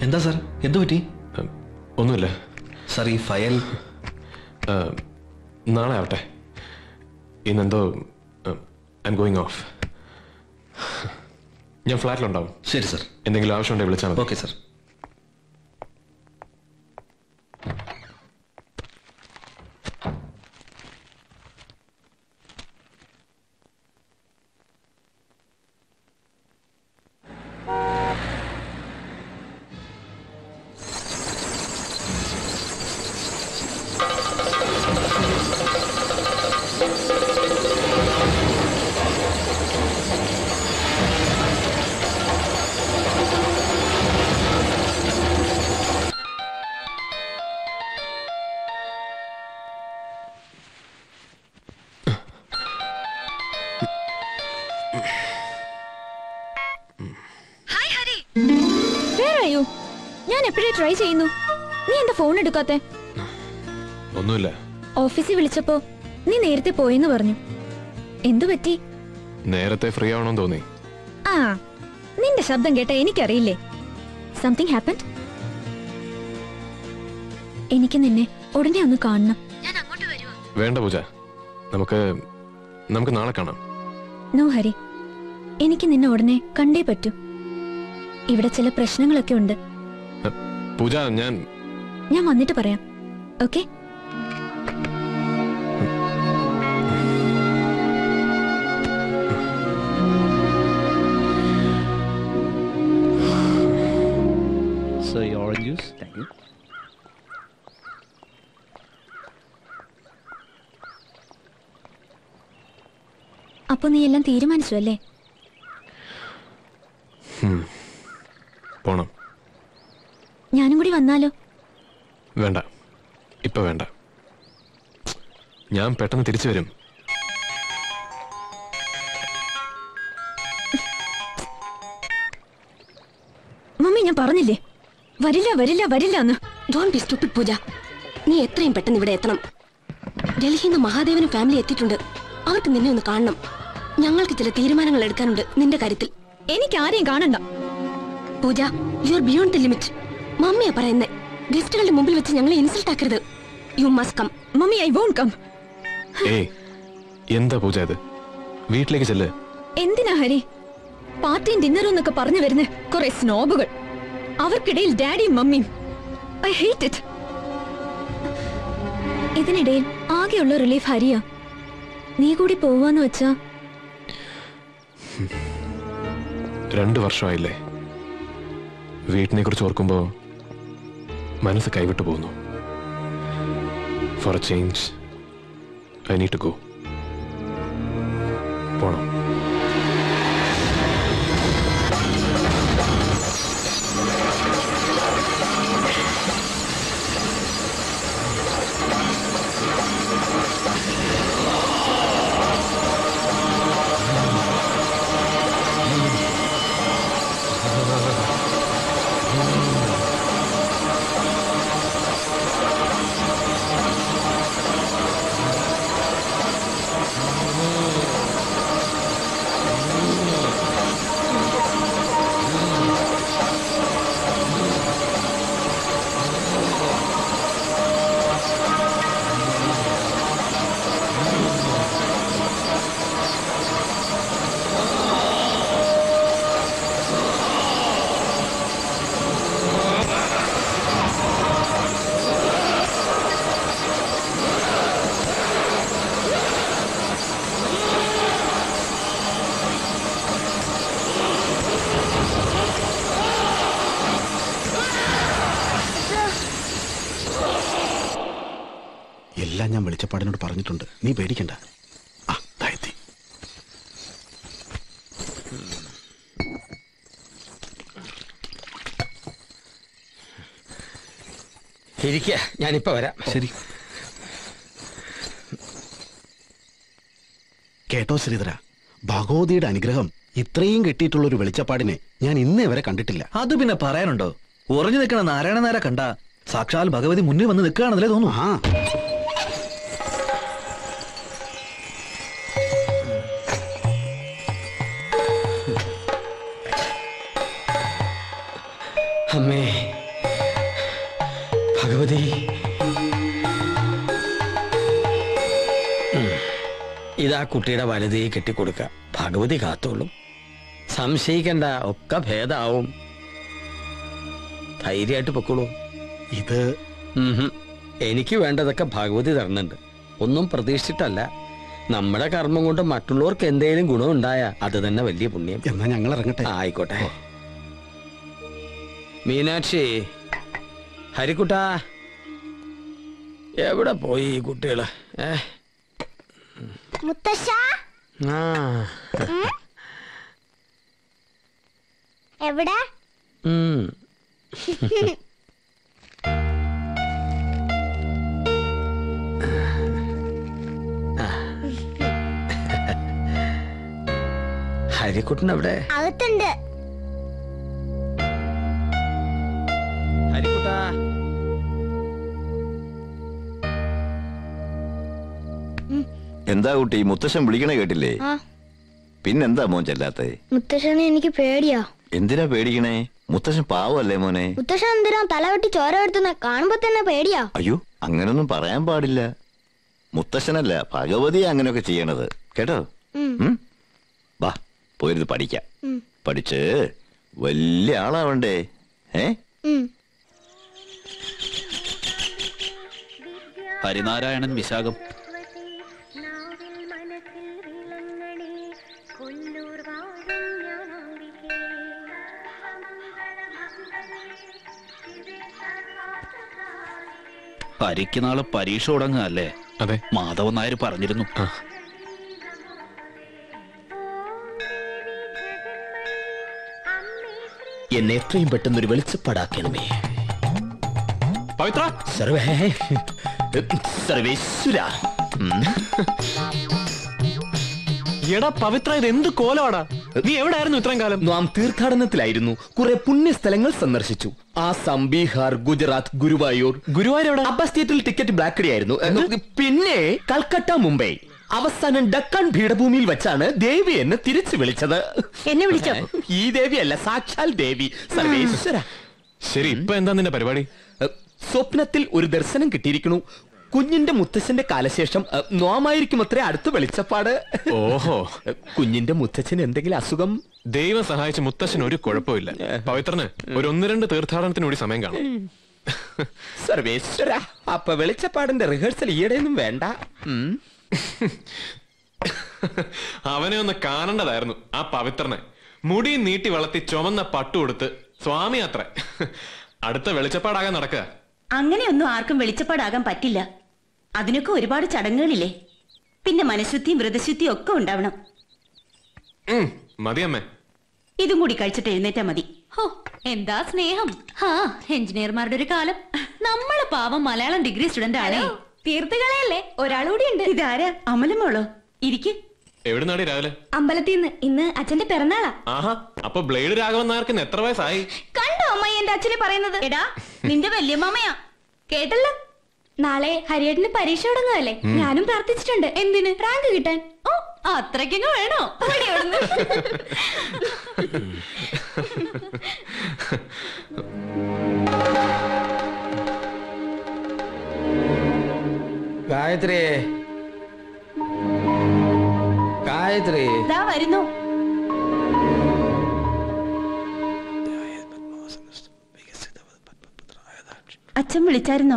എന്താ സാർ, എന്തു പറ്റി? ഒന്നുമില്ല സാർ, ഈ ഫയൽ നാളെ ആവട്ടെ. ഇന്നെന്തോ ഐ എം ഗോയിങ് ഓഫ്. ഞാൻ ഫ്ലാറ്റിലുണ്ടാവും. ശരി സാർ. എന്തെങ്കിലും ആവശ്യമുണ്ടെങ്കിൽ വിളിച്ചാൽ മതി. Okay sir. ഞാൻ എപ്പോഴേ ട്രൈ ചെയ്യുന്നു. നീ എന്താ ഫോൺ എടുക്കാത്തെ? ഒന്നുമില്ല. ഓഫീസിൽ വിളിച്ചപ്പോ നീ നേരത്തെ പോയെന്ന് പറഞ്ഞു. എന്തു പറ്റി? നേരത്തെ ഫ്രീ ആവണമെന്ന് തോന്നി. ആ, നിന്റെ ശബ്ദം കേട്ട എനിക്കറിയില്ലേ. Something happened? എനിക്ക് നിന്നെ ഉടനെ ഒന്ന് കാണണം. ഞാൻ അങ്ങോട്ട് വരുവാ. വേണ്ട പൂജ, നമുക്ക് നാളെ കാണാം. നോ ഹരി, എനിക്ക് നിന്നെ ഉടനെ കണ്ടേ പറ്റൂ. ഇവിടെ ചില പ്രശ്നങ്ങളൊക്കെ ഉണ്ട്. പൂജ, ഞാൻ വന്നിട്ട് പറയാം. Okay? Sir, your orange juice. Thank you. അപ്പൊ നീ എല്ലാം തീരുമാനിച്ചു അല്ലേ? പോണം. ഞാനും കൂടി വന്നാലോ? വേണ്ട, ഇപ്പൊ വേണ്ട. ഞാൻ പെട്ടെന്ന് തിരിച്ചു വരും. മമ്മി, ഞാൻ പറഞ്ഞില്ലേ വരില്ല എന്ന്. Don't be stupid Pooja. നീ എത്രയും പെട്ടെന്ന് ഇവിടെ എത്തണം. ഡൽഹിയിൽ നിന്ന് മഹാദേവനും ഫാമിലി എത്തിയിട്ടുണ്ട്. അവർക്ക് നിന്നെ ഒന്ന് കാണണം. ഞങ്ങൾക്ക് ചില തീരുമാനങ്ങൾ എടുക്കാനുണ്ട് നിന്റെ കാര്യത്തിൽ. എനിക്ക് ആരെയും കാണണ്ട Pooja. You are beyond the limit. മമ്മിയാ പറയുന്നേ. ഗസ്റ്റുകളുടെ മുമ്പിൽ വെച്ച് ഞങ്ങളെ ഇൻസൾട്ട് ആക്കരുത്. You must come. Mummy, I won't come. ഏയ്, എന്താ പൂജ ഇത്? വീട്ടിലേക്ക് ചെല്ല്. എന്തിനാ ഹരി? പാർട്ടിയും ഡിന്നറും എന്നൊക്കെ പറഞ്ഞു വരുന്ന കുറെ സ്നോബുകൾ. അവർക്കിടയിൽ ഡാഡിയും മമ്മിയും. I hate it. ഇതിനിടയിൽ ആകെയുള്ള റിലീഫ് ഹരിയാ. നീ കൂടി പോവാന്ന് വെച്ചാ? 2 വർഷമായില്ലേ. വീട്ടിനെ കുറിച്ച് ഓർക്കുമ്പോ മനസ്സ് കൈവിട്ടു പോകുന്നു. For a change I need to go. പോണം. എല്ലാം ഞാൻ വെളിച്ചപ്പാടിനോട് പറഞ്ഞിട്ടുണ്ട്. നീ പേടിക്കണ്ട. ആ, താഴ്ത്തി. ഇരിക്കുക, ഞാനിപ്പോ വരാം. ശരി. കേട്ടോ ശ്രീധര, ഭഗവതിയുടെ അനുഗ്രഹം ഇത്രയും കിട്ടിയിട്ടുള്ള ഒരു വെളിച്ചപ്പാടിനെ ഞാൻ ഇന്നേ വരെ കണ്ടിട്ടില്ല. അത് പിന്നെ പറയാനുണ്ടോ? ഉറഞ്ഞു നിൽക്കണ നാരായണ നേരെ കണ്ട സാക്ഷാൽ ഭഗവതി മുന്നിൽ വന്ന് നിൽക്കുകയാണെന്നല്ലേ തോന്നുന്നു. ആ, അമ്മേ, ഭഗവതി. ഇതാ കുട്ടിയുടെ വലതേ കെട്ടിക്കൊടുക്ക. ഭഗവതി കാത്തോളും. സംശയിക്കണ്ട, ഒക്കെ ഭേദാവും. ധൈര്യമായിട്ട് പൊക്കോളൂ. ഇത് എനിക്ക് വേണ്ടതൊക്കെ ഭഗവതി തരുന്നുണ്ട്. ഒന്നും പ്രതീക്ഷിച്ചിട്ടല്ല. നമ്മുടെ കർമ്മം കൊണ്ട് മറ്റുള്ളവർക്ക് എന്തെങ്കിലും ഗുണമുണ്ടായ അത് തന്നെ വലിയ പുണ്യം. എന്നാ ഞങ്ങൾ ഇറങ്ങട്ടെ. ആയിക്കോട്ടെ. മീനാക്ഷി, ഹരിക്കുട്ടാ, എവിടെ പോയി ഈ കുട്ടികള്? മുത്തശ്ശ എവിടെ? ഹരിക്കുട്ടൻ എവിടെ? അകത്തുണ്ട്. ഹരിക്കുട്ടാ, എന്താ കുട്ടി, മുത്തശ്ശൻ വിളിക്കണ കേട്ടില്ലേ? പിന്നെന്താ മോൻ ചെല്ലാത്തെ? മുത്തശ്ശനെ എനിക്ക് പേടിയാ. എന്തിനാ പേടിക്കണേ? മുത്തശ്ശൻ പാവല്ലേ മോനെ? മുത്തശ്ശൻ എന്തിനാ തലവെട്ടി ചോര എടുത്തുന്ന കാണുമ്പോ തന്നെ പേടിയാ. അയ്യോ, അങ്ങനൊന്നും പറയാൻ പാടില്ല. മുത്തശ്ശനല്ല, ഭഗവതി അങ്ങനെയൊക്കെ ചെയ്യണത് കേട്ടോ. വാ, പോയിരുന്ന് പഠിക്കാം. പഠിച്ച് വലിയ ആളാവണ്ടേ? ഹരിനാരായണൻ വിശാഖം. ഹരിക്ക് നാളെ പരീക്ഷ തുടങ്ങുകയല്ലേ? അതെ, മാധവൻ നായർ പറഞ്ഞിരുന്നു. എന്നെ എത്രയും പെട്ടെന്നൊരു വെളിച്ചപ്പാടാക്കണമേ. പവിത്ര, സർവേശ്വര. എടാ പവിത്ര, ഇത് എന്ത് കോലമാടാ? നീ എവിടെയായിരുന്നു ഇത്രയും കാലം? നാം തീർത്ഥാടനത്തിലായിരുന്നു. കുറെ പുണ്യ സ്ഥലങ്ങൾ സന്ദർശിച്ചു. ആസാം, ബീഹാർ, ഗുജറാത്ത്, ഗുരുവായൂർ. എവിടെ? അബ്ബാസ് തിയേറ്ററിൽ ടിക്കറ്റ് ബ്ലാക്ക് ഡേ ആയിരുന്നു. പിന്നെ കൽക്കട്ട, മുംബൈ. അവസാനം ഡക്കാൻ പീഠഭൂമിയിൽ വെച്ചാണ് ദേവി എന്നെ തിരിച്ചു വിളിച്ചത്. എന്നെ വിളിച്ചോ? ഈ ദേവിയല്ല, സാക്ഷാൽ ദേവി. സർവേശ്വര. ശരി, ഇപ്പൊ എന്താ നിന്റെ പരിപാടി? സ്വപ്നത്തിൽ ഒരു ദർശനം കിട്ടിയിരിക്കണു. കുഞ്ഞിന്റെ മുത്തച്ഛന്റെ കാലശേഷം നോമായിരിക്കും അത്രേ അടുത്ത വെളിച്ചപ്പാട്. ഓഹോ, കുഞ്ഞിന്റെ മുത്തച്ഛന് എന്തെങ്കിലും അസുഖം? ദൈവം സഹായിച്ച മുത്തശ്ശൻ ഒരു കുഴപ്പമില്ല. പവിത്രന് ഒരു 1-2 തീർത്ഥാടനത്തിന് കൂടി സമയം കാണും. സർവേശ്വര, അപ്പൊ വെളിച്ചപ്പാടിന്റെ റിഹേഴ്സൽ ഈയിടെയൊന്നും വേണ്ട. അവനെ ഒന്ന് കാണേണ്ടതായിരുന്നു ആ പവിത്രനെ. മുടി നീട്ടി വളർത്തി ചുമന്ന പട്ടു കൊടുത്ത് സ്വാമി അത്ര. അടുത്ത വെളിച്ചപ്പാടാകാൻ നടക്കുക. അങ്ങനെയൊന്നും ആർക്കും വെളിച്ചപ്പാടാകാൻ പറ്റില്ല. അതിനൊക്കെ ഒരുപാട് ചടങ്ങുകളില്ലേ. പിന്നെ മനഃശുദ്ധിയും വ്രതശുദ്ധിയും ഒക്കെ ഉണ്ടാവണം. മതിയമ്മേ, ഇതും കൂടി കഴിച്ചിട്ട് എഴുന്നേറ്റാ മതി. ഹോ, എന്താ സ്നേഹം. എഞ്ചിനീയർമാരുടെ ഒരു കാലം. നമ്മളെ പാവം മലയാളം ഡിഗ്രി സ്റ്റുഡന്റ് ആണ്. തീർത്തുകളയല്ലേ, ഒരാളുകൂടി ഉണ്ട്. ഇതാരാ? അമലമോളോ? ഇരിക്ക്. എവിടുന്നാടി രാവിലെ? അമ്പലത്തിൽ നിന്ന്. ഇന്ന് അച്ഛന്റെ പിറന്നാളാ. ആഹാ, അപ്പൊ ബ്ലേഡ് രാഘവൻ നായർക്ക് എത്ര വയസ്സായി? കണ്ടോ അമ്മായി എന്റെ അച്ഛനെ പറയുന്നത്? എടാ, നിന്റെ വല്യമ്മയാ. കേട്ടല്ലോ, നാളെ ഹരിയേട്ടന് പരീക്ഷ തുടങ്ങുകയല്ലേ. ഞാനും പ്രാർത്ഥിച്ചിട്ടുണ്ട്. എന്തിന്? റാങ്ക് കിട്ടാൻ. ഓ, അത്രയ്ക്കങ്ങ് വേണോ? ഗായത്രി, ഗായത്രി. ദാ വരുന്നു. അച്ഛൻ വിളിച്ചായിരുന്നോ?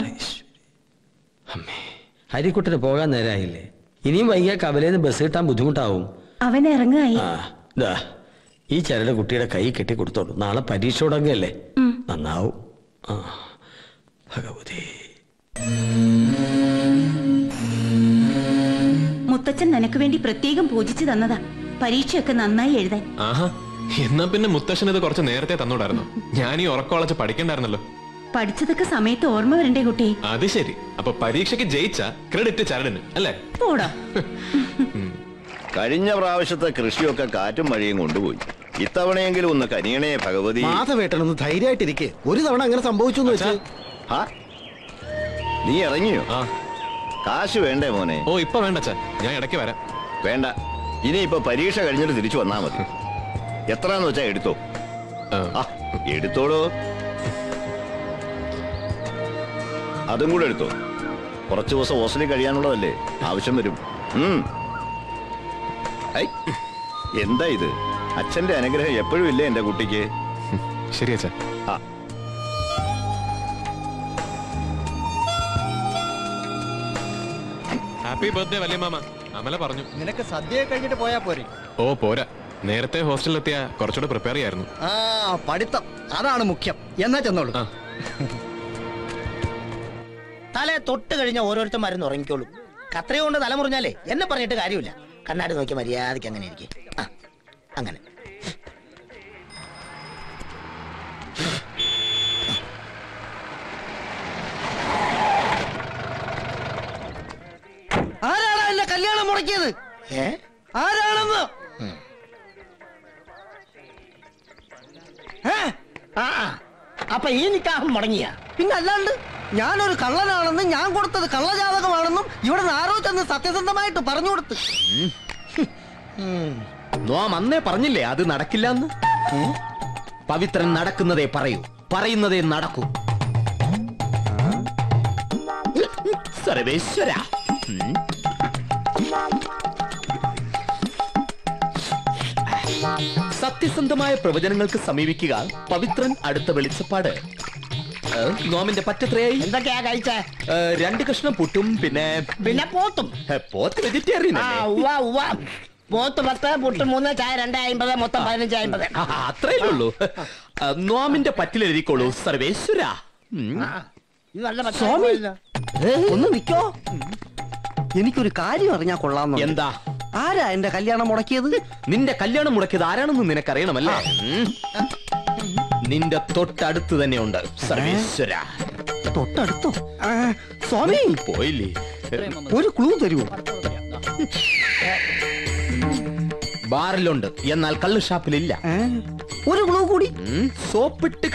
ഹരിക്കുട്ടന് പോകാൻ നേരായില്ലേ? ഇനിയും വൈകിയ കവലേന്ന് ബസ് കിട്ടാൻ ബുദ്ധിമുട്ടാവും. അവൻ ഇറങ്ങായി. ഈ ചരട് കുട്ടിയുടെ കൈ കെട്ടി കൊടുത്തോളൂ. നാളെ പരീക്ഷ തുടങ്ങല്ലേ, നന്നാവും. ഭഗവതി. മുത്തച്ഛൻ നിനക്ക് വേണ്ടി പ്രത്യേകം പൂജിച്ചു തന്നതാ പരീക്ഷയൊക്കെ നന്നായി എഴുതാൻ. ആഹാ, എന്നാ പിന്നെ മുത്തശ്ശൻ ഇത് കുറച്ച് നേരത്തെ തന്നോടായിരുന്നു. ഞാൻ ഈ ഉറക്കോളച്ച് പഠിക്കണ്ടായിരുന്നല്ലോ. പഠിച്ചതൊക്കെ സമയത്ത് ഓർമ്മ വരണ്ടേ കുട്ടി? അത് ശരി. അപ്പൊ പരീക്ഷയ്ക്ക് ജയിച്ച ക്രെഡിറ്റ് ചരടിന് അല്ലേ? പോടാ. കഴിഞ്ഞ പ്രാവശ്യത്തെ കൃഷിയൊക്കെ കാറ്റും മഴയും കൊണ്ടുപോയി. ഇത്തവണയെങ്കിലും ഒന്ന് കനിയണേ ഭഗവതി. മാധവേട്ടനൊന്ന് ധൈര്യമായിട്ടിരിക്കെ. ഒരു തവണ അങ്ങനെ സംഭവിച്ചു എന്ന് വെച്ചാൽ. നീ ഇറങ്ങിയോ? കാശ് വേണ്ടേ മോനെ? ഓ, ഇപ്പൊ വേണ്ട അച്ഛാ, ഞാൻ ഇടയ്ക്ക് വരാം. വേണ്ട, ഇനിയിപ്പൊ പരീക്ഷ കഴിഞ്ഞിട്ട് തിരിച്ചു വന്നാ മതി. എത്രാന്ന് വെച്ചാ എടുത്തോ. എടുത്തോളൂ. അതും കൂടെ എടുത്തോ. കുറച്ചു ദിവസം ഹോസ്റ്റലിൽ കഴിയാനുള്ളതല്ലേ, ആവശ്യം വരും. എന്താ ഇത്? അച്ഛന്റെ അനുഗ്രഹം എപ്പോഴും ഇല്ലേ എന്റെ കുട്ടിക്ക്? ശരി അച്ഛാ. Happy birthday വല്യമാമ. അമല പറഞ്ഞു നിനക്ക് സദ്യ കഴിഞ്ഞിട്ട് പോയാ പോരെ? ഓ പോരാ, നേരത്തെ ഹോസ്റ്റലിലെത്തിയ കുറച്ചുകൂടെ പ്രിപ്പയർ ചെയ്യായിരുന്നു. പഠിത്തം അതാണ് മുഖ്യം. എന്നാ ചെന്നോളൂ. തലേ തൊട്ട് കഴിഞ്ഞ ഓരോരുത്തന്മാരും ഉറങ്ങിക്കോളും. കത്രയുകൊണ്ട് തലമുറിഞ്ഞാലേ എന്നെ പറഞ്ഞിട്ട് കാര്യമില്ല. കണ്ണാടി നോക്കി മര്യാദയ്ക്ക് അങ്ങനെ ഇരിക്കും. അങ്ങനെ ആരാണ് എന്റെ കല്യാണം മുടക്കിയത്? ആരാണെന്ന്? അപ്പൊ ഈ നിക്കാഹം മുടങ്ങിയ? പിന്നെ അല്ലാണ്ട് ഞാനൊരു കള്ളനാണെന്നും ഞാൻ കൊടുത്തത് കള്ളജാതകമാണെന്നും ഇവിടെ ആരോ ചെന്ന് സത്യസന്ധമായിട്ട് പറഞ്ഞു കൊടുത്ത്. നോം അന്നേ പറഞ്ഞില്ലേ അത് നടക്കില്ലെന്ന്? പവിത്രൻ നടക്കുന്നതേ പറയൂ, പറയുന്നതേ നടക്കൂ. സർവേശ്വര, സത്യസന്ധമായ പ്രവചനങ്ങൾക്ക് സമീപിക്കുക. പവിത്രൻ അടുത്ത വെളിച്ചപ്പാട്. നോമിന്റെ പറ്റത്രയായി? എന്തൊക്കെയാ കഴിച്ചേ? 2 കഷ്ണം പുട്ടും പിന്നെ പോത്തും. പോത്ത് വെജിറ്റേറിയൻ പോത്ത് 10, പുട്ട് 3, ചായ 2.50, മൊത്തം 15.50. അത്രേ ഉള്ളൂ. നോമിന്റെ പറ്റിലെഴുതിക്കോളൂ സർവേശ്വര. സ്വാമി ഒന്ന് നിക്കോ, എനിക്കൊരു കാര്യം അറിഞ്ഞാ കൊള്ളാം. എന്താ? ആരാ എന്റെ കല്യാണം മുടക്കിയത്? നിന്റെ കല്യാണം മുടക്കിയത് ആരാണെന്ന് നിനക്കറിയണമല്ലേ? നിന്റെ തൊട്ടടുത്ത് തന്നെ ഉണ്ട് സർവേശ്വര. തൊട്ടടുത്തോ? സ്വാമി പോയില്ലേ? ഒരു ക്ലൂ തരുമോ? ബാറിലുണ്ട്, എന്നാൽ കള്ള് ഷാപ്പിലില്ല. ഒരു ക്ലൂ കൂടി. സോപ്പിട്ട്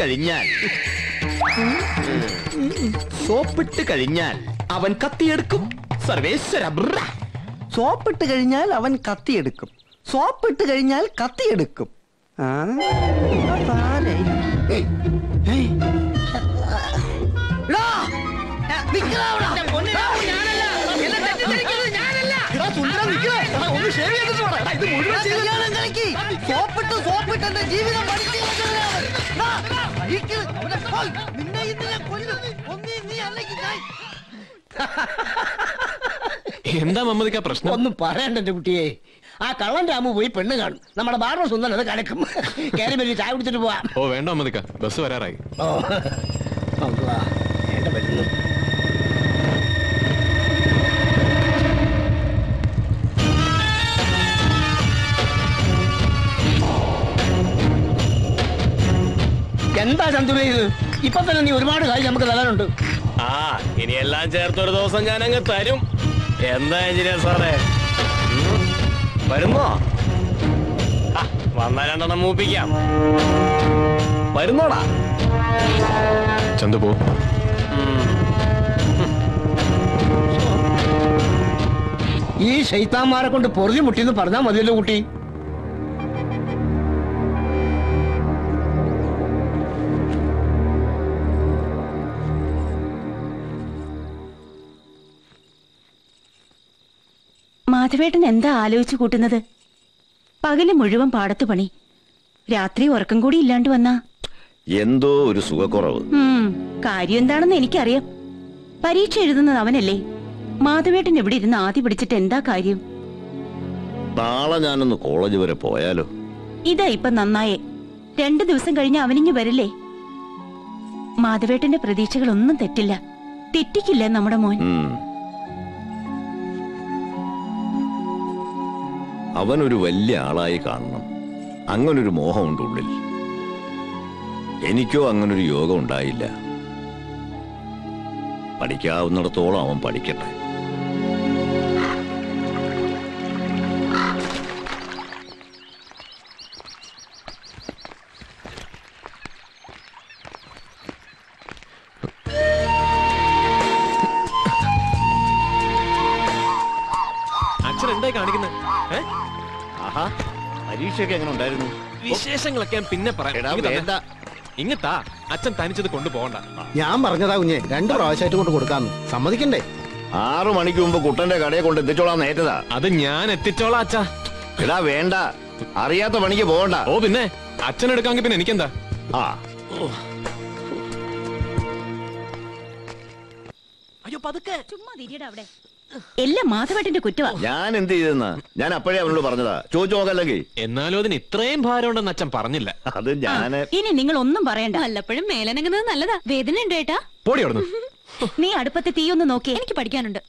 കഴിഞ്ഞാൽ അവൻ കത്തിയെടുക്കും സർവേശ്വര. സോപ്പിട്ട് കഴിഞ്ഞാൽ അവൻ കത്തിയെടുക്കും. സോപ്പിട്ട് കഴിഞ്ഞാൽ കത്തിയെടുക്കും. സോപ്പിട്ട് എന്റെ ജീവിതം എന്താ മമ്മദിക്ക പ്രശ്നം? ഒന്നും പറയണ്ട എന്റെ കുട്ടിയെ. ആ കള്ളൻ രാമു പോയി പെണ്ണ് കാണും. നമ്മുടെ ബാർബർ സുന്ദരൻ അത് കലക്കും. കയറി വരി, ചായ കുടിച്ചിട്ട് പോവാം. ഓ വേണ്ട മമ്മദിക്ക, ബസ് വരാറായി. എന്താ ചന്തുവേ ഇത്? ഇപ്പൊ തന്നെ നീ ഒരുപാട് കാര്യം നമുക്ക് തരാനുണ്ട്. ഇനി എല്ലാം ചേർത്തൊരു ദിവസം ഞാൻ അങ്ങ് തരും. എന്താ എഞ്ചിനീയർ സാറേ, വരുന്നോ? വന്നാ 2 എണ്ണം മൂപ്പിക്കാം. വരുന്നോടാ? ചന്തു പോ. ഈ ശൈത്താന്മാരെ കൊണ്ട് പൊറുതി മുട്ടിന്ന് പറഞ്ഞാൽ മതിയല്ലോ കുട്ടി. മാധവേട്ടൻ എന്താ ആലോചിച്ചു കൂട്ടുന്നത്? പകല് മുഴുവൻ പാടത്തു പണി, രാത്രി ഉറക്കം കൂടി ഇല്ലാണ്ട് വന്നാ എന്തോ ഒരു സുഖക്കുറവ്. കാര്യം എന്താണെന്ന് എനിക്കറിയാം. പരീക്ഷ എഴുതുന്നത് അവനല്ലേ. മാധവേട്ടൻ എവിടെ ഇരുന്ന് ആദ്യ പിടിച്ചിട്ട് എന്താ കാര്യം? നാളെ ഞാനൊന്ന് കോളേജ് വരെ പോയാലോ? ഇതാ ഇപ്പൊ നന്നായേ. 2 ദിവസം കഴിഞ്ഞ് അവനിഞ്ഞു വരില്ലേ? മാധവേട്ടന്റെ പ്രതീക്ഷകളൊന്നും തെറ്റില്ല. തെറ്റിക്കില്ല നമ്മുടെ മോൻ. അവനൊരു വലിയ ആളായി കാണണം, അങ്ങനൊരു മോഹമുണ്ട് ഉള്ളിൽ. എനിക്കോ അങ്ങനൊരു യോഗം ഉണ്ടായില്ല. പഠിക്കാവുന്നിടത്തോളം അവൻ പഠിക്കട്ടെ. അച്ഛൻ എന്തായി കാണിക്കുന്നത്? പരീക്ഷയൊക്കെ എങ്ങനെ ഉണ്ടായിരുന്നു? വിശേഷങ്ങളൊക്കെ ഞാൻ പിന്നെ പറയാം. ഇങ്ങത്താ അച്ഛൻ തനിച്ചത് കൊണ്ടുപോകണ്ട. ഞാൻ പറഞ്ഞതാ കുഞ്ഞെ 2 പ്രാവശ്യമായിട്ട് കൊണ്ട് കൊടുക്കാന്ന്. സമ്മതിക്കണ്ടേ? 6 മണിക്ക് മുമ്പ് കുട്ടന്റെ കടയെ കൊണ്ട് എത്തിച്ചോളാൻ നേറ്റതാ. അത് ഞാൻ എത്തിച്ചോളാം അച്ഛാ. എടാ വേണ്ട, അറിയാത്ത പണിക്ക് പോകണ്ട. ഓ പിന്നെ അച്ഛൻ എടുക്കാമെങ്കിൽ പിന്നെ എനിക്കെന്താ. ആ അയ്യോ പതുക്കെ ചുമ്മാ തിരിയടാ അവിടെ. എല്ലാം മാധവേട്ടന്റെ കുറ്റവാ. ഞാൻ എന്ത് ചെയ്തെന്നാ? ഞാൻ അപ്പോഴേ അവനോട് പറഞ്ഞതാ, ചോദിച്ചു നോക്കല്ലെങ്കിൽ. എന്നാലും അതിന് ഇത്രയും ഭാരം ഉണ്ടെന്ന് അച്ഛൻ പറഞ്ഞില്ല. അത് ഞാന് ഇനി നിങ്ങൾ ഒന്നും പറയണ്ട. വല്ലപ്പോഴും മേലനങ്ങുന്നത് നല്ലതാ. വേദന ഉണ്ട് ഏട്ടാ. പൊടി അവിടുന്ന്. നീ അടുപ്പത്തെ തീയൊന്ന് നോക്കിയേ. എനിക്ക് പഠിക്കാനുണ്ട്.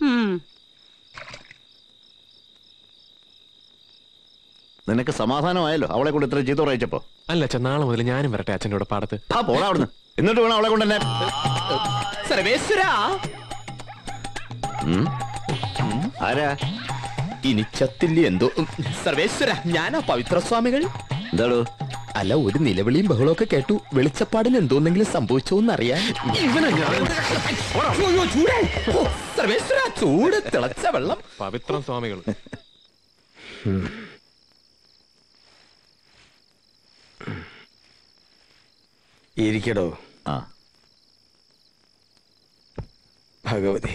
നിനക്ക് സമാധാനമായല്ലോ അവളെ കൊണ്ട് ഇത്ര ചീത്ത പറയിച്ചപ്പോ? അല്ല അച്ഛൻ, നാളെ മുതൽ ഞാനും വരട്ടെ അച്ഛൻ്റെ കൂടെ പാടത്ത്. ആ പോടാ അവിടുന്ന്. എന്നിട്ട് വേണം അവളെ കൊണ്ട് തന്നെ. ആരാ ഇനി ചത്തില്ലേ എന്തോ. സർവേശ്വര, ഞാനാ പവിത്രസ്വാമികൾ. എന്താടോ? അല്ല, ഒരു നിലവിളിയും ബഹളവും ഒക്കെ കേട്ടു. വെളിച്ചപ്പാടിന് എന്തോന്നെങ്കിലും സംഭവിച്ചോന്നറിയാൻ. സർവേശ്വര, ചൂട് തിളച്ച വെള്ളം. പവിത്രം സ്വാമികൾ. ഇരിക്കടോ. ആ ഭഗവതി,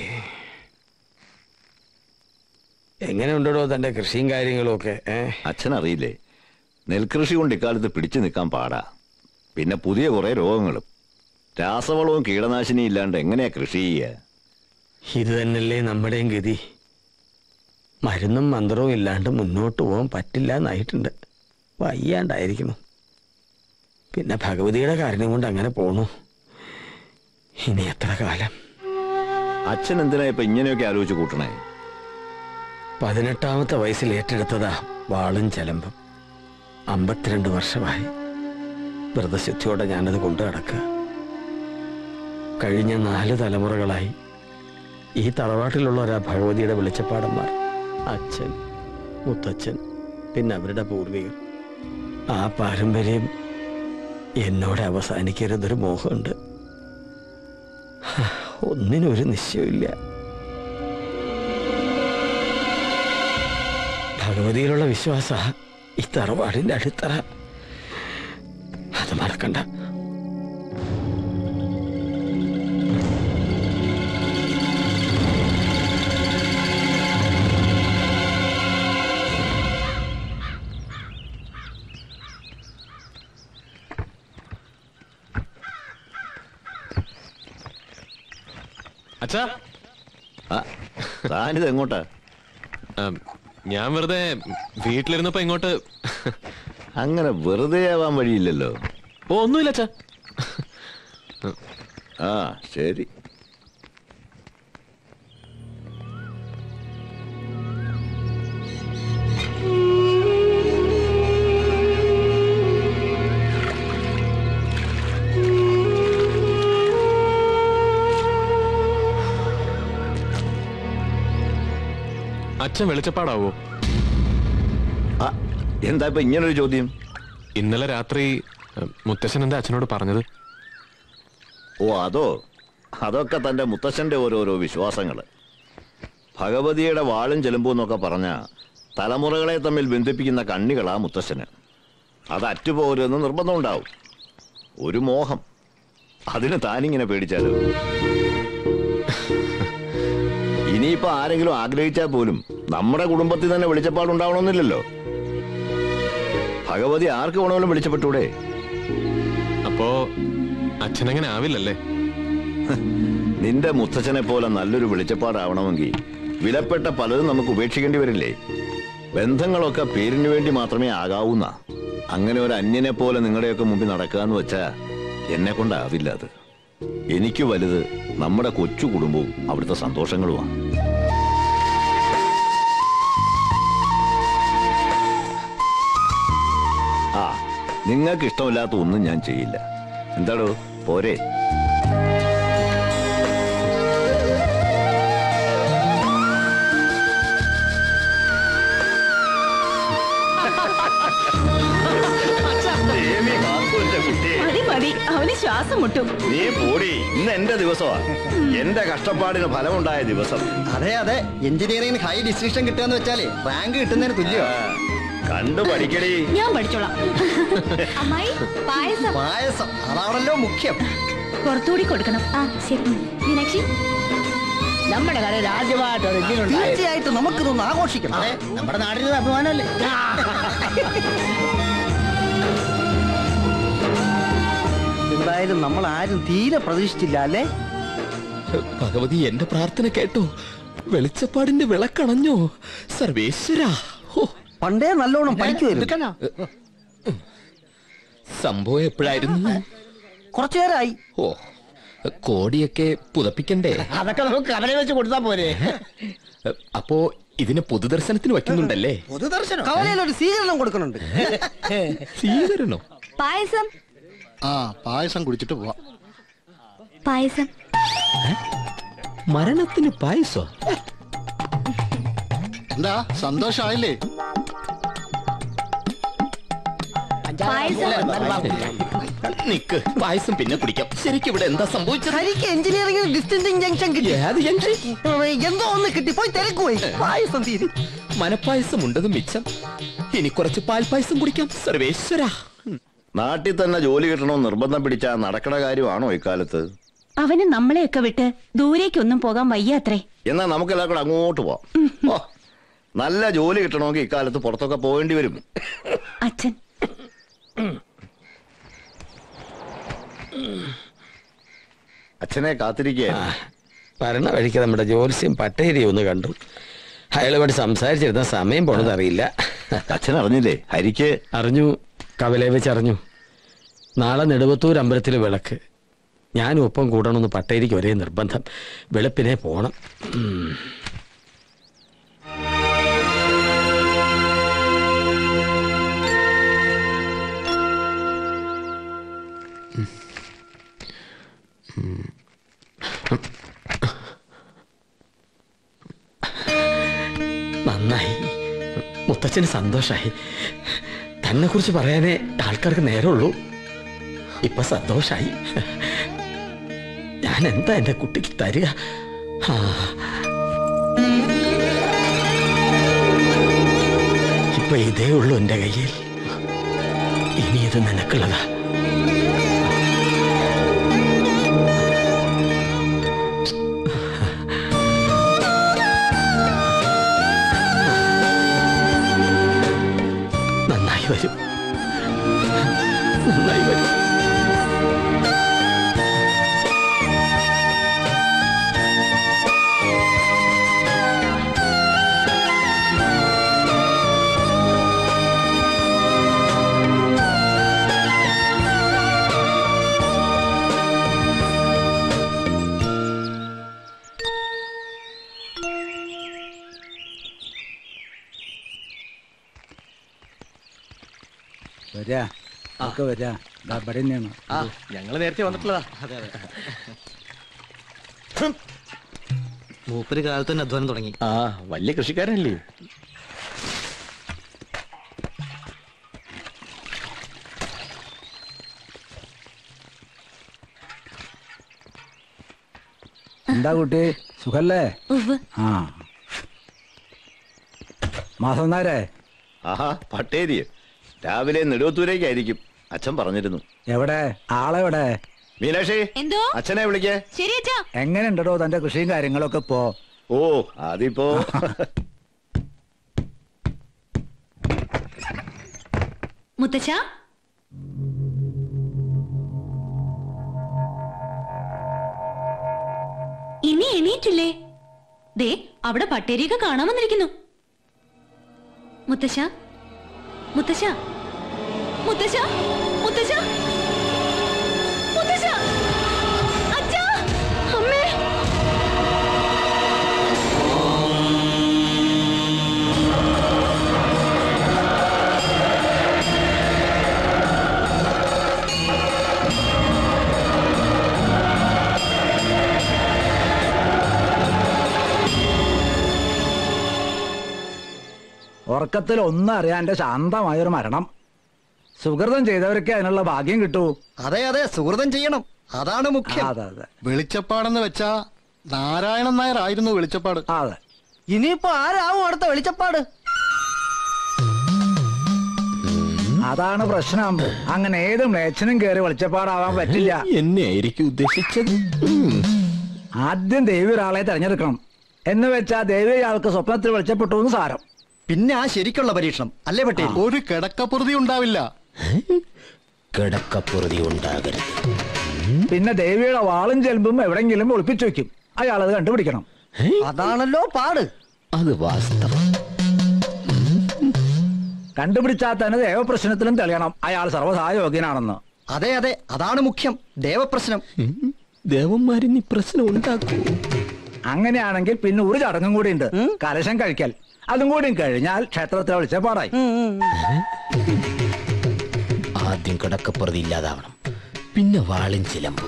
എങ്ങനെയുണ്ടോ തന്റെ കൃഷിയും കാര്യങ്ങളും ഒക്കെ? അച്ഛനറിയില്ലേ, നെൽകൃഷി കൊണ്ട് ഇക്കാലത്ത് പിടിച്ചു നിൽക്കാൻ പാടാ. പിന്നെ പുതിയ കുറെ രോഗങ്ങളും. രാസവളവും കീടനാശിനിയും ഇല്ലാണ്ട് എങ്ങനെയാ കൃഷി ചെയ്യുക? ഇത് തന്നെയല്ലേ നമ്മുടെയും ഗതി. മരുന്നും മന്ത്രവും ഇല്ലാണ്ട് മുന്നോട്ട് പോകാൻ പറ്റില്ല എന്നായിട്ടുണ്ട്. വയ്യാണ്ടായിരിക്കുന്നു. പിന്നെ ഭഗവതിയുടെ കാരണം കൊണ്ട് അങ്ങനെ പോണു. ഇനി എത്ര കാലം? അച്ഛൻ എന്തിനാ ഇപ്പൊ ഇങ്ങനെയൊക്കെ ആലോചിച്ച് കൂട്ടണേ? 18ാമത്തെ വയസ്സിൽ ഏറ്റെടുത്തതാ വാളും ചെലമ്പും. 52 വർഷമായി വ്രതശുദ്ധിയോടെ ഞാനത് കൊണ്ടു നടക്കുക. കഴിഞ്ഞ 4 തലമുറകളായി ഈ തറവാട്ടിലുള്ളവരാ ഭഗവതിയുടെ വെളിച്ചപ്പാടന്മാർ. അച്ഛൻ, മുത്തച്ഛൻ, പിന്നെ അവരുടെ പൂർവികർ. ആ പാരമ്പര്യം എന്നോട് അവസാനിക്കരുതൊരു മോഹമുണ്ട്. ഒന്നിനും ഒരു നിശ്ചയമില്ല. ഭഗവതിയിലുള്ള വിശ്വാസ ഈ തറവാടിന്റെ അടിത്തറ. അത് മറക്കണ്ട. അച്ഛാ, താനിത് എങ്ങോട്ടാ? ഞാൻ വെറുതെ വീട്ടിലിരുന്നപ്പോ ഇങ്ങോട്ട്. അങ്ങനെ വെറുതെ ആവാൻ വഴിയില്ലല്ലോ. ഓ ഒന്നുമില്ല അച്ഛാ. ആ ശരി. അച്ഛൻ വെളിച്ചപ്പാടാവോ? എന്താ ഇപ്പൊ ഇങ്ങനൊരു ചോദ്യം? ഇന്നലെ രാത്രി മുത്തശ്ശൻ എന്താ അച്ഛനോട് പറഞ്ഞത്? ഓ അതൊക്കെ തന്റെ മുത്തശ്ശന്റെ ഓരോരോ വിശ്വാസങ്ങള്. ഭഗവതിയുടെ വാളും ചെലുമ്പും എന്നൊക്കെ പറഞ്ഞ തലമുറകളെ തമ്മിൽ ബന്ധിപ്പിക്കുന്ന കണ്ണികളാ മുത്തശ്ശന്. അത് അറ്റുപോരുമെന്ന് നിർബന്ധമുണ്ടാവും. ഒരു മോഹം. അതിന് താനിങ്ങനെ പേടിച്ചാലോ? ഇനിയിപ്പോ ആരെങ്കിലും ആഗ്രഹിച്ചാൽ പോലും നമ്മുടെ കുടുംബത്തിൽ തന്നെ വെളിച്ചപ്പാടുണ്ടാവണമെന്നില്ലല്ലോ. ഭഗവതി ആർക്ക് വേണമെങ്കിലും വെളിച്ചപ്പെട്ടൂടെ? അപ്പോ അച്ഛനങ്ങനെ ആവില്ലല്ലേ? നിന്റെ മുത്തച്ഛനെ പോലെ നല്ലൊരു വെളിച്ചപ്പാടാവണമെങ്കിൽ വിലപ്പെട്ട പലതും നമുക്ക് ഉപേക്ഷിക്കേണ്ടി വരില്ലേ? ബന്ധങ്ങളൊക്കെ പേരിന് വേണ്ടി മാത്രമേ ആകാവൂന്ന. അങ്ങനെ ഒരു അന്യനെ പോലെ നിങ്ങളുടെയൊക്കെ മുമ്പിൽ നടക്കാന്ന് വെച്ചാ എന്നെ കൊണ്ടാവില്ല. അത് എനിക്ക് വലുത് നമ്മുടെ കൊച്ചു കുടുംബവും അവിടുത്തെ സന്തോഷങ്ങളുമാണ്. ആ നിങ്ങൾക്ക് ഇഷ്ടമില്ലാത്ത ഒന്നും ഞാൻ ചെയ്യില്ല. എന്താടോ പോരെ? മതി, അവന് ശ്വാസം മുട്ടും. നീ പോടി. ഇന്ന് എന്റെ ദിവസമാ. എന്റെ കഷ്ടപ്പാടിന് ഫലമുണ്ടായ ദിവസം. അതെ എഞ്ചിനീയറിംഗിന് ഹൈ ഡിസ്റ്റിങ്ഷൻ കിട്ടുകയെന്ന് വെച്ചാലേ റാങ്ക് കിട്ടുന്നതിന് തുല്യോ. കണ്ടു പഠിക്കടി. ഞാൻ പഠിച്ചോളാം. അമ്മായി പായസം. പായസം അതാണല്ലോ മുഖ്യം. പുറത്തുകൂടി കൊടുക്കണം. ആ ശരി. മീനാക്ഷി, നമ്മുടെ കടയിൽ ആദ്യമായിട്ടൊരു തീർച്ചയായിട്ടും നമുക്കിതൊന്ന് ആഘോഷിക്കണം. നമ്മുടെ നാടിന് അഭിമാനമല്ലേ. എന്തായാലും നമ്മൾ ആരും തീരെ പ്രതീക്ഷിച്ചില്ല അല്ലേ? ഭഗവതി എന്റെ പ്രാർത്ഥന കേട്ടോ. വെളിച്ചപ്പാടിന്റെ വിളക്കണഞ്ഞോ സർവേശ്വര. പണ്ടേ നല്ലോണം പഠിക്കുമായിരുന്നു. സംഭവം എപ്പോഴായിരുന്നു? കുറച്ചു നേരമായി. ഓ, കോടിയൊക്കെ പുതപ്പിക്കണ്ടേ? അതൊക്കെ നമുക്ക് കവല വെച്ച് കൊടുത്താ പോരെ. അപ്പോ ഇതിനെ പൊതുദർശനത്തിന് വയ്ക്കുന്നുണ്ടല്ലേ? പൊതുദർശനം കവലയിൽ ഒരു സ്വീകരണം കൊടുക്കുന്നുണ്ട്. സ്വീകരണോ? പായസം. പായസം കുടിച്ചിട്ട് പോവാം. പായസം. മരണത്തിന് പായസോ? എന്താ സന്തോഷായില്ലേ? നിക്ക്, പായസം പിന്നെ കുടിക്കാം. ശരിക്കും ഇവിടെ എന്താ സംഭവിച്ചത്? ഹരിക്ക് എഞ്ചിനീയറിംഗിൽ ഡിസ്റ്റൻസിംഗ് ജംഗ്ഷൻ കിട്ടി. എന്തോ ഒന്ന് കിട്ടി, പോയി തിരക്കുപോയി. പായസം തീരും. മനപ്പായസം ഉണ്ടത് മിച്ചം. ഇനി കുറച്ച് പാൽപ്പായസം കുടിക്കാം. സർവേശ്വര. നാട്ടിൽ തന്നെ ജോലി കിട്ടണമെന്ന് നിർബന്ധം പിടിച്ചാ നടക്കണ കാര്യമാണോ ഇക്കാലത്ത്? അവന് നമ്മളെയൊക്കെ വിട്ട് ദൂരേക്കൊന്നും പോകാൻ വയ്യാത്രേ. എന്നാ നമുക്കെല്ലാം കൂടെ അങ്ങോട്ട് പോവാം. ഓ, നല്ല ജോലി കിട്ടണമെങ്കിൽ ഇക്കാലത്ത് പുറത്തൊക്കെ പോകേണ്ടി വരും. അച്ഛൻ അച്ഛനെ കാത്തിരിക്കുകയാണ്. ഭരണ വഴിക്ക് നമ്മുടെ ജോത്സ്യം പട്ടേരി ഒന്ന് കണ്ടു. അയാളുമായിട്ട് സംസാരിച്ചിരുന്ന സമയം പോണത് അറിയില്ല. അച്ഛൻ അറിഞ്ഞില്ലേ? ഹരിക്ക് അറിഞ്ഞു, കവലയെ വെച്ച് അറിഞ്ഞു. നാളെ നെടുവത്തൂർ അമ്പലത്തിൽ വിളക്ക്. ഞാനും ഒപ്പം കൂടണമെന്ന് പട്ടേരിക്ക് ഒരേ നിർബന്ധം. വെളുപ്പിനെ പോണം. നന്നായി, മുത്തച്ഛന് സന്തോഷായി. തന്നെ കുറിച്ച് പറയാനേ ആൾക്കാർക്ക് നേരമുള്ളൂ. ഇപ്പൊ സന്തോഷായി. ഞാൻ എന്താ എന്റെ കുട്ടിക്ക് തരിക? ഇപ്പൊ ഇതേ ഉള്ളൂ എന്റെ കയ്യിൽ. ഇനി ഇത് നിനക്കുള്ളതാ. നന്നായി വരും, നന്നായി വരും. ഞങ്ങള് നേരത്തെ വന്നിട്ടുള്ളതാ. മൂപ്പര് കാലത്ത് തന്നെ അധ്വാനം തുടങ്ങി. വലിയ കൃഷിക്കാരനല്ലേ? എന്താ കുട്ടി, സുഖല്ലേ? ആ മാസം നേരെ. ആഹാ, പട്ടേരി രാവിലെ നെടുവത്തൂരേക്കായിരിക്കും. അച്ഛൻ പറഞ്ഞിരുന്നു. എവിടെ ആളെവിടെ? മീനാക്ഷി, എന്തോ അച്ഛനെ വിളിക്കേ. ശരി അച്ഛാ. എങ്ങനെയുണ്ടോ തന്റെ കൃഷിയും കാര്യങ്ങളൊക്കെ ഇപ്പോ? ഓ, അതിപ്പോ മുത്തച്ഛ, ഇനി എണീറ്റില്ലേ? ദേ അവിടെ പട്ടേരിയൊക്കെ കാണാൻ വന്നിരിക്കുന്നു. മുത്തശ്ശ, മുത്തശ്ശ, മുത്തശ്ശ, മുത്തശ്ശ, മുത്തശ്ശ, അച്ഛാ, അമ്മേ. ഉറക്കത്തിൽ ഒന്നും അറിയാന്റെ ശാന്തമായൊരു മരണം. സുഹൃതം ചെയ്തവർക്ക് അതിനുള്ള ഭാഗ്യം കിട്ടൂ. അതെ അതെ, സുഹൃതം ചെയ്യണം, അതാണ് മുഖ്യം. അതെ അതെ. വെളിച്ചപ്പാടെന്ന് വെച്ചാ നാരായണൻ നായർ ആയിരുന്നു വെളിച്ചപ്പാട്. അതെ. ഇനിയിപ്പോ ആരാവും അടുത്ത വെളിച്ചപ്പാട്? അതാണ് പ്രശ്നം. അങ്ങനെ ഏത് മ്ലേച്ഛനും കയറി വെളിച്ചപ്പാടാവാൻ പറ്റില്ല. എന്നെ ആയിരിക്കും ഉദ്ദേശിച്ചത്. ആദ്യം ദൈവം ഒരാളെ തെരഞ്ഞെടുക്കണം. എന്ന് വെച്ചാ ദൈവം ഇയാൾക്ക് സ്വപ്നത്തിൽ വെളിച്ചപ്പെട്ടു എന്ന് സാരം. പിന്നെ ആ ശരിക്കുള്ള പരീക്ഷണം അല്ലേ പട്ടേൽ? ഒരു കിടക്കപ്പുറതി ഉണ്ടാവില്ല. കിടക്കപ്പുറതി ഉണ്ടാകരുത്. പിന്നെ ദേവിയുടെ വാളും ചെലമ്പും എവിടെങ്കിലും ഒളിപ്പിച്ചു വെക്കും. അയാൾ അത് കണ്ടുപിടിക്കണം. അതാണല്ലോ പാട്. അത് വാസ്തവം. കണ്ടുപിടിച്ചാൽ തന്നെ ദേവപ്രശ്നത്തിലും തെളിയണം അയാൾ സർവ്വസായോഗ്യനാണെന്ന്. അതെ അതെ, അതാണ് മുഖ്യം. ദേവപ്രശ്നം. ദേവന്മാരിനി പ്രശ്നം ഉണ്ടാക്കൂ. അങ്ങനെയാണെങ്കിൽ പിന്നെ ഒരു ചടങ്ങും കൂടി ഉണ്ട്, കലശം കഴിക്കൽ. അതും കൂടി കഴിഞ്ഞാൽ ക്ഷേത്രത്തിൽ വെളിച്ചപ്പാടായി. ആദ്യം കിടക്കപ്പുറതി ഇല്ലാതാവണം, പിന്നെ വാളും ചിലമ്പും.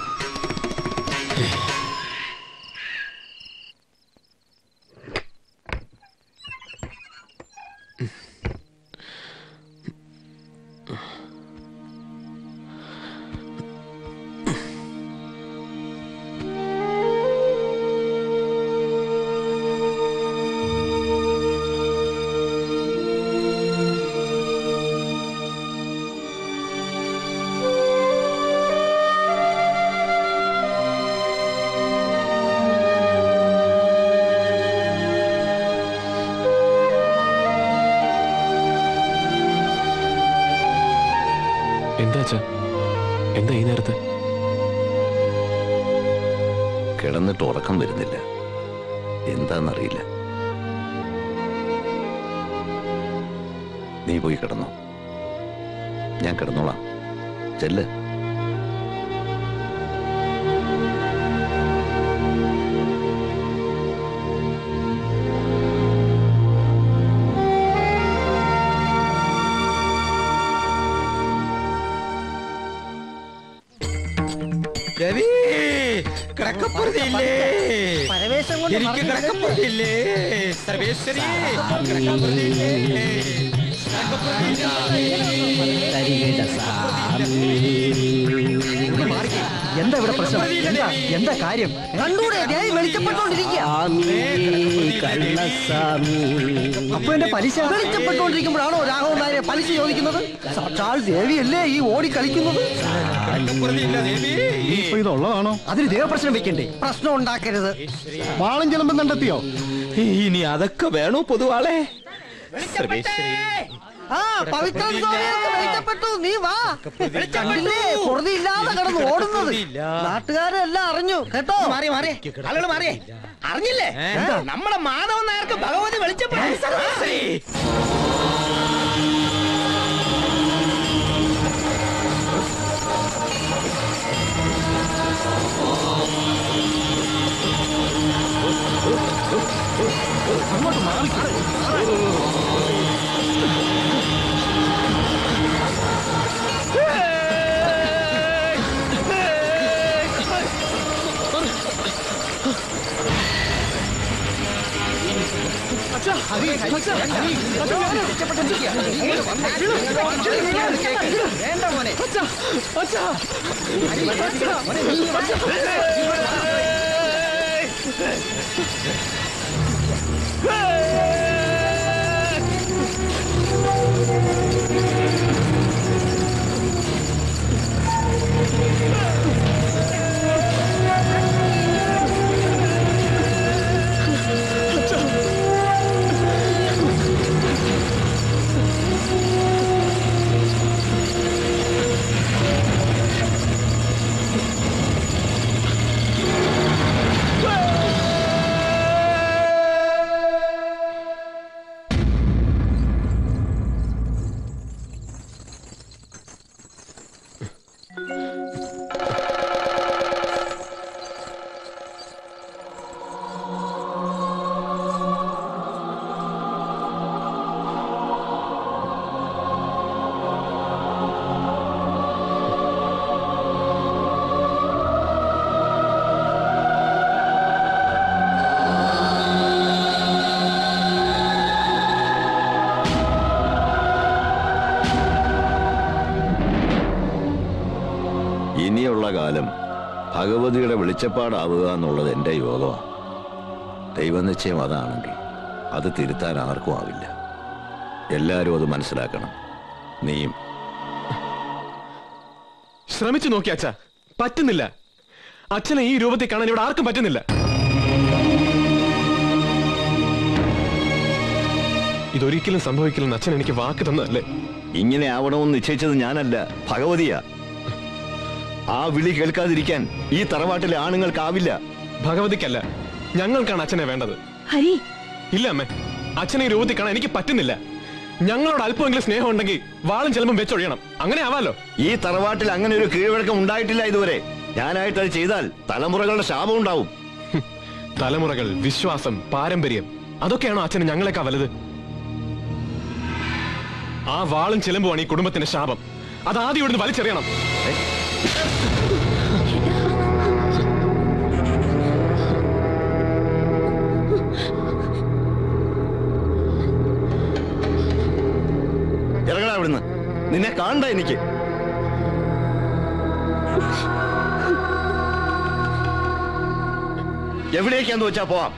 എന്താ ഈ നേരത്ത്? കിടന്നിട്ട് ഉറക്കം വരുന്നില്ല, എന്താന്നറിയില്ല. നീ പോയി കിടന്നോ, ഞാൻ കിടന്നോളാം. ചെല്ല്. പരവേശം കൊണ്ട് എന്താ ഇവിടെ പ്രശ്നം? എന്താ കാര്യം? കണ്ടൂടെ വെളിച്ചപ്പെട്ടോണ്ടിരിക്കുക. അപ്പൊ എന്റെ പലിശ വെളിച്ചപ്പെട്ടോണ്ടിരിക്കുമ്പോഴാണോ രാഘവൻ നായരെ പലിശ ചോദിക്കുന്നത്? സാക്ഷാൽ ദേവിയല്ലേ ഈ ഓടി കളിക്കുന്നത്? ഇതുള്ളതാണോ? അതിന് ദേവപ്രശ്നം വെക്കണ്ടേ? പ്രശ്നം ഉണ്ടാക്കരുത്. വാളും ചിലമ്പും കണ്ടെത്തിയോ? ഇനി അതൊക്കെ വേണോ പൊതുവാളെ? ആ പവിത്രൻ സ്വാമിയൊക്കെ വെളിച്ചപ്പെട്ടു. നീ വാ. കണ്ടില്ലേ പൊറുതിയില്ലാതെ കിടന്ന് ഓടുന്നത്? നാട്ടുകാരെല്ലാം അറിഞ്ഞു കേട്ടോ. മാറി മാറിയേ, ആളുകൾ മാറിയേ. അറിഞ്ഞില്ലേ നമ്മളെ മാധവൻ നായർക്ക് ഭഗവതി വെളിച്ചപ്പെട്ടു. അങ്ങോട്ട് മാറി. വേണ്ട മോനെ. ഇനിയുള്ള കാലം ഭഗവതിയുടെ വെളിച്ചപ്പാടാവുക എന്നുള്ളത് എൻ്റെ യോഗമാണ്. ദൈവനിശ്ചയം അതാണെങ്കിൽ അത് തിരുത്താൻ ആർക്കും ആവില്ല. എല്ലാവരും അത് മനസ്സിലാക്കണം. നീയും ശ്രമിച്ചു നോക്കി അച്ഛാ, പറ്റുന്നില്ല. അച്ഛനെ ഈ രൂപത്തിൽ കാണാൻ ഇവിടെ ആർക്കും പറ്റുന്നില്ല. ഇതൊരിക്കലും സംഭവിക്കില്ലെന്ന് അച്ഛൻ എനിക്ക് വാക്ക് തന്നതല്ലേ? ഇങ്ങനെ ആവണമെന്ന് നിശ്ചയിച്ചത് ഞാനല്ല, ഭഗവതിയാ. ആ വിളി കേൾക്കാതിരിക്കാൻ ഈ തറവാട്ടിലെ ആണുങ്ങൾക്കാവില്ല. ഭഗവതിക്കല്ല, ഞങ്ങൾക്കാണ് അച്ഛനെ വേണ്ടത്. ഹരി, ഇല്ല അമ്മേ, അച്ഛനെ ഈ രൂപത്തിൽ കാണാൻ എനിക്ക് പറ്റുന്നില്ല. ഞങ്ങളോട് അല്പമെങ്കിലും സ്നേഹം ഉണ്ടെങ്കിൽ വാളും ചെലമ്പും വെച്ചൊഴിയണം. അങ്ങനെ ആവാലോ. ഈ തറവാട്ടിൽ അങ്ങനെ ഒരു കീഴ്വഴക്കം ഉണ്ടായിട്ടില്ല ഇതുവരെ. ഞാനായിട്ട് അത് ചെയ്താൽ തലമുറകളുടെ ശാപം ഉണ്ടാവും. തലമുറകൾ, വിശ്വാസം, പാരമ്പര്യം, അതൊക്കെയാണോ അച്ഛന് ഞങ്ങളെക്കാ വലുത്? ആ വാളും ചിലമ്പുമാണ് ഈ കുടുംബത്തിന്റെ ശാപം. അത് ആദ്യം ഇവിടുന്ന് വലിച്ചെറിയണം. ഇറങ്ങടാ അവിടുന്ന്. നിന്നെ കാണണ്ട എനിക്ക്. എവിടേക്കാന്ന് വെച്ചാ പോവാം.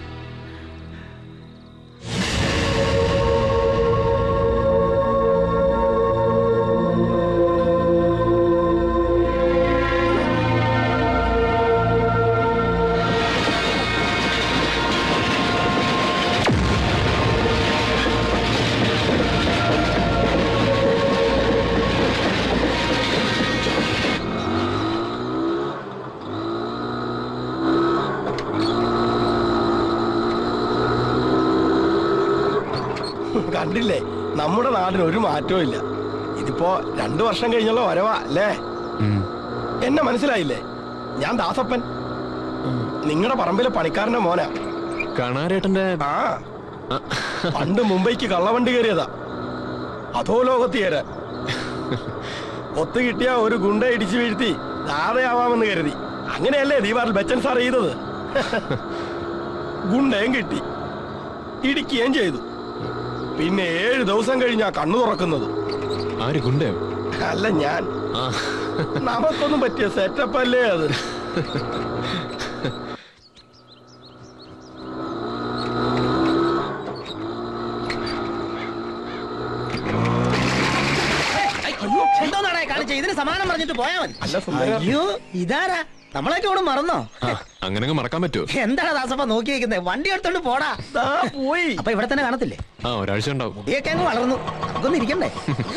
കണ്ടില്ലേ, നമ്മുടെ നാടിന് ഒരു മാറ്റവും ഇല്ല. ഇതിപ്പോ 2 വർഷം കഴിഞ്ഞുള്ള വരവാ അല്ലേ? എന്നെ മനസ്സിലായില്ലേ? ഞാൻ ദാസപ്പൻ, നിങ്ങളുടെ പറമ്പിലെ പണിക്കാരന്റെ മോനാ. കാണാരേട്ടന്റെ പണ്ട് മുംബൈക്ക് കള്ളവണ്ടി കയറിയതാ, അതോ ലോകത്ത് കയറാൻ. ഒത്തു കിട്ടിയ ഒരു ഗുണ്ട ഇടിച്ചു വീഴ്ത്തി ധാരയാവാമെന്ന് കരുതി. അങ്ങനെയല്ലേ ദീപാറിൽ ബച്ചൻ സാർ ചെയ്തത്? ഗുണ്ടയും കിട്ടി, ഇടിക്കുകയും ചെയ്തു. പിന്നെ 7 ദിവസം കഴിഞ്ഞാ കണ്ണു തുറക്കുന്നത്. ആര്, ഗുണ്ടയോ? അല്ല, ഞാൻ. നമുക്കൊന്നും പറ്റിയ സെറ്റപ്പ് അല്ലേ അത്? എന്തോന്നാണേ കാണിച്ച? ഇതിന് സമാനം പറഞ്ഞിട്ട് പോയാ മതി. അയ്യോ, ഇതാരാ? നമ്മളൊക്കെ ഇവിടെ മറന്നോ? അങ്ങനെ മറക്കാൻ പറ്റുമോ? എന്താണ് ദാസപ്പ നോക്കി വെക്കുന്നത്? വണ്ടി എടുത്തോണ്ട് പോടാ. പോയി. അപ്പൊ ഇവിടെ തന്നെ കാണത്തില്ലേ? ഒരാഴ്ച ഉണ്ടാവും. മുടിയൊക്കെ അങ്ങ് വളർന്നു. നമുക്കൊന്നും ഇരിക്കണ്ടേ?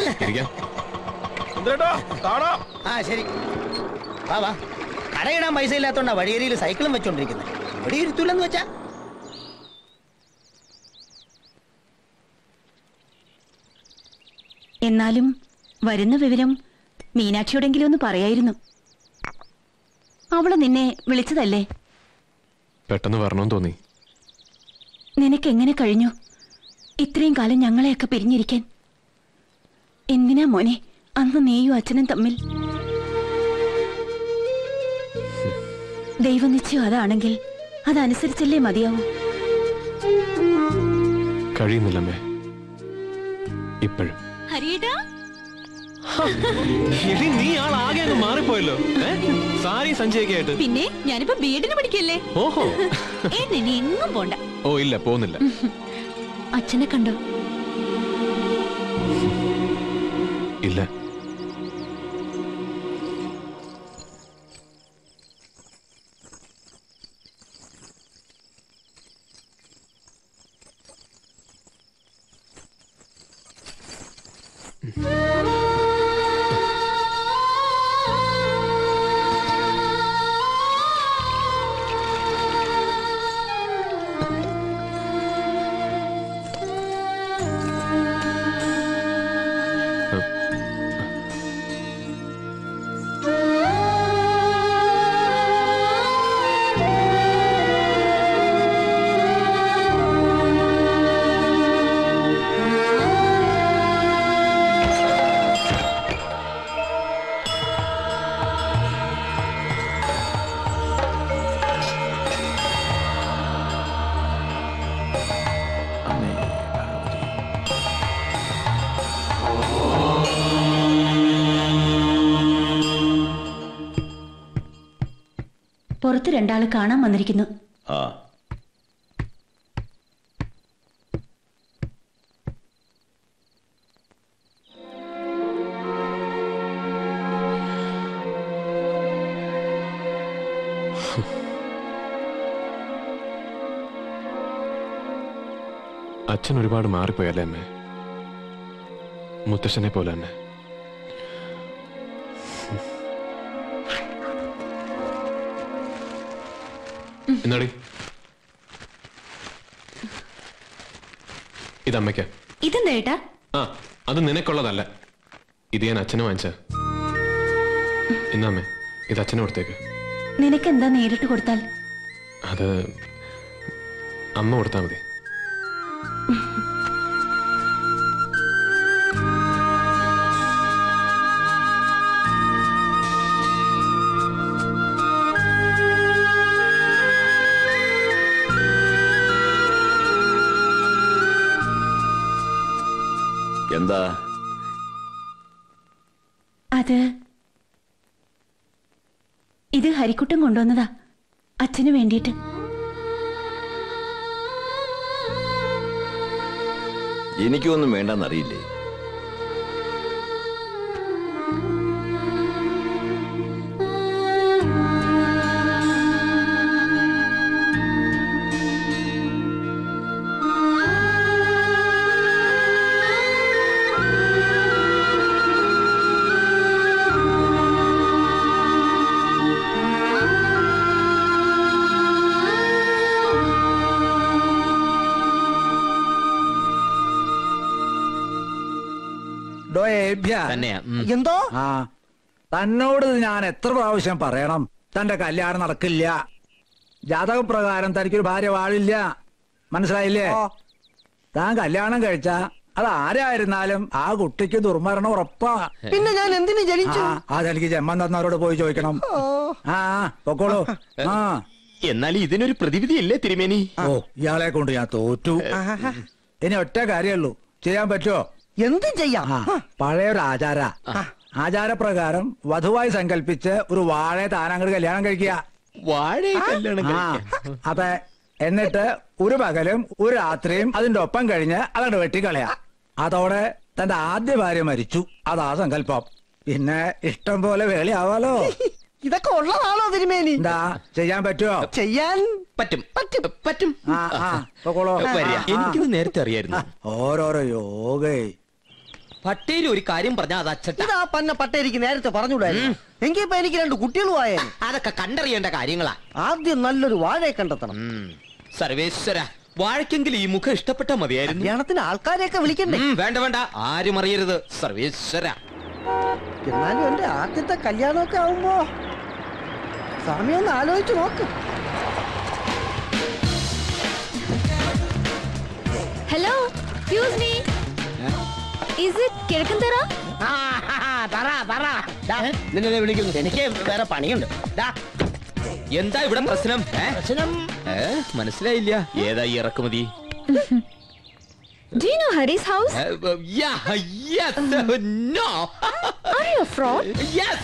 ആ ശരി, വാ വാ. കടയിടാൻ പൈസ ഇല്ലാത്തോണ്ടാ വഴിയേരിയിൽ സൈക്കിളും വെച്ചോണ്ടിരിക്കുന്നത്. ഇവിടെ ഇരുത്തൂലെന്ന് വെച്ചാ. എന്നാലും വരുന്ന വിവരം മീനാക്ഷിയോടെങ്കിലും ഒന്ന് പറയായിരുന്നു. അവള് നിന്നെ വിളിച്ചതല്ലേ? പെട്ടെന്ന് വരണമെന്ന് തോന്നി. നിനക്കെങ്ങനെ കഴിഞ്ഞു ഇത്രയും കാലം ഞങ്ങളെയൊക്കെ പിരിഞ്ഞിരിക്കാൻ? എന്തിനാ മോനെ അന്ന് നീയും അച്ഛനും തമ്മിൽ? ദൈവനിശ്ചയം അതാണെങ്കിൽ അതനുസരിച്ചല്ലേ മതിയാവൂ. കഴിയുന്നില്ലമ്മേ ഇപ്പോഴും. ഹരിയേട്ടാ, നീ ആളാകെ അങ്ങ് മാറിപ്പോയല്ലോ. സാരി സഞ്ചയൊക്കെ ആയിട്ട്. പിന്നെ ഞാനിപ്പോ ബിഎഡിന് പഠിക്കല്ലേ. ഓഹോ, ഇനി എങ്ങും പോണ്ട. ഓ ഇല്ല, പോകുന്നില്ല. അച്ഛനെ കണ്ടോ? ഇല്ല. പുറത്ത് 2 ആള് കാണാൻ വന്നിരിക്കുന്നു. അച്ഛൻ ഒരുപാട് മാറിപ്പോയല്ലേ അമ്മേ? മുത്തശ്ശനെ പോലെ തന്നെ. എന്നാടി ഇതമ്മയ്ക്ക. ഇതെന്താ ഏട്ടാ? ആ, അത് നിനക്കുള്ളതല്ല. ഇത് ഞാൻ അച്ഛന് വാങ്ങിച്ച. എന്നാമ്മേ, ഇത് അച്ഛന് കൊടുത്തേക്ക്. നിനക്കെന്താ നേരിട്ട് കൊടുത്താൽ? അത് അമ്മ കൊടുത്താ മതി. എന്താ അത്? ഇത് ഹരിക്കുട്ടൻ കൊണ്ടുവന്നതാ അച്ഛന് വേണ്ടിയിട്ട്. എനിക്കൊന്നും വേണ്ടെന്നറിയില്ലേ? എന്തോ ആ തന്നോട് ഞാൻ എത്ര പ്രാവശ്യം പറയണം തന്റെ കല്യാണം നടക്കില്ല, ജാതകപ്രകാരം തനിക്കൊരു ഭാര്യ വാഴില്ല, മനസ്സിലായില്ലേ? താൻ കല്യാണം കഴിച്ച അത് ആരായിരുന്നാലും ആ കുട്ടിക്ക് ദുർമരണം ഉറപ്പാ. പിന്നെ ഞാൻ എന്തിനു ജനിച്ചു? അതെനിക്ക് ജന്മം തന്നവരോട് പോയി ചോദിക്കണം. ആ പൊക്കോളൂ. ആ എന്നാൽ ഇതിനൊരു പ്രതിവിധിയല്ലേ തിരുമേനി? ഓ ഇയാളെ കൊണ്ട് ഞാൻ തോറ്റു. ഇനി ഒറ്റ കാര്യമുള്ളൂ, ചെയ്യാൻ പറ്റുമോ? എന്ത് ചെയ്യാം? പഴയൊരു ആചാരപ്രകാരം വധുവായി സങ്കല്പിച്ച് ഒരു വാഴയെ താനങ്ങോട്ട് കല്യാണം കഴിക്കുക. അതെ, എന്നിട്ട് ഒരു പകലും ഒരു രാത്രിയും അതിന്റെ ഒപ്പം കഴിഞ്ഞ് അതങ്ങോട്ട് വെട്ടിക്കളയാ. അതോടെ തന്റെ ആദ്യ ഭാര്യ മരിച്ചു, അതാ സങ്കല്പം. പിന്നെ ഇഷ്ടം പോലെ വേളിയാവാലോ. ഇതൊക്കെ ഉള്ളതാണോ തിരുമേനി? എന്താ ചെയ്യാൻ പറ്റുമോ? ചെയ്യാൻ പറ്റും പറ്റും പറ്റും. എനിക്കിത് നേരത്തെ അറിയായിരുന്നു. ഓരോരോ യോഗേ. പട്ടേരി ഒരു കാര്യം പറഞ്ഞാൽ അത് അച്ചട്ട. ഇതാ പന്ന പട്ടേരിക്ക് നേരത്തെ പറഞ്ഞുകൂടായിരുന്നു. എങ്കിൽ ഇപ്പൊ എനിക്ക് 2 കുട്ടികളും ആയാലും. അതൊക്കെ കണ്ടറിയേണ്ട കാര്യങ്ങളാ. ആദ്യം നല്ലൊരു വാഴയെ കണ്ടെത്തണം. സർവേശ്വര, വാഴക്കെങ്കിൽ ഈ മുഖം ഇഷ്ടപ്പെട്ട മതിയായിരുന്നു. കല്യാണത്തിന് ആൾക്കാരെയൊക്കെ വിളിക്കണ്ടേ? വേണ്ട വേണ്ട, ആരും അറിയരുത്. സർവേശ്വര, എന്നാലും എന്റെ ആദ്യത്തെ കല്യാണമൊക്കെ ആവുമ്പോ സമയം ഒന്ന് ആലോചിച്ച് നോക്ക്. Hello, excuse me, is it Kizhakkanthara? നിന്നെ വിളിക്കുന്നു. എനിക്ക് വേറെ പണിയുണ്ട്. എന്താ ഇവിടെ പ്രശ്നം? മനസ്സിലായില്ല. ഏതാ ഈ ഇറക്കുമതി? Do you know Hari's house? Yeah, yes, no. Are you a fraud? Yes.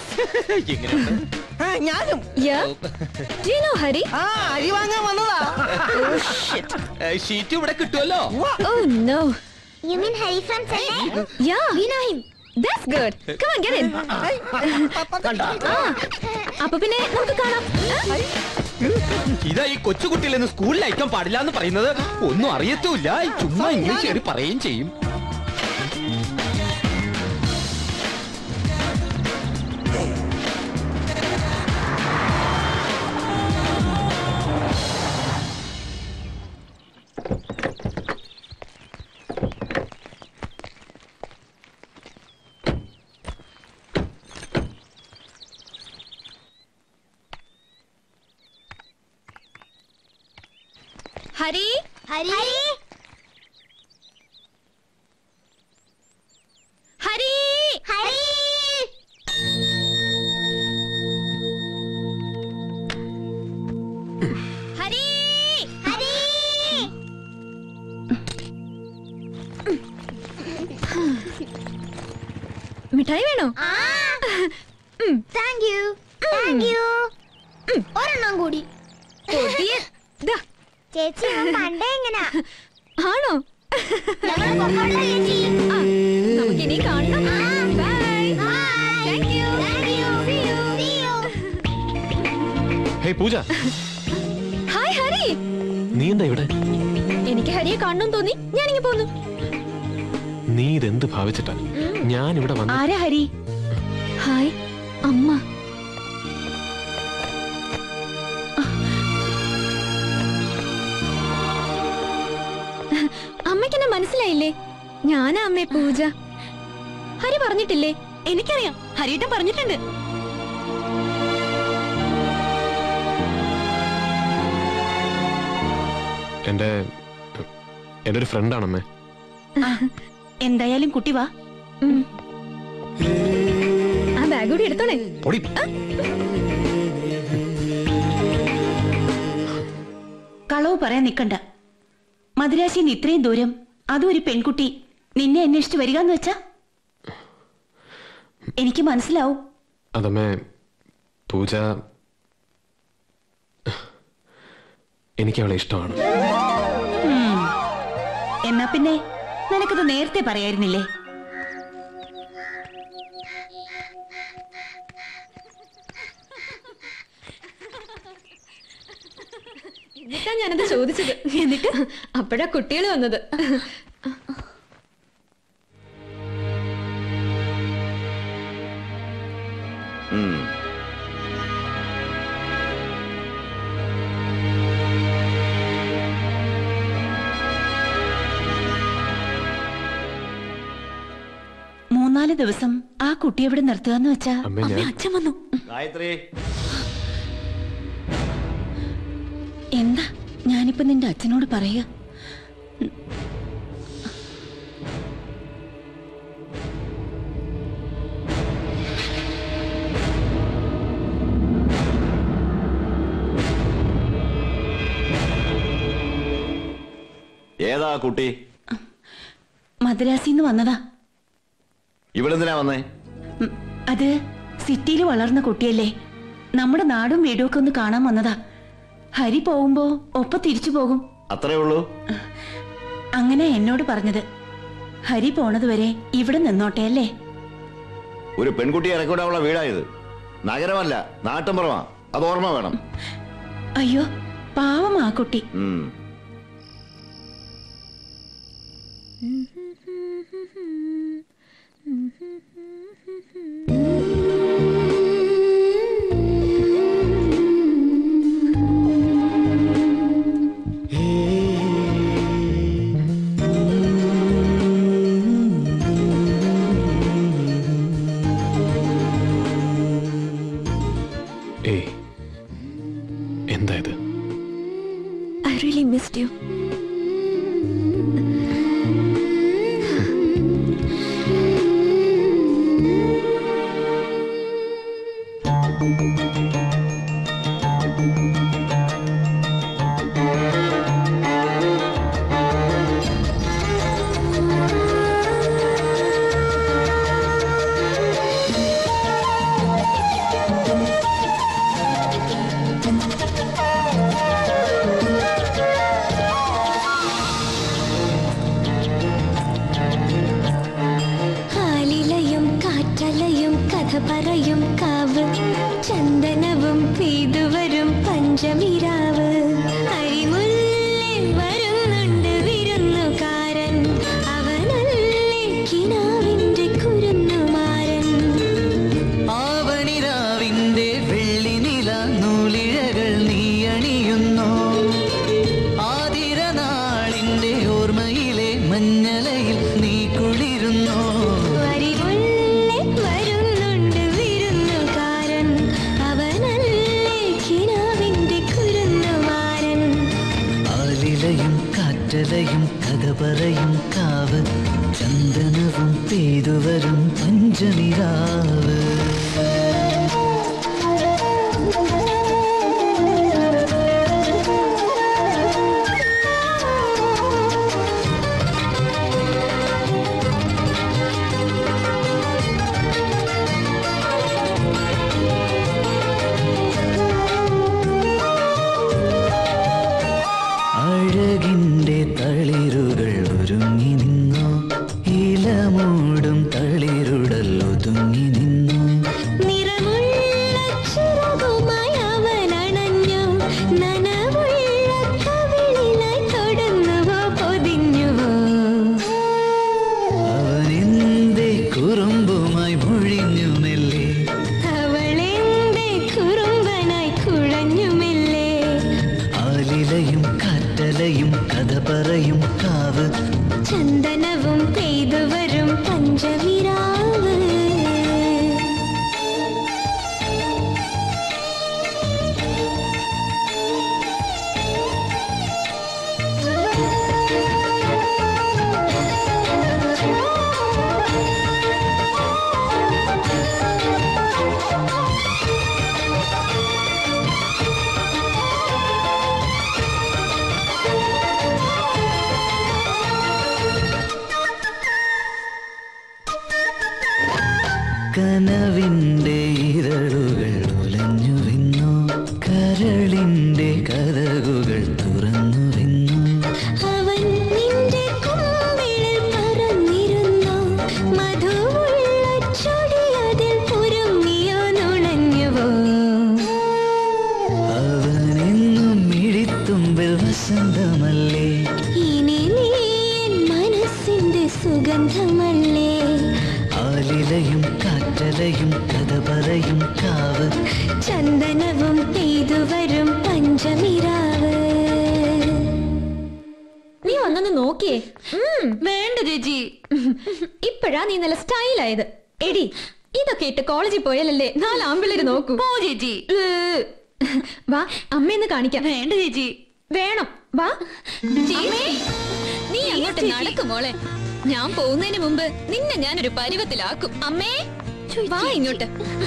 ഞാനും. Yeah. Do you know Hari? അരി വാങ്ങാൻ വന്നതാ. Oh shit. ഷീറ്റ് ഇവിടെ കിട്ടുമല്ലോ. Oh no. You mean Hari from Chennai? Yeah. We know him. That's good. Come on, get in. അപ്പൊ പിന്നെ നമുക്ക് കാണാം. ഇതാ ഈ കൊച്ചുകുട്ടിയിലെന്ന് സ്കൂളിൽ അയക്കാൻ പാടില്ല എന്ന് പറയുന്നത്. ഒന്നും അറിയത്തുമില്ല, ചുമ്മാ ഇംഗ്ലീഷ് കയറി പറയുകയും ചെയ്യും. ഹരി, ഹരി, ഹരി, ഹരി. ഹരി, ഹരി. മിഠായി വേണോ? Thank you, thank you. ഒരെണ്ണം കൂടി. ചേച്ചി പണ്ടേ എങ്ങനാ? ആണോ? നമുക്കിനി കാണണം. Bye. Thank you. Hey Pooja. Hi Hari. നീ എന്താ ഇവിടെ? എനിക്ക് ഹരിയെ കാണണം തോന്നി, ഞാനിങ്ങ് പോന്നു. നീ ഇതെന്ത് ഭാവിച്ചിട്ടാ ഞാൻ ഇവിടെ വന്നു? ആരാ ഹരി? ഹായ് അമ്മ. അമ്മയ്ക്കെന്നെ മനസ്സിലായില്ലേ? ഞാനാ അമ്മേ പൂജ. ഹരി പറഞ്ഞിട്ടില്ലേ? എനിക്കറിയാം, ഹരിയേട്ടൻ പറഞ്ഞിട്ടുണ്ട്. എന്റെ ഒരു ഫ്രണ്ടാണമ്മേ. എന്തായാലും കുട്ടി വാ. ആ ബാഗ് കൂടി എടുത്തോണേ. കളവ് പറയാൻ നിക്കണ്ട. മദ്രാശിന്ന് ഇത്രയും ദൂരം, അതും ഒരു പെൺകുട്ടി നിന്നെ അന്വേഷിച്ച് വരികന്ന് വെച്ചാ എനിക്ക് മനസ്സിലാവും. അതമ്മേ പൂജ, എനിക്ക് അവളെ ഇഷ്ടമാണ്. എന്നാ പിന്നെ നിനക്കത് നേരത്തെ പറയായിരുന്നില്ലേ? എന്നിട്ടാ ഞാനത് ചോദിച്ചത്. എന്നിട്ട് അപ്പോഴാ കുട്ടികൾ വന്നത്. മൂന്നാല് ദിവസം ആ കുട്ടി എവിടെ നിർത്തുകയെന്ന് വെച്ചാ അച്ഛൻ വന്നു. ഗായത്രി, എന്താ ഞാനിപ്പോ നിന്റെ അച്ഛനോട് പറയുക? ഏതാ കുട്ടി? മദ്രാസിന്ന് വന്നതാ. ഇവിടെ എന്തിനാ വന്നേ? അത് സിറ്റിയിൽ വളർന്ന കുട്ടിയല്ലേ, നമ്മുടെ നാടും വീടും ഒക്കെ ഒന്ന് കാണാൻ വന്നതാ. ഹരി പോകുമ്പോ ഒപ്പം തിരിച്ചു പോകും, അത്രേ ഉള്ളൂ. അങ്ങനെ എന്നോട് പറഞ്ഞത്. ഹരി പോണത് വരെ ഇവിടെ നിന്നോട്ടെ അല്ലേ? ഒരു പെൺകുട്ടിയെ ഇറക്കിവിടാനുള്ള വീടായത്, നഗരമല്ല നാട്ടിൻപുറമാ, അത് ഓർമ്മ വേണം. അയ്യോ പാവം ആ കുട്ടി. എന്താ ഇത്? I really missed you. പറയും കാവ് ചന്ദനവും പെയ്തുവരും പഞ്ചമിരാവ് അരിമുല്ലിൽ വരുന്നുണ്ട് വിരുന്നുകാരൻ അവനല്ലേ കിനാവിന്റെ കുരുന്നുമാരൻ ആവണിരാവിന്റെ വെള്ളി നില നൂലിഴകൾ നീ അണിയുന്നോ ആതിരനാളിന്റെ ഓർമ്മയിലെ മഞ്ഞലയിൽ നീ കുളിരുന്നോ കാറ്റലയും കഥ പറയും കാവ് ചന്ദനവും പെയ്തുവരും പഞ്ചമിരാവ് അഴകിന്റെ തളിരുകൾ ഒരുങ്ങി നിന്റെ ഇതളുകൾ ഉലഞ്ഞുവെന്നു കരളിന്റെ കഥകുകൾ തുറന്നുവെന്നു അവൻ നിന്റെ കുമ്പിളിൽ പറന്നിരുന്നു മധുവുള്ള ചൊടി അതിൽ പുരുങ്ങിയോ നുണഞ്ഞുവോ അവനെന്നും മിഴിത്തുമ്പിൽ വസന്തമല്ലേ ഇനി നീ എൻ മനസ്സിന്റെ സുഗന്ധമല്ലേ ആലിലയും കാറ്റലയും കഥ പറയും കാവ് ചന്ദനവും പെയ്തുവരും പഞ്ചമിരാവ് നീ വന്നൊന്ന് നോക്കിയേ വേണ്ട ചേച്ചി ഇപ്പഴാ നീ നല്ല സ്റ്റൈലായത്. എടി ഇതൊക്കെ ഇട്ട് കോളേജിൽ പോയാലല്ലേ 4 ആമ്പിള്ളേര് നോക്കൂ. പോ ചേച്ചി. വാ അമ്മയെന്ന് കാണിക്കാം. വേണ്ട ചേച്ചി. വേണം വാ. നീ അങ്ങോട്ട് നടക്കും മോളെ. ഞാൻ പോകുന്നതിന് മുമ്പ് നിന്നെ ഞാനൊരു പരുവത്തിലാക്കും. അമ്മേ വാ ഇങ്ങോട്ട്.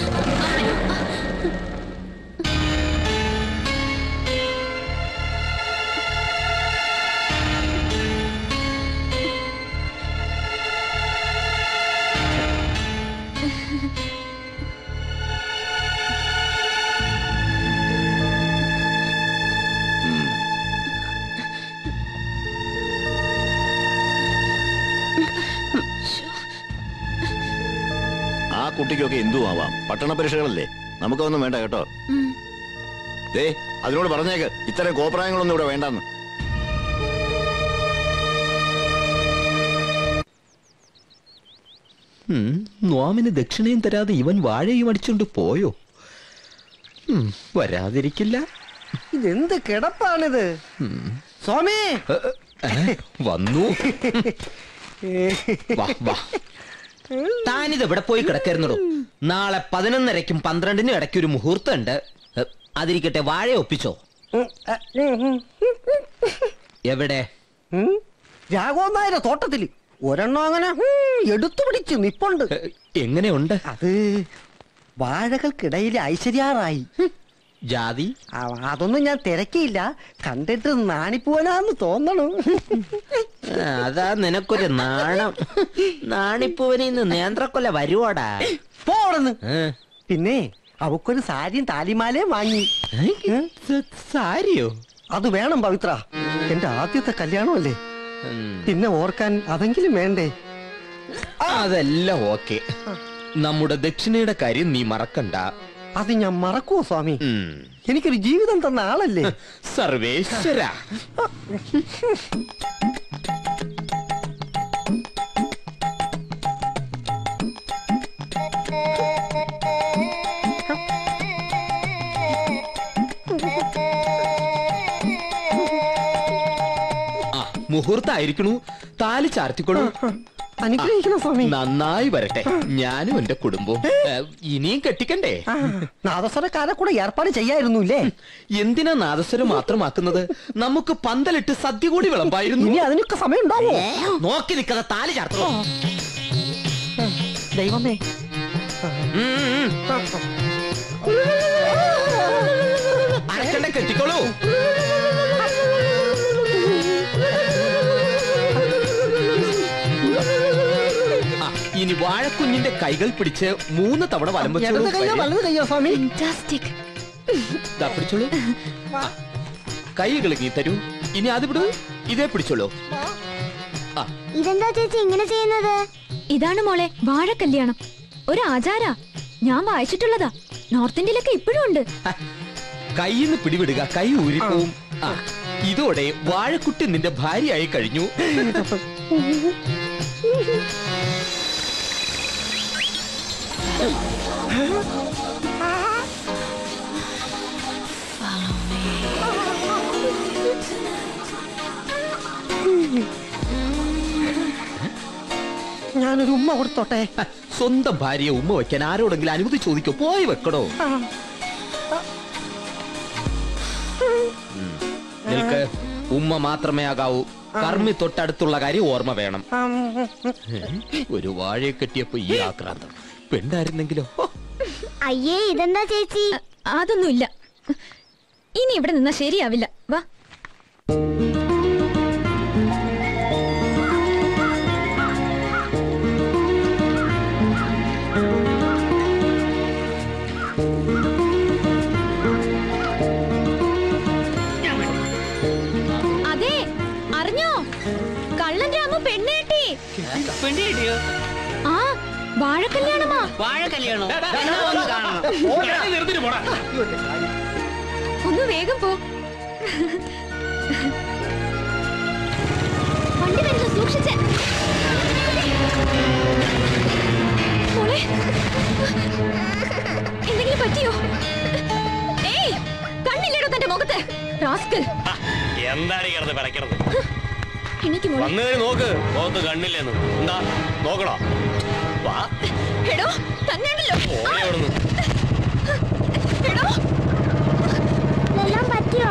ആ കുട്ടിക്കൊക്കെ എന്തും ആവാം. പട്ടണ പരീക്ഷകളല്ലേ, നമുക്കൊന്നും വേണ്ട കേട്ടോ. ദേ അതിനോട് പറഞ്ഞേക്ക് ഇത്തരം കോപ്രായങ്ങളൊന്നും ഇവിടെ വേണ്ടെന്ന്. നോമിന് ദക്ഷിണയും തരാതെ ഇവൻ വാഴയും അടിച്ചുകൊണ്ട് പോയോ? വരാതിരിക്കില്ല. ഇതെന്ത് കിടപ്പാണിത് സ്വാമി? വന്നു. വാ വാ. താനിത് എവിടെ പോയി കിടക്കരുന്നോ? നാളെ 11:30ക്കും 12നും ഇടയ്ക്ക് ഒരു മുഹൂർത്തം ഉണ്ട്. അതിരിക്കട്ടെ, വാഴ ഒപ്പിച്ചോ? എവിടെ? രാഘവനായരുടെ തോട്ടത്തില് ഒരെണ്ണം അങ്ങനെ എടുത്തു പിടിച്ച് നിപ്പുണ്ട്. എങ്ങനെയുണ്ട്? അത് വാഴകൾക്കിടയിൽ ഐശ്വര്യാറായി. ജാതി അതൊന്നും ഞാൻ തിരക്കിയില്ല. കണ്ടിട്ട് നാണിപ്പൂവനാന്ന് തോന്നണു. അതാ നിനക്കൊരു നാണം. നാണിപ്പൂവനിന്ന് നേന്ത്രക്കൊല വരുവാടാ. പോണെന്ന്. പിന്നെ അവക്കൊരു സാരിയും താലിമാലയും വാങ്ങി. സാരിയോ? അത് വേണം പവിത്ര, എന്റെ ആദ്യത്തെ കല്യാണമല്ലേ. പിന്നെ ഓർക്കാൻ അതെങ്കിലും വേണ്ടേ? അതെല്ലാം ഓക്കെ. നമ്മുടെ ദക്ഷിണയുടെ കാര്യം നീ മറക്കണ്ട. അത് ഞാൻ മറക്കുവോ സ്വാമി? എനിക്കൊരു ജീവിതം തന്ന ആളല്ലേ. സർവേശ്വര. മുഹൂർത്തായിരിക്കണു. താലി ചാർത്തിക്കൊള്ളു. അനുഗ്രഹിക്കണം സ്വാമി. നന്നായി വരട്ടെ. ഞാനും എന്റെ കുടുംബവും. ഇനിയും കെട്ടിക്കണ്ടേ? നാദസ്വരക്കാരെ കൂടെ ഏർപ്പാട് ചെയ്യായിരുന്നുല്ലേ? എന്തിനാ നാദസ്വരം മാത്രമാക്കുന്നത്? നമുക്ക് പന്തലിട്ട് സദ്യ കൂടി വിളമ്പായിരുന്നു. ഇനി അതിനൊക്കെ സമയം ഉണ്ടാവോ? നോക്കി നിൽക്കാതെ താലി ചാർത്തോ. ദൈവമേ. അരക്കണ്ട, കെട്ടിക്കോളൂ. ഇനി വാഴക്കുഞ്ഞിന്റെ കൈകൾ പിടിച്ച് 3 തവണ വലം വെച്ചോളൂ. പിടിച്ചോളൂ. കൈകൾ നീ തരൂ. ഇനി അത് വിടൂ. ഇതേ പിടിച്ചോളൂ. ഇതെന്താ ചേച്ചി ഇങ്ങനെ ചെയ്യുന്നത്? ഇതാണ് മോളെ വാഴ കല്യാണം. ഒരു ആചാരാ. ഞാൻ വായിച്ചിട്ടുള്ളതാ. നോർത്ത് ഇന്ത്യയിലൊക്കെ ഇപ്പോഴും ഉണ്ട്. കൈന്ന് പിടിവിടുക, കൈ ഊരിപ്പോവും. ഇതോടെ വാഴക്കുട്ടി നിന്റെ ഭാര്യയായി കഴിഞ്ഞു. ഞാനൊരു ഉമ്മ കൊടുത്തോട്ടെ. സ്വന്തം ഭാര്യയെ ഉമ്മ വെക്കാൻ ആരോടെങ്കിലും അനുമതി ചോദിക്കോ? പോയി വെക്കടോ. നിനക്ക് ഉമ്മ മാത്രമേ ആകാവൂ. കർമ്മി തൊട്ടടുത്തുള്ള കാര്യം ഓർമ്മ വേണം. ഒരു വാഴയെ കെട്ടിയപ്പോ ഈ ആക്രാന്തം. പെണ്ണായിരുന്നെങ്കിലോ? അയ്യേ ഇതെന്താ ചേച്ചി? അതൊന്നുമില്ല. ഇനി ഇവിടെ നിന്നാ ശരിയാവില്ല. വാ. കല്യാണം ഒന്ന് വേഗം പോ. വണ്ടി വരുന്നു, സൂക്ഷിച്ച്. മോളെ, എന്തെങ്കിലും പറ്റിയോ? ഏയ്, കണ്ണില്ലേടോ തന്റെ മുഖത്ത്? റാസ്കൽ. എന്താണ് കിടന്ന് പിടയ്ക്കണത്? എനിക്ക് വന്നു നോക്ക്, മുഖത്ത് കണ്ണില്ലെന്ന്. എന്താ നോക്കണോ? വാ. എടോ, തന്നെയാണല്ലോ. എടോ, എല്ലാം പറ്റിയോ?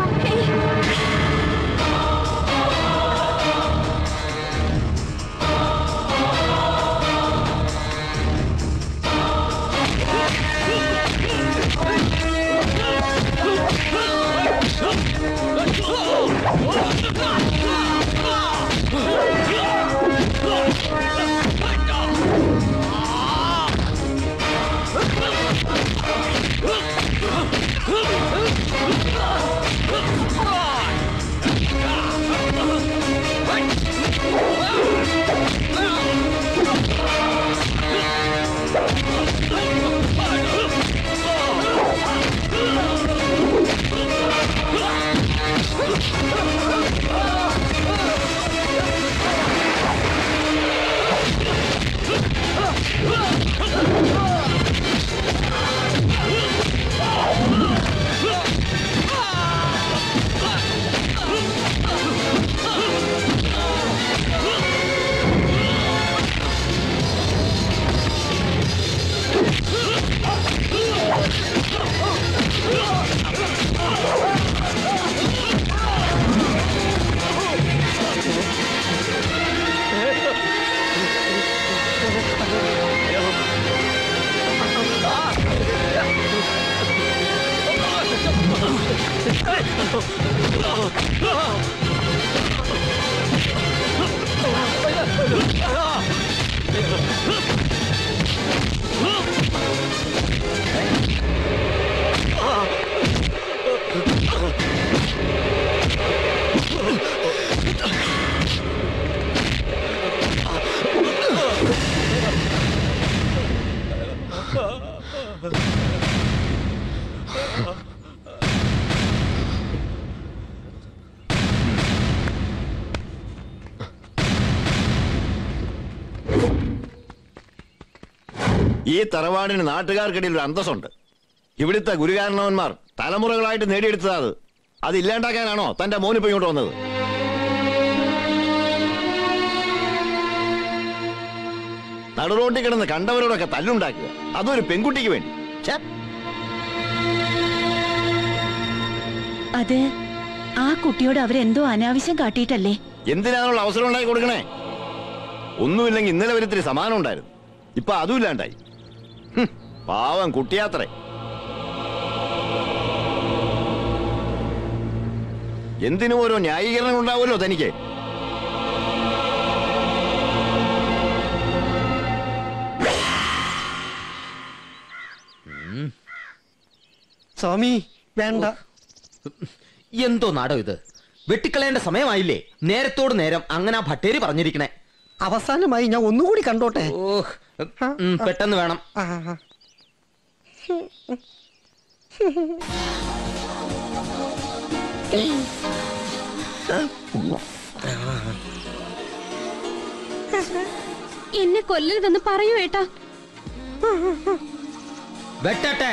ഈ തറവാടിന് നാട്ടുകാർക്കിടയിൽ ഒരു അന്തസ്സുണ്ട്. ഇവിടുത്തെ ഗുരുകാരണവന്മാർ തലമുറകളായിട്ട് നേടിയെടുത്തത് അത് ഇല്ലാണ്ടാക്കാനാണോ തന്റെ മോനിപ്പോ ഇങ്ങോട്ട് വന്നത്? നടുറോട്ടിൽ കിടന്ന് കണ്ടവരോടൊക്കെ തല്ലുണ്ടാക്കുക, അതൊരു പെൺകുട്ടിക്ക് വേണ്ടി. അത് ആ കുട്ടിയോട് അവരെന്തോ അനാവശ്യം കാട്ടിയിട്ടല്ലേ? എന്തിനാണുള്ള അവസരം ഉണ്ടാക്കി കൊടുക്കണേ? ഒന്നുമില്ലെങ്കിൽ ഇന്നലെ വരെ സമാനം ഉണ്ടായിരുന്നു, ഇപ്പൊ അതും ഇല്ലാണ്ടായി. പാവം കുട്ടിയാത്രേ. എന്തിനും ഓരോ ന്യായീകരണം ഉണ്ടാവുമല്ലോ തനിക്ക്. സ്വാമി വേണ്ട. എന്തോ നാടോ ഇത്? വെട്ടിക്കളയേണ്ട സമയമായില്ലേ? നേരത്തോട് നേരം അങ്ങനെ ആ ഭട്ടേരി പറഞ്ഞിരിക്കണേ. അവസാനമായി ഞാൻ ഒന്നുകൂടി കണ്ടോട്ടെ. പെട്ടെന്ന് വേണം. എന്നെ കൊല്ലരുതെന്ന് പറയൂ ഏട്ടാ. വെട്ടട്ടെ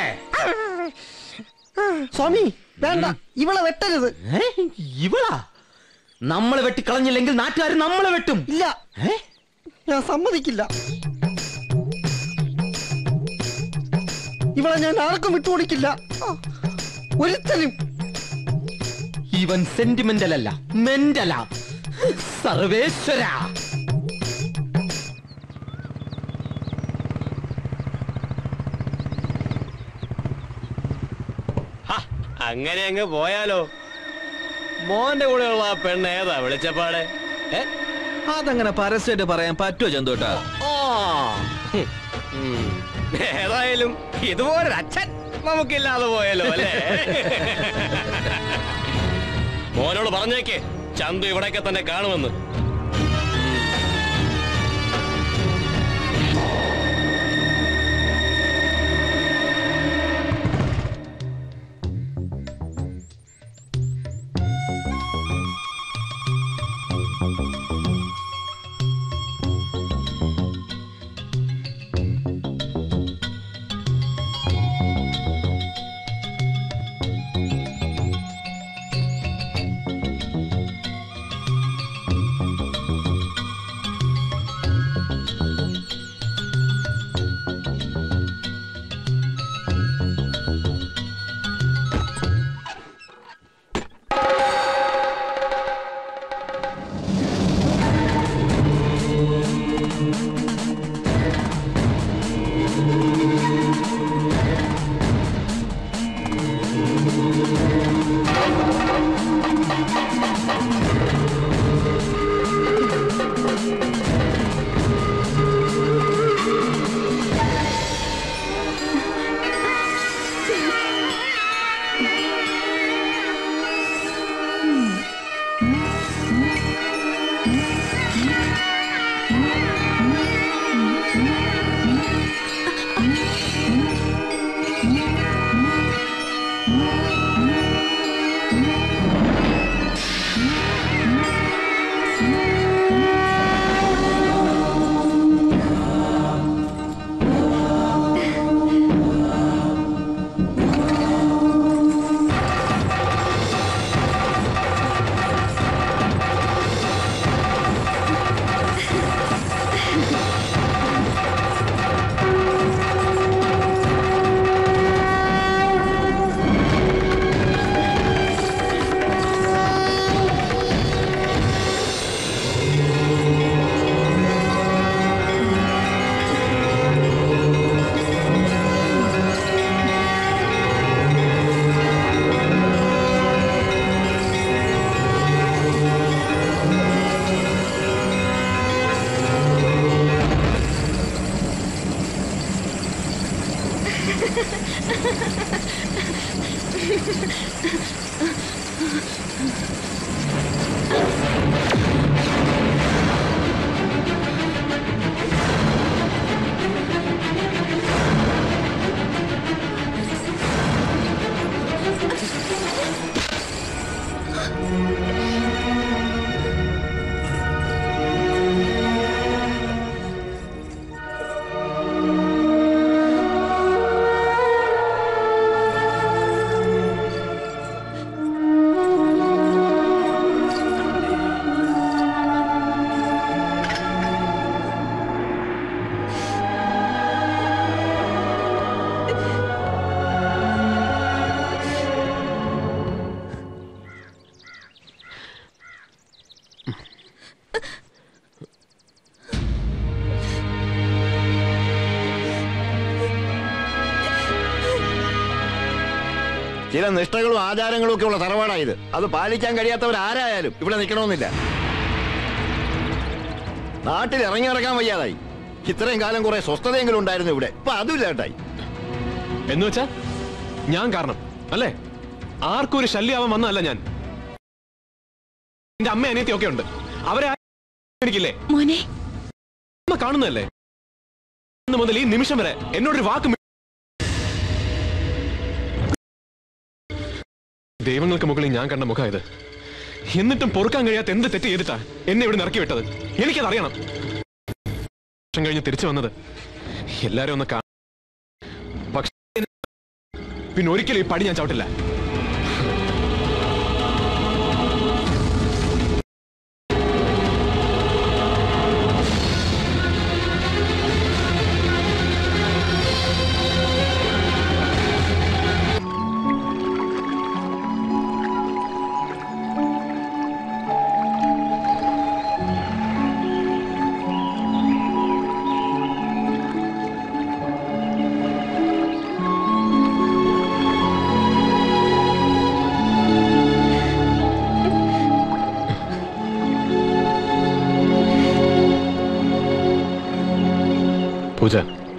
സ്വാമി വേണ്ട, ഇവളെ വെട്ടരുത്. ഇവളാ? നമ്മളെ വെട്ടിക്കളഞ്ഞില്ലെങ്കിൽ നാട്ടുകാർ നമ്മളെ വെട്ടും. ഇല്ല, ഞാൻ സമ്മതിക്കില്ല. ഇവളെ ഞാൻ ആർക്കും വിട്ടുകൊടുക്കില്ല, ഒരുത്തനും. ഇവൻ സെന്റിമെന്റൽ അല്ല, മെന്റല. സർവേശ്വര, അങ്ങനെ അങ്ങ് പോയാലോ? മോന്റെ കൂടെയുള്ള ആ പെണ്ണ് ഏതാ വെളിച്ചപ്പാടെ? അതങ്ങനെ പരസ്യമായിട്ട് പറയാൻ പറ്റുമോ ചന്തോട്ടാ? ഏതായാലും ഇതുപോലൊരു അച്ഛൻ നമുക്കില്ലാതെ പോയല്ലോ അല്ലേ? മോനോട് പറഞ്ഞേക്കേ ചന്തു ഇവിടെയൊക്കെ തന്നെ കാണുമെന്ന്. ചില നിഷ്ഠകളും ആചാരങ്ങളും ഒക്കെ ഉള്ള തറവാടായത്. അത് പാലിക്കാൻ കഴിയാത്തവർ ആരായാലും ഇവിടെ നിൽക്കണമെന്നില്ല. നാട്ടിൽ ഇറങ്ങി നടക്കാൻ വയ്യാതായി. ഇത്രയും കാലം കുറെ സ്വസ്ഥതയെങ്കിലും ഉണ്ടായിരുന്നു ഇവിടെ. ഇപ്പൊ അതുമില്ല കേട്ടായി. എന്ന് വെച്ചാ ഞാൻ കാരണം അല്ലേ? ആർക്കും ഒരു ശല്യാവാൻ വന്നതല്ല ഞാൻ. എന്റെ അമ്മ അനിയത്തി ഒക്കെ ഉണ്ട്. അവരെ എനിക്കില്ലേ മോനെ അമ്മ കാണുന്നതല്ലേ? ഇന്ന് മുതൽ ഈ നിമിഷം വരെ എന്നോടൊരു വാക്ക് ദൈവങ്ങൾക്ക് മുകളിൽ ഞാൻ കണ്ട മുഖം ഇത്. എന്നിട്ടും പൊറുക്കാൻ കഴിയാത്ത എന്ത് തെറ്റ് ചെയ്തിട്ടാ എന്നെ ഇവിടെ ഇറക്കി വിട്ടത്? എനിക്കത് അറിയണം. വർഷം കഴിഞ്ഞ് തിരിച്ചു വന്നത് എല്ലാരും ഒന്ന് കാണാൻ. പക്ഷെ പിന്നെ ഒരിക്കലും ഈ പടി ഞാൻ ചവിട്ടില്ല. പൂജ,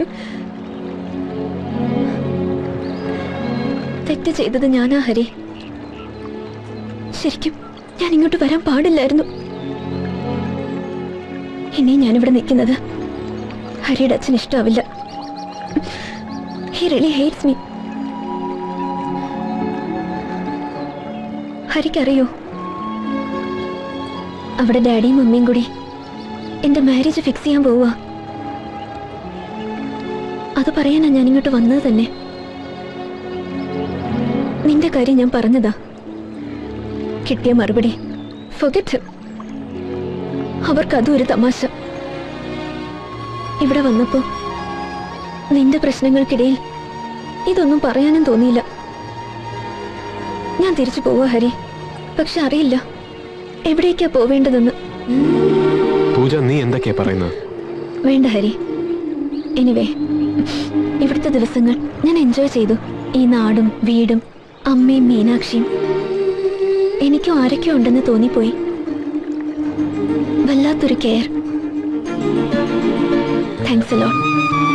തെറ്റ് ചെയ്തത് ഞാനാ ഹരി. ശരിക്കും ഞാൻ ഇങ്ങോട്ട് വരാൻ പാടില്ലായിരുന്നു. ഇനി ഞാനിവിടെ നിൽക്കുന്നത് ഹരിയുടെ അച്ഛൻ ഇഷ്ടാവില്ല. He really hates me. ഹരിക്കറിയോ, അവിടെ ഡാഡിയും മമ്മിയും കൂടി എന്റെ മാരേജ് ഫിക്സ് ചെയ്യാൻ പോവുക. അത് പറയാനാ ഞാൻ ഇങ്ങോട്ട് വന്നത് തന്നെ. നിന്റെ കാര്യം ഞാൻ പറഞ്ഞതാ. കിട്ടിയ മറുപടി forget him. അവർക്കതും ഒരു തമാശ. ഇവിടെ വന്നപ്പോ നിന്റെ പ്രശ്നങ്ങൾക്കിടയിൽ ഇതൊന്നും പറയാനും തോന്നിയില്ല. ഞാൻ തിരിച്ചു പോവാ ഹരി. പക്ഷെ അറിയില്ല എവിടേക്കാ പോവേണ്ടതെന്ന്. പൂജ, നീ എന്തൊക്കെയാ പറയുന്നത്? വേണ്ട ഹരി. എനിവേ, ഇവിടുത്തെ ദിവസങ്ങൾ ഞാൻ എൻജോയ് ചെയ്തു. ഈ നാടും വീടും അമ്മയും മീനാക്ഷിയും. എനിക്കും ആരൊക്കെയോ ഉണ്ടെന്ന് തോന്നിപ്പോയി. വല്ലാത്തൊരു കെയർ. Thanks a lot.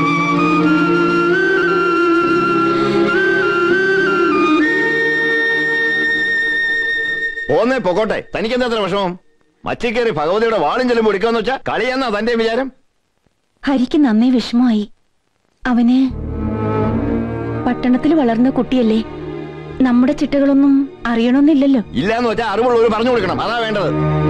പോന്നേ പൊക്കോട്ടെ. തനിക്കെന്താ അത്ര വിഷമം? മച്ചിക്കേറി ഭഗവതിയുടെ വാളും ചെല്ലുമ്പോൾ എടുക്കാന്ന് വെച്ചാ കളിയെന്നാ തന്റെ വിചാരം? ഹരിക്ക് നന്നേ വിഷമമായി. അവന് പട്ടണത്തിൽ വളർന്ന കുട്ടിയല്ലേ, നമ്മുടെ ചിട്ടകളൊന്നും അറിയണമെന്നില്ലല്ലോ. ഇല്ലാന്ന് വെച്ചാൽ അറിവുള്ളവർ പറഞ്ഞു കൊടുക്കണം. അതാ വേണ്ടത്.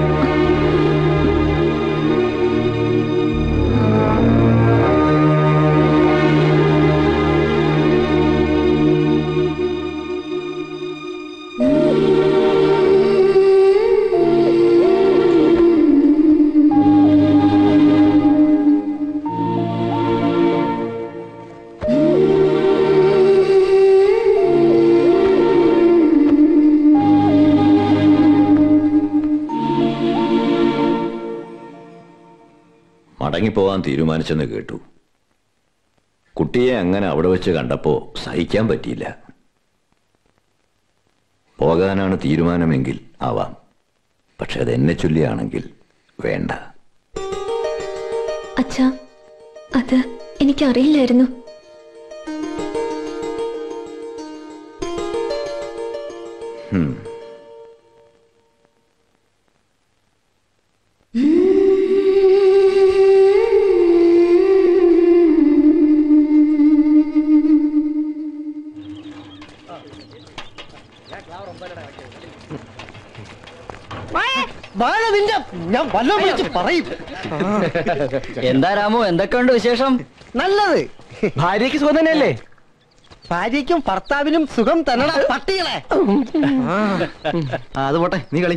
മടങ്ങിപ്പോകാൻ തീരുമാനിച്ചെന്ന് കേട്ടു. കുട്ടിയെ അങ്ങനെ അവിടെ വെച്ച് കണ്ടപ്പോ സഹിക്കാൻ പറ്റിയില്ല. പോകാനാണ് തീരുമാനമെങ്കിൽ ആവാം. പക്ഷെ അത് എന്നെ ചൊല്ലിയാണെങ്കിൽ വേണ്ട. അച്ഛാ, അത് എനിക്കറിയില്ലായിരുന്നു. ഞാൻ വല്ലതും വിളിച്ച് പറയും. എന്താ രാമു, എന്തൊക്കെയുണ്ട് വിശേഷം? നല്ലത്. ഭാര്യക്ക് സുഖം തന്നെയല്ലേ? ഭാര്യയ്ക്കും ഭർത്താവിനും സുഖം തന്നെടാ പട്ടികളെ. അത് പോട്ടെ, നീ കളി.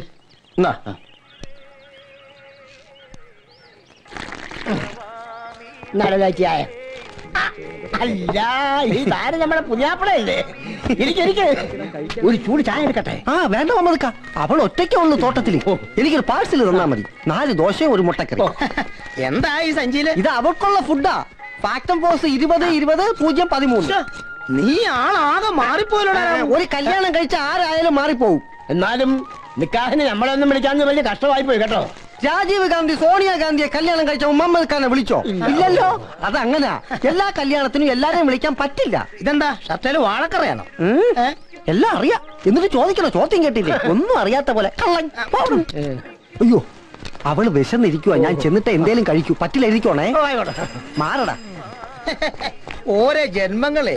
നടലാക്കിയായ അല്ല, ഈ താരം നമ്മുടെ പുതിയാപ്പളയല്ലേ? എനിക്ക് ഒരു ചൂട് ചായ എടുക്കട്ടെ. വേണ്ട മമ്മദ്ക്ക, അവൾ ഒറ്റയ്ക്കേ ഉള്ളു തോട്ടത്തില്. എനിക്കൊരു പാഴ്സൽ തന്നാ മതി. 4 ദോശയും ഒരു മുട്ടക്കറി. എന്താ ഈ സഞ്ചിയില്? ഇത് അവൾക്കുള്ള ഫുഡാ. ഫാക്ടം പോസ് 20-20-0-13. നീ ആളാകെ മാറിപ്പോലോടാ. ഒരു കല്യാണം കഴിച്ച ആരായാലും മാറിപ്പോവും. എന്നാലും നിക്കാഹിന് നമ്മളൊന്നും വിളിക്കാന്ന് വലിയ കഷ്ടമായി പോയി കേട്ടോ. രാജീവ് ഗാന്ധി സോണിയാഗാന്ധിയെ കല്യാണം കഴിച്ച മുഹമ്മദ് ഖാനെ വിളിച്ചോ? ഇല്ലല്ലോ. അതങ്ങനാ. എല്ലാ കല്യാണത്തിനും എല്ലാരെയും വിളിക്കാൻ പറ്റില്ല. ഇതെന്താ ഷർട്ടേല് വാഴക്കറിയാണോ? എല്ലാം അറിയാം. എന്നിട്ട് ചോദിക്കണോ? ചോദ്യം കേട്ടില്ലേ? ഒന്നും അറിയാത്ത പോലെ കള്ളൻ. അയ്യോ, അവള് വിശന്നിരിക്കുവാ. ഞാൻ ചെന്നിട്ട് എന്തേലും കഴിക്കൂ. പറ്റില്ല, ഇരിക്കണേ. മാറടാ. ഓരോ ജന്മങ്ങളെ.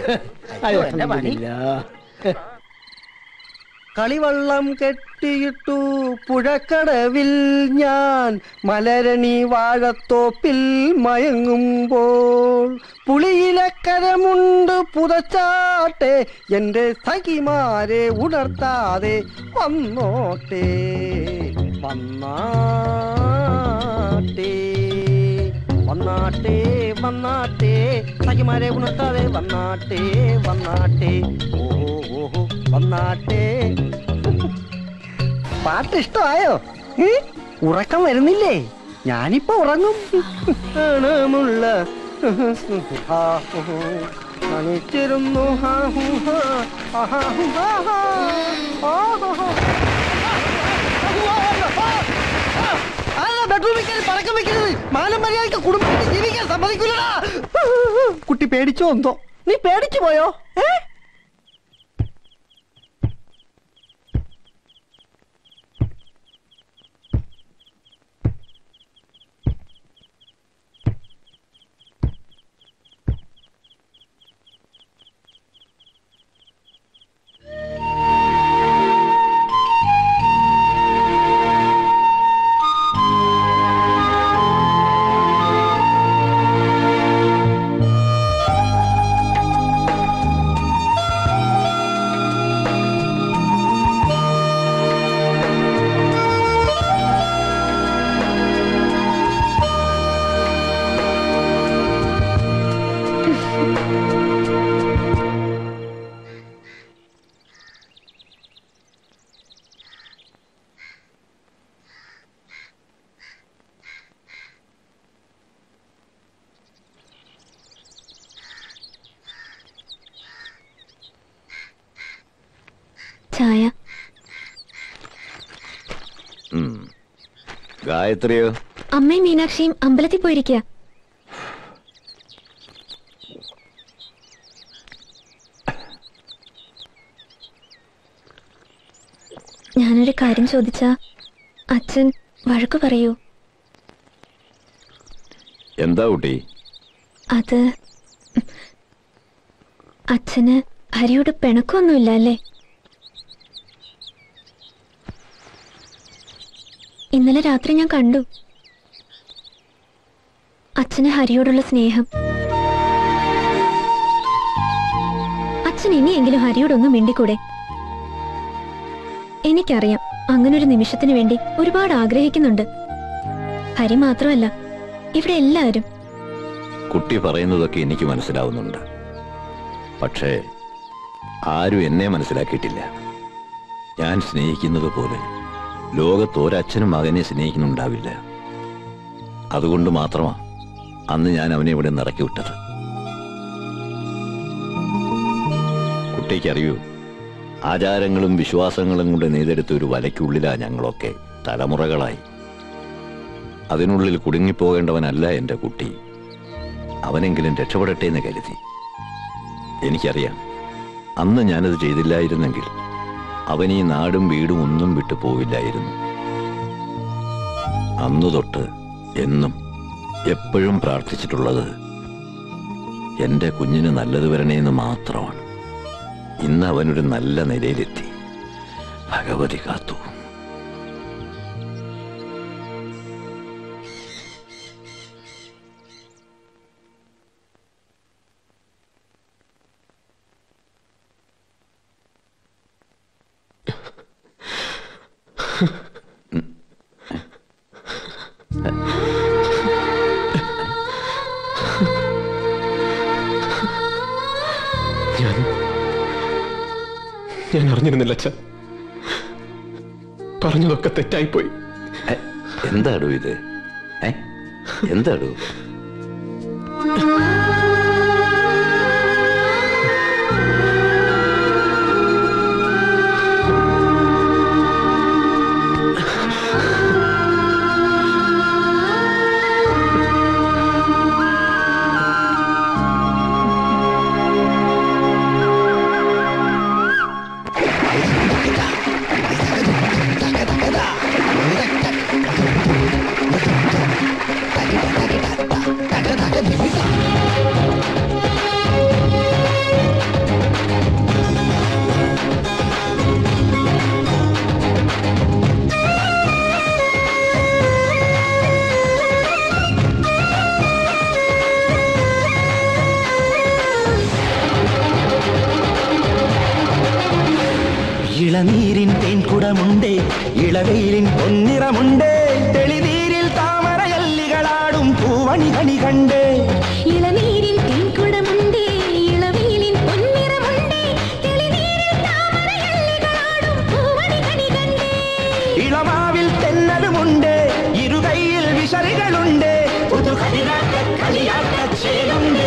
കളിവള്ളം കെട്ടിയിട്ടു പുഴക്കടവിൽ ഞാൻ മലരണി വാഴത്തോപ്പിൽ മയങ്ങുമ്പോൾ പുളിയിലക്കരമുണ്ട് പുതച്ചാട്ടെ എന്റെ സഖിമാരെ ഉണർത്താതെ വന്നോട്ടെ വന്നാട്ടെ വന്നാട്ടെ വന്നാട്ടെ സഖിമാരെ ഉണർത്താതെ വന്നാട്ടെ വന്നാട്ടെ ഓഹോ വന്നാട്ടെ. പാട്ട് ഇഷ്ടമായോ? ഉറക്കം വരുന്നില്ലേ? ഞാനിപ്പോ ഉറങ്ങും. ണിച്ചിരുന്നു ബെഡ്റൂമിൽ കയറി പടക്കം വെക്കരുത്. മാനം മര്യാദയ്ക്ക് കുടുംബത്തിൽ ജീവിക്കാൻ സമ്മതിക്കില്ലടാ. കുട്ടി പേടിച്ചോ എന്തോ? നീ പേടിച്ചു പോയോ? ചായ. ഗായത്രിയോ? അമ്മയും മീനാക്ഷിയും അമ്പലത്തിൽ പോയിരിക്കുക. ഞാനൊരു കാര്യം ചോദിച്ചാ അച്ഛൻ വഴക്കു പറയൂ? എന്താ കുട്ടി? അത് അച്ഛന് ഹരിയോട് പിണക്കൊന്നുമില്ല അല്ലേ? ഇന്നലെ രാത്രി ഞാൻ കണ്ടു അച്ഛന് ഹരിയോടുള്ള സ്നേഹം. അച്ഛൻ ഇനിയെങ്കിലും ഹരിയോടൊന്നും മിണ്ടിക്കൂടെ? എനിക്കറിയാം അങ്ങനൊരു നിമിഷത്തിന് വേണ്ടി ഒരുപാട് ആഗ്രഹിക്കുന്നുണ്ട്. ഹരി മാത്രമല്ല, ഇവിടെ എല്ലാവരും. കുട്ടി പറയുന്നതൊക്കെ എനിക്ക് മനസ്സിലാവുന്നുണ്ട്. പക്ഷേ ആരും എന്നെ മനസ്സിലാക്കിയിട്ടില്ല. ഞാൻ സ്നേഹിക്കുന്നത് പോലെ ലോകത്ത് ഒരച്ഛനും മകനെ സ്നേഹിക്കുന്നുണ്ടാവില്ല. അതുകൊണ്ട് മാത്രമാ അന്ന് ഞാൻ അവനെ ഇവിടെ നിറക്കി വിട്ടത്. കുട്ടിക്കറിയൂ, ആചാരങ്ങളും വിശ്വാസങ്ങളും കൊണ്ട് നെയ്തെടുത്ത ഒരു വലയ്ക്കുള്ളിലാ ഞങ്ങളൊക്കെ തലമുറകളായി. അതിനുള്ളിൽ കുടുങ്ങിപ്പോകേണ്ടവനല്ല എൻ്റെ കുട്ടി. അവനെങ്കിലും രക്ഷപ്പെടട്ടെ എന്ന് കരുതി. എനിക്കറിയാം, അന്ന് ഞാനത് ചെയ്തില്ലായിരുന്നെങ്കിൽ അവൻ ഈ നാടും വീടും ഒന്നും വിട്ടു പോവില്ലായിരുന്നു. അന്നു തൊട്ട് എന്നും എപ്പോഴും പ്രാർത്ഥിച്ചിട്ടുള്ളത് എന്റെ കുഞ്ഞിന് നല്ലത് വരണേന്ന് മാത്രമാണ്. ഇന്ന് അവനൊരു നല്ല നിലയിലെത്തി. ഭഗവതി കാത്തു. ഞാൻ അറിഞ്ഞിരുന്നില്ല അച്ഛ. പറഞ്ഞതൊക്കെ തെറ്റായിപ്പോയി. എന്താടോ ഇത്? എന്താടോ? ഇളനീരിൻ തേൻകുടമുണ്ടേ, ഇളവെയിലിൻ പൊന്നിറമുണ്ടേ, തെളിനീരിൽ താമരയല്ലികളാടും പൂവണികണി കണ്ടേ. ഇളനീരിൻ തേൻകുടമുണ്ടേ, ഇളവെയിലിൻ പൊന്നിറമുണ്ടേ, തെളിനീരിൽ താമരയല്ലികളാടും പൂവണികണി കണ്ടേ. ഇളമാവിൽ തെന്നലുമുണ്ട്, ഇരുകൈയിൽ വിശറികളുണ്ട്, പുതുകളിയാട്ട കളിയാട്ടച്ചേലുണ്ട്.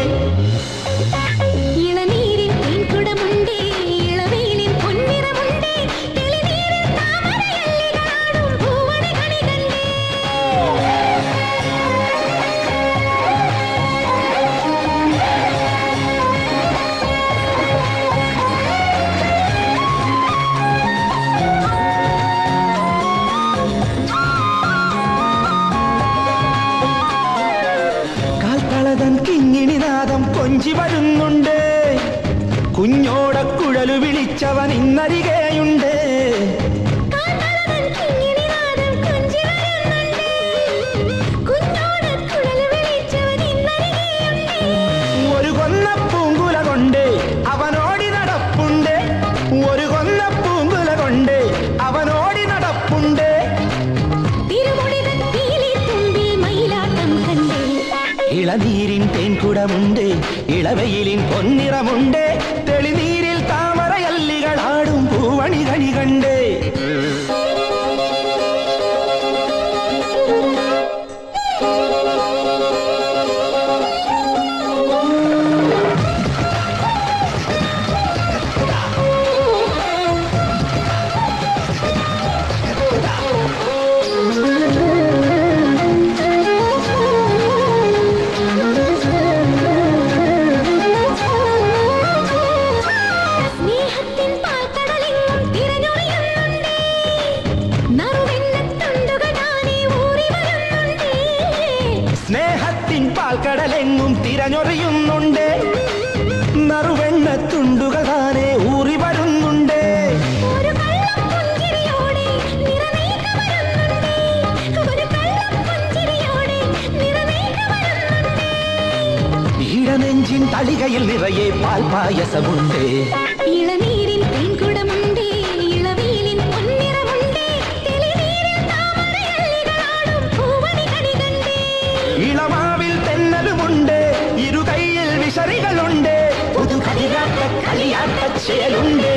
ഇളനീരിൻ തേൻകുടമുണ്ടേ, ഇളവെയിലിൻ പൊന്നിറമുണ്ടേ, തെളിനീരിൽ താമരയല്ലികളാടും പൂവണികണി കണ്ടേ. കാൽത്തളതൻ കിങ്ങിണിനാദം കൊഞ്ചി വരുന്നുണ്ട്, കുഞ്ഞോടക്കുഴലു വിളിച്ചവൻ ഇന്നരികെയുണ്ട്. ഒരു കൊന്ന പൂങ്കുല കൊണ്ട് അവനോടി നടപ്പുണ്ട്, ഒരു കൊന്ന പൂങ്കുല കൊണ്ട് അവനോടി നടപ്പുണ്ട്. ഇളനീരിൻ തേൻകുടമുണ്ട്, ഇളവെയിലിൻ പൊന്നിറമുണ്ട്, തെളിനീരിൽ താമരയല്ലികളാടും പൂവണികണി കണ്ടേ. സ്നേഹത്തിൻ പാൽക്കടലെങ്ങും തിരഞ്ഞൊറിയുന്നുണ്ട്, നറുവെണ്ണത്തുണ്ടുകൾ താനെ ഊറി വരുന്നുണ്ട്. ഈഴനെഞ്ചിൻ തളികയിൽ നിറയെ പാൽപായസമുണ്ട്. ഇളനീരിൻ തേൻകുടമുണ്ടേ, ഇളവെയിലിൻ പൊന്നിറമുണ്ടേ, തെളിനീരിൽ താമരയല്ലികളാടും പൂവണികണി കണ്ടേ. ഇളമാവിൽ തെന്നലുമുണ്ട്, ഇരുകൈയിൽ വിശറികളുണ്ട്, പുതുകളിയാട്ട കളിയാട്ടച്ചേലുണ്ട്.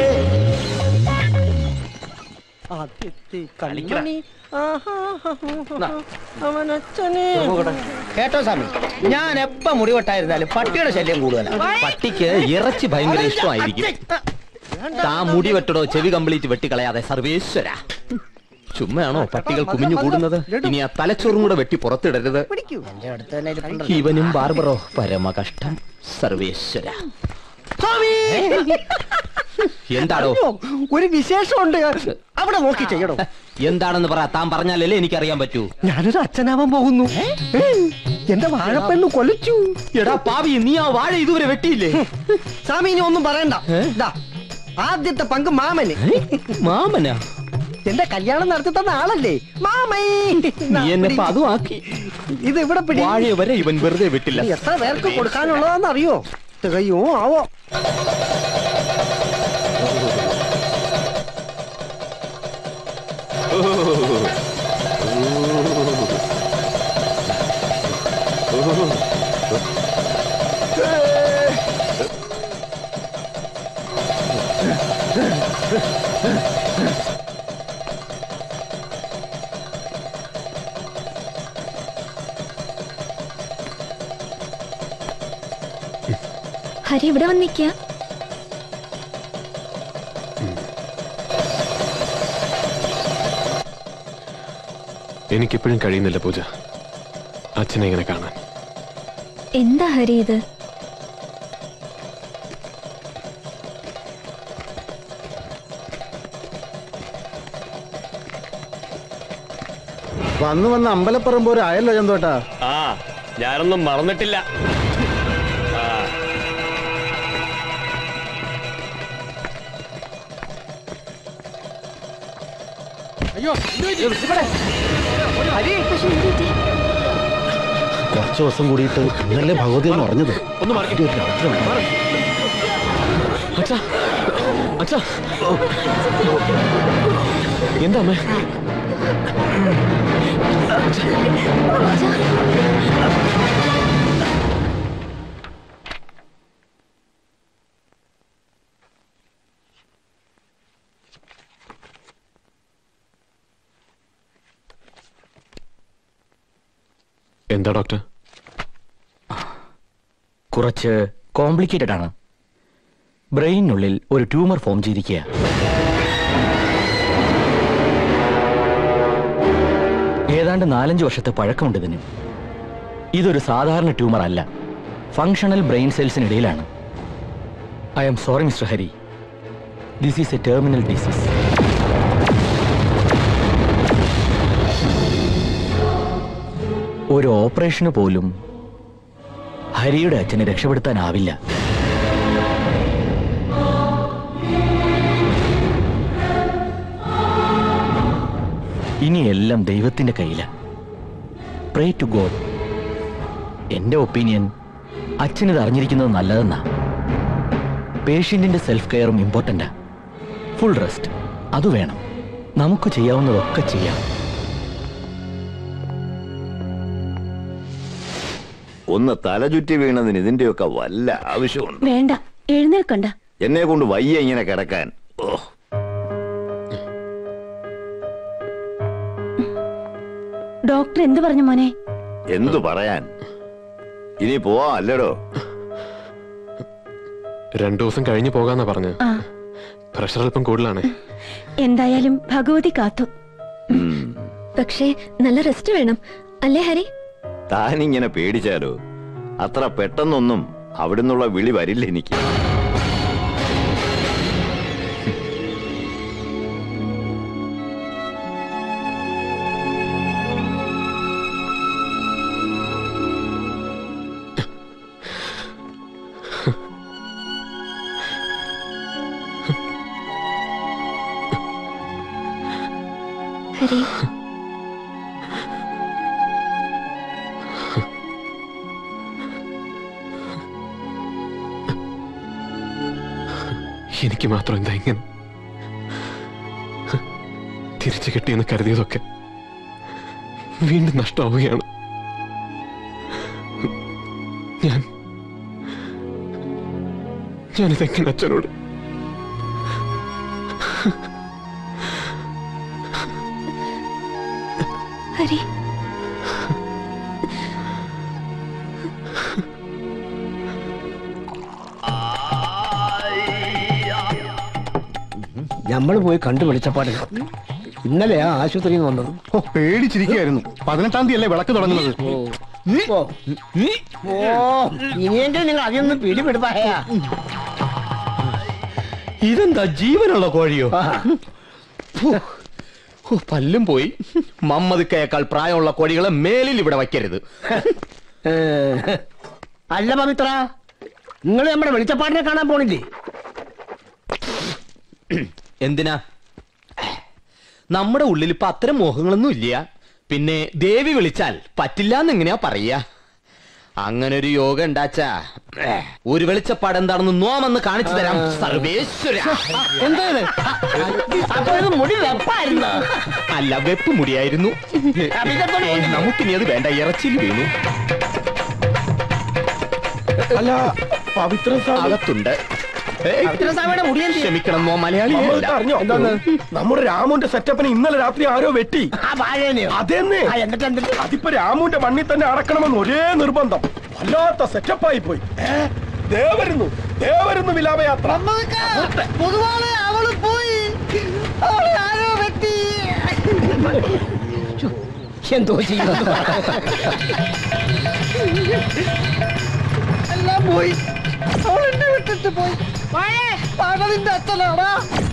കേട്ടോ സ്വാമി, ഞാൻ എപ്പ മുടിവെട്ടായിരുന്നാലും പട്ടിയുടെ ശല്യം കൂടുതലാണ്. പട്ടിക്ക് ഇറച്ചി ഭയങ്കര ഇഷ്ടമായിരിക്കും. താ മുടി വെട്ടടോ, ചെവി കംപ്ലീറ്റ് വെട്ടിക്കളയാതെ സർവേശ്വര. ചുമ്മയാണോ പട്ടികൾ കുമിഞ്ഞു കൂടുന്നത്? ഇനി ആ തലച്ചോറും കൂടെ വെട്ടി പുറത്തിടരുത്. ഇവനും ബാർബറോ പരമ കഷ്ടം. സർവേശ്വര. എന്താടോ? ഒരു വിശേഷമുണ്ട്, അവിടെ നോക്കി ചെയ്യണോ? എന്താണെന്ന് പറ. താൻ പറഞ്ഞാലല്ലേ എനിക്കറിയാൻ പറ്റൂ. ഞാനൊരു അച്ഛനാവാൻ പോകുന്നു. എന്റെ വാഴപ്പെണ്ണ് കൊലച്ചു. എടാ പാവി, നീ ആ വാഴ ഇതുവരെ വെട്ടിയില്ലേ? സ്വാമി ഇനി ഒന്നും പറയണ്ട. ദാ, ആദ്യത്തെ പങ്ക് മാമന്. മാമനാ? എന്റെ കല്യാണം നടത്തി തന്ന ആളല്ലേ മാമൈ. അതും ആക്കി. ഇത് ഇവിടെ പിടി. വാഴ വരെ ഇവൻ വെറുതെ വിട്ടില്ല. എത്ര പേർക്ക് കൊടുക്കാനുള്ളതാന്ന് അറിയോ? തികയോ ആവോ? ഹരി ഇവിടെ വന്നിക്ക. എനിക്കിപ്പോഴും കഴിയുന്നില്ല പൂജ അച്ഛനെ ഇങ്ങനെ കാണാൻ. എന്താ ഹരി ഇത്? വന്ന് അമ്പലപ്പറമ്പ് ഒരു ആയല്ലോ ചന്തോട്ടാ. ആ, ഞാനൊന്നും മറന്നിട്ടില്ല. കുറച്ചു ദിവസം കൂടിയിട്ട് ഇന്നലെ ഭഗവതി എന്ന് പറഞ്ഞത്. ഒന്ന് മാറി. അച്ഛാ, അച്ഛാ, എന്താ അമ്മേ? എന്താ ഡോക്ടർ? കുറച്ച് കോംപ്ലിക്കേറ്റഡ് ആണ്. ബ്രെയിനുള്ളിൽ ഒരു ട്യൂമർ ഫോം ചെയ്തിരിക്കുക. ഏതാണ്ട് 4-5 വർഷത്തെ പഴക്കമുണ്ട് ഇതിന്. ഇതൊരു സാധാരണ ട്യൂമർ അല്ല, ഫങ്ഷണൽ ബ്രെയിൻ സെൽസിനിടയിലാണ്. I am sorry mister Hari, this is a terminal disease. ഒരു ഓപ്പറേഷന് പോലും ഹരിയുടെ അച്ഛനെ രക്ഷപ്പെടുത്താനാവില്ല. ഇനിയെല്ലാം ദൈവത്തിന്റെ കയ്യിലാണ്. Pray to god. എന്റെ ഒപ്പീനിയൻ, അച്ഛനിത് അറിഞ്ഞിരിക്കുന്നത് നല്ലതെന്നാ. പേഷ്യന്റിന്റെ സെൽഫ് കെയറും ഇമ്പോർട്ടന്റാ. ഫുൾ റെസ്റ്റ് അത് വേണം. നമുക്ക് ചെയ്യാവുന്നതൊക്കെ ചെയ്യാം. ഒന്ന് തലചുറ്റി വീണതിന് ഇതിന്റെയൊക്കെ വല്ല ആവശ്യമുണ്ട്? വേണ്ട, എഴുന്നേൽക്കണ്ട. എന്നെ കൊണ്ട് വയ്യ ഇങ്ങനെ കിടക്കാൻ. ഓ, ഡോക്ടർ എന്ത് പറഞ്ഞു മോനെ? എന്തു പറയാൻ, ഇനി പോവാ അല്ലടോ. 2 ദിവസം കഴിഞ്ഞ് പോകാന്നാ പറഞ്ഞ. പ്രഷർ അല്പം കൂടുതലാണ്. എന്തായാലും ഭഗവതി കാത്തു. പക്ഷേ നല്ല റെസ്റ്റ് വേണം അല്ലേ ഹരി? താനിങ്ങനെ പേടിച്ചാലോ? അത്ര പെട്ടെന്നൊന്നും അവിടുന്നുള്ള വിളി വരില്ല എനിക്ക്. ഹരി, എനിക്ക് മാത്രം എന്താ ഇങ്ങനെ? തിരിച്ചു കിട്ടിയെന്ന് കരുതിയതൊക്കെ വീണ്ടും നഷ്ടമാവുകയാണ്. ഞാനിതെങ്ങനെ അച്ഛനോട്? ഹരി, നമ്മൾ പോയി കണ്ടു വിളിച്ചപ്പാട് ഇന്നലെയാ ആശുപത്രിയിൽ നിന്ന് വന്നത്. പേടിച്ചിരിക്കുകയായിരുന്നു. 18-ാം തീയതി അല്ലേ വിളക്ക് തുടങ്ങുന്നത്. ഇനിയെങ്കിലും നിങ്ങൾ അതിനൊന്ന് പിടിപെടുത്തായ. ഇതെന്താ ജീവനുള്ള കോഴിയോ? പല്ലും പോയി. മമ്മദ്ക്കയേക്കാൾ പ്രായമുള്ള കോഴികളെ മേലിൽ ഇവിടെ വയ്ക്കരുത്. അല്ല പവിത്ര, നിങ്ങൾ നമ്മുടെ വെളിച്ചപ്പാടിനെ കാണാൻ പോണില്ലേ? എന്തിനാ? നമ്മുടെ ഉള്ളിൽ ഇപ്പൊ അത്തരം മോഹങ്ങളൊന്നും ഇല്ല. പിന്നെ ദേവി വിളിച്ചാൽ പറ്റില്ല എന്നെങ്ങനെയാ പറയാ? അങ്ങനെ ഒരു യോഗ ഉണ്ടാച്ചാ ഒരു വെളിച്ചപ്പാട് എന്താണെന്ന് നോമെന്ന് കാണിച്ചു തരാം. സർവേശ്വര, അല്ല വെപ്പ് മുടിയായിരുന്നു. നമുക്കിനി അത് വേണ്ട, ഇറച്ചിൽ വീണു. അല്ല പവിത്ര അകത്തുണ്ട്. ക്ഷമിക്കണം, മലയാളി അറിഞ്ഞോ? നമ്മുടെ രാമുന്റെ സെറ്റപ്പിന് ഇന്നലെ രാത്രി ആരോ വെട്ടി. അതെന്നെ, അതിപ്പോ രാമുന്റെ മണ്ണിൽ തന്നെ അടക്കണമെന്ന് ഒരേ നിർബന്ധം. വല്ലാത്ത സെറ്റപ്പായി പോയി. ദേവരുന്നു വിലാപയാത്ര. അവള് പോയി, ആരോ വെട്ടി. എന്തോ ചെയ്യുന്നു, എല്ലാം പോയി. അവൾ എന്നെ വിട്ടിട്ട് പോയി. പകലിന്റെ അച്ഛനാടാ.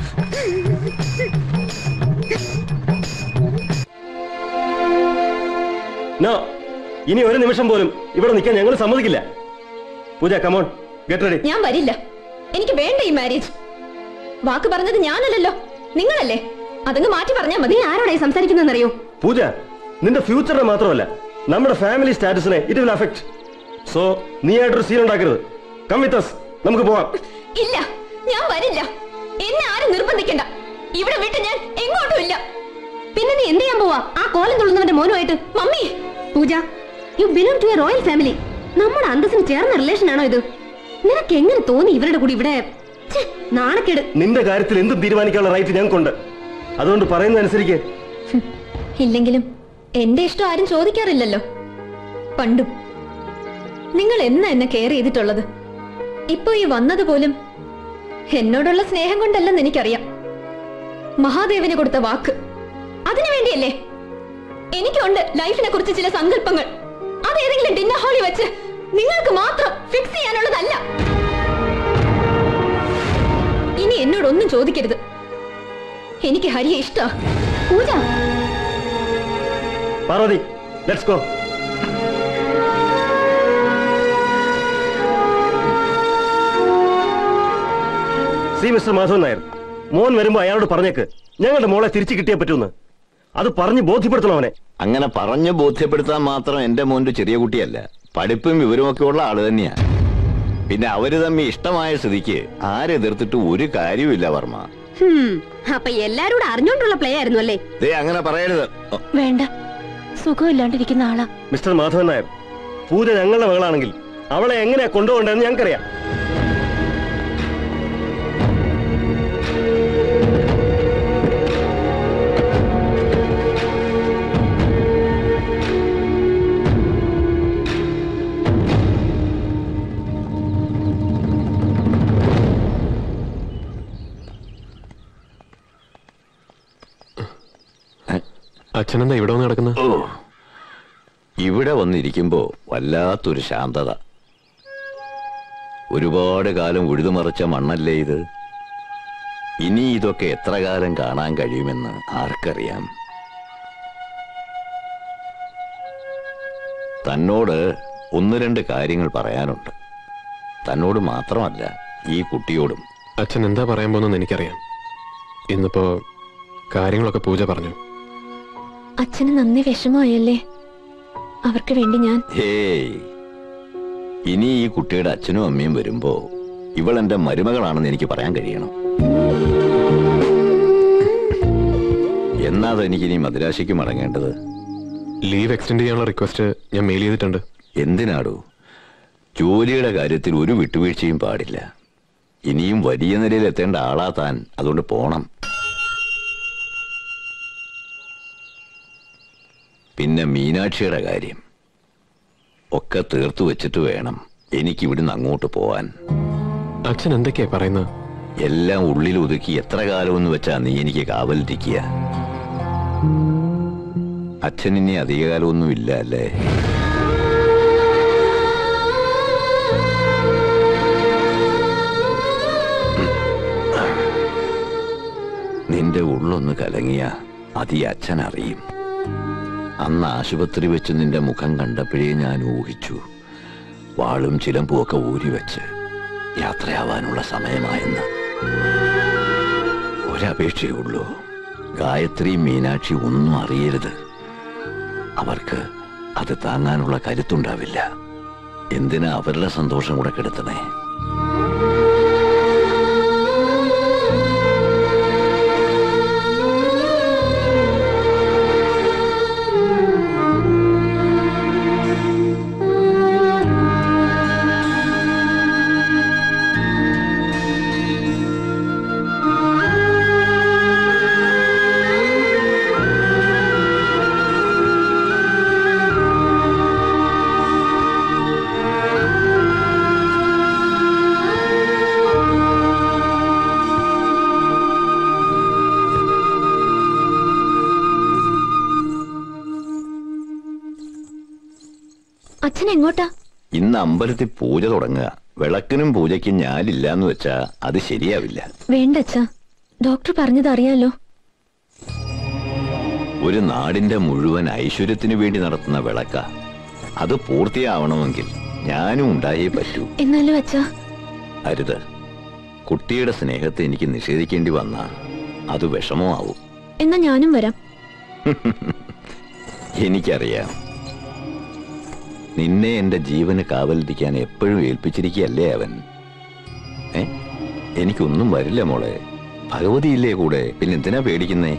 ഇനി ഒരു നിമിഷം പോലും ഇവിടെ നിൽക്കാൻ ഞങ്ങൾ സമ്മതിക്കില്ല. Pooja, come on, get ready. ഞാൻ വരില്ല. എനിക്ക് വേണ്ട ഈ മാരേജ്. വാക്ക് പറഞ്ഞത് ഞാനല്ലല്ലോ, നിങ്ങളല്ലേ. അതങ്ങ് മാറ്റി പറഞ്ഞാൽ മതി. ആരോടായി സംസാരിക്കുന്നറിയോ? പൂജ, നിന്റെ ഫ്യൂച്ചറിനെ മാത്രമല്ല നമ്മുടെ ഫാമിലി സ്റ്റാറ്റസിനെ ഇറ്റ് വിൽ അഫക്ട്. സോ നീ ആയിട്ടൊരു സീൻ ഉണ്ടാക്കരുത്. കം വിത്ത് us, നമുക്ക് പോവാം. ഇല്ല, ഞാൻ വരില്ല. എന്നെ ആരും നിർബന്ധിക്കണ്ട. ഇവിടെ വിട്ട് ഞാൻ എങ്ങോട്ടും ഇല്ല. പിന്നെ നീ എന്ത് ചെയ്യാൻ പോവാ ആ കോലം തുള്ളുന്നവന്റെ മോനുമായിട്ട്? Mummy, Pooja, you belong to a royal family. നമ്മുടെ അന്തസ്സിന് ചേർന്ന റിലേഷൻ ആണോ ഇത്? നിനക്ക് എങ്ങനെ തോന്നി ഇവരുടെ കൂടി ഇവിടെ? നാണക്കേട്. നിന്റെ കാര്യത്തിൽ എന്തും തീരുമാനിക്കാനുള്ള റൈറ്റ് ഞങ്ങൾക്കുണ്ട്. അതുകൊണ്ട് പറയുന്നതനുസരിക്ക്. ഇല്ലെങ്കിലും എന്റെ ഇഷ്ടം ആരും ചോദിക്കാറില്ലല്ലോ. പണ്ടും നിങ്ങൾ എന്നാ എന്നെ കെയർ ചെയ്തിട്ടുള്ളത്? ഇപ്പൊ ഈ വന്നത് പോലും എന്നോടുള്ള സ്നേഹം കൊണ്ടല്ലെന്ന് എനിക്കറിയാം. മഹാദേവന് കൊടുത്ത വാക്ക്, അതിനു വേണ്ടിയല്ലേ? എനിക്കുണ്ട് ലൈഫിനെ കുറിച്ച് ചില സങ്കല്പങ്ങൾ. അതേതെങ്കിലും ഡിന്നർ ഹാളിൽ വെച്ച് നിങ്ങൾക്ക് മാത്രം ഫിക്സ് ചെയ്യാനുള്ളതല്ല. ഇനി എന്നോടൊന്നും ചോദിക്കരുത്. എനിക്ക് ഹരിയെ ഇഷ്ടാ. Pooja, Parvathy, let's go. See mister Madhavan Nair, മോൻ വരുമ്പോ അയാളോട് പറഞ്ഞേക്ക് ഞങ്ങളുടെ മോളെ തിരിച്ചു കിട്ടിയേ പറ്റൂന്ന്. അത് പറഞ്ഞ് ബോധ്യപ്പെടുത്തണം അവനെ. അങ്ങനെ പറഞ്ഞു ബോധ്യപ്പെടുത്താൻ മാത്രം എന്റെ മോന്റെ ചെറിയ കുട്ടിയല്ല, പഠിപ്പും വിവരമൊക്കെ ഉള്ള ആള് തന്നെയാ. പിന്നെ അവര് തമ്മിൽ ഇഷ്ടമായ സ്ഥിതിക്ക് ആരെതിർത്തിട്ട് ഒരു കാര്യമില്ല വർമ്മ. അപ്പൊ എല്ലാരോടും അറിഞ്ഞോണ്ടുള്ള പ്ലേ ആയിരുന്നു അല്ലേ? അങ്ങനെ പറയരുത്. വേണ്ട, സുഖമില്ലാണ്ടിരിക്കുന്ന ആളാ. മിസ്റ്റർ മാധവൻ നായർ, പൂജ ഞങ്ങളുടെ മകളാണെങ്കിൽ അവളെ എങ്ങനെയാ കൊണ്ടുപോകേണ്ടതെന്ന് ഞങ്ങൾക്കറിയാം. അച്ഛനെന്താ ഇവിടെ വന്ന് കിടക്കുന്നത്? ഇവിടെ വന്നിരിക്കുമ്പോ വല്ലാത്തൊരു ശാന്തത. ഒരുപാട് കാലം ഉഴുതുമറിച്ച മണ്ണല്ലേ ഇത്. ഇനി ഇതൊക്കെ എത്ര കാലം കാണാൻ കഴിയുമെന്ന് ആർക്കറിയാം. തന്നോട് ഒന്ന് രണ്ട് കാര്യങ്ങൾ പറയാനുണ്ട്. തന്നോട് മാത്രമല്ല, ഈ കുട്ടിയോടും. അച്ഛൻ എന്താ പറയാൻ പോകുന്നെന്ന് എനിക്കറിയാം. ഇന്നിപ്പോ കാര്യങ്ങളൊക്കെ പൂജ പറഞ്ഞു. അച്ഛന് നന്ദി വിഷമമായല്ലേ? അവർക്ക് വേണ്ടി ഞാൻ ഇനി ഈ കുട്ടിയുടെ അച്ഛനും അമ്മയും വരുമ്പോ ഇവൾ എന്റെ മരുമകളാണെന്ന് എനിക്ക് പറയാൻ കഴിയണം. എന്നാ എനിക്കിനി മദ്രാശിക്ക് മടങ്ങേണ്ടത്. ലീവ് എക്സ്റ്റെൻഡ് ചെയ്യാനുള്ള റിക്വസ്റ്റ് ഞാൻ മെയിൽ ചെയ്തിട്ടുണ്ട്. എന്തിനാടോ? ജോലിയുടെ കാര്യത്തിൽ ഒരു വിട്ടുവീഴ്ചയും പാടില്ല. ഇനിയും വലിയ നിലയിൽ എത്തേണ്ട ആളാ താൻ. അതുകൊണ്ട് പോണം. പിന്നെ മീനാക്ഷിയുടെ കാര്യം ഒക്കെ തീർത്തു വെച്ചിട്ട് വേണം എനിക്കിവിടുന്ന് അങ്ങോട്ട് പോവാൻ. അച്ഛൻ എന്തൊക്കെയാ പറയുന്നത്? എല്ലാം ഉള്ളിൽ ഒതുക്കി എത്ര കാലമെന്ന് വെച്ചാ നീ എനിക്ക് കാവലിരിക്കുക. അച്ഛൻ ഇനി അധികകാലമൊന്നും ഇല്ല അല്ലേ? നിന്റെ ഉള്ളൊന്ന് കലങ്ങിയ അത് ഈ അച്ഛൻ അറിയും. അന്ന് ആശുപത്രി വെച്ച് നിന്റെ മുഖം കണ്ടപ്പോഴേ ഞാൻ ഊഹിച്ചു, വാളും ചിലമ്പും ഒക്കെ ഊരിവെച്ച് യാത്രയാവാനുള്ള സമയമായെന്ന്. ഒരപേക്ഷയേ ഉള്ളൂ, ഗായത്രി മീനാക്ഷി ഒന്നും അറിയരുത്. അവർക്ക് അത് താങ്ങാനുള്ള കരുത്തുണ്ടാവില്ല. എന്തിനാ അവരുടെ സന്തോഷം കൂടെ കെടുത്തണേ? അച്ഛൻ എങ്ങോട്ടാ? ഇന്ന് അമ്പലത്തിൽ പൂജ തുടങ്ങുക. വിളക്കിനും പൂജയ്ക്കും ഞാനില്ലാന്ന് വെച്ചാ അത് ശരിയാവില്ല. വേണ്ട അച്ഛാ, ഡോക്ടർ പറഞ്ഞത് അറിയാലോ. ഒരു നാടിന്റെ മുഴുവൻ ഐശ്വര്യത്തിനു വേണ്ടി നടത്തുന്ന വിളക്ക. അത് പൂർത്തിയാവണമെങ്കിൽ ഞാനും ഉണ്ടായേ പറ്റൂ. എന്നാലും അച്ഛാ. അരുത്. കുട്ടിയുടെ സ്നേഹത്തെ എനിക്ക് നിഷേധിക്കേണ്ടി വന്നാ അത് വിഷമമാവും. എന്നാ ഞാനും വരാം. എനിക്കറിയാം, നിന്നെ എന്റെ ജീവന് കാവലിരിക്കാൻ എപ്പോഴും ഏൽപ്പിച്ചിരിക്കുകയല്ലേ അവൻ. എനിക്കൊന്നും വരില്ല മോളെ. ഭഗവതിയില്ലേ കൂടെ, പിന്നെ എന്തിനാ പേടിക്കുന്നേ?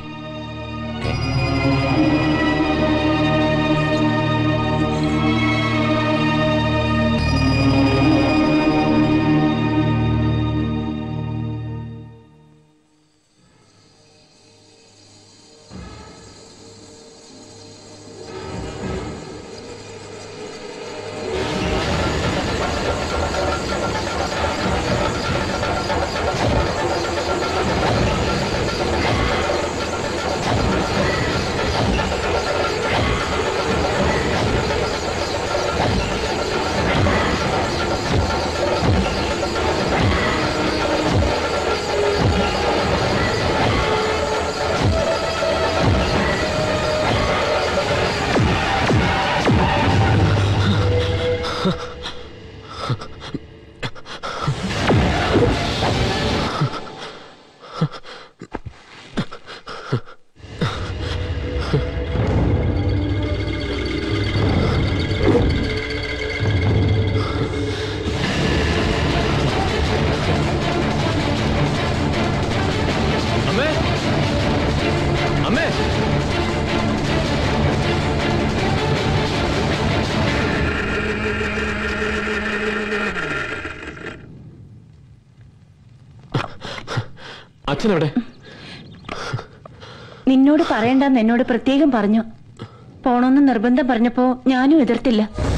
അച്ഛനെവിടെ? നിന്നോട് പറയണ്ടെന്ന് എന്നോട് പ്രത്യേകം പറഞ്ഞു. പോണോന്ന് നിർബന്ധം പറഞ്ഞപ്പോ ഞാനും എതിർത്തില്ല.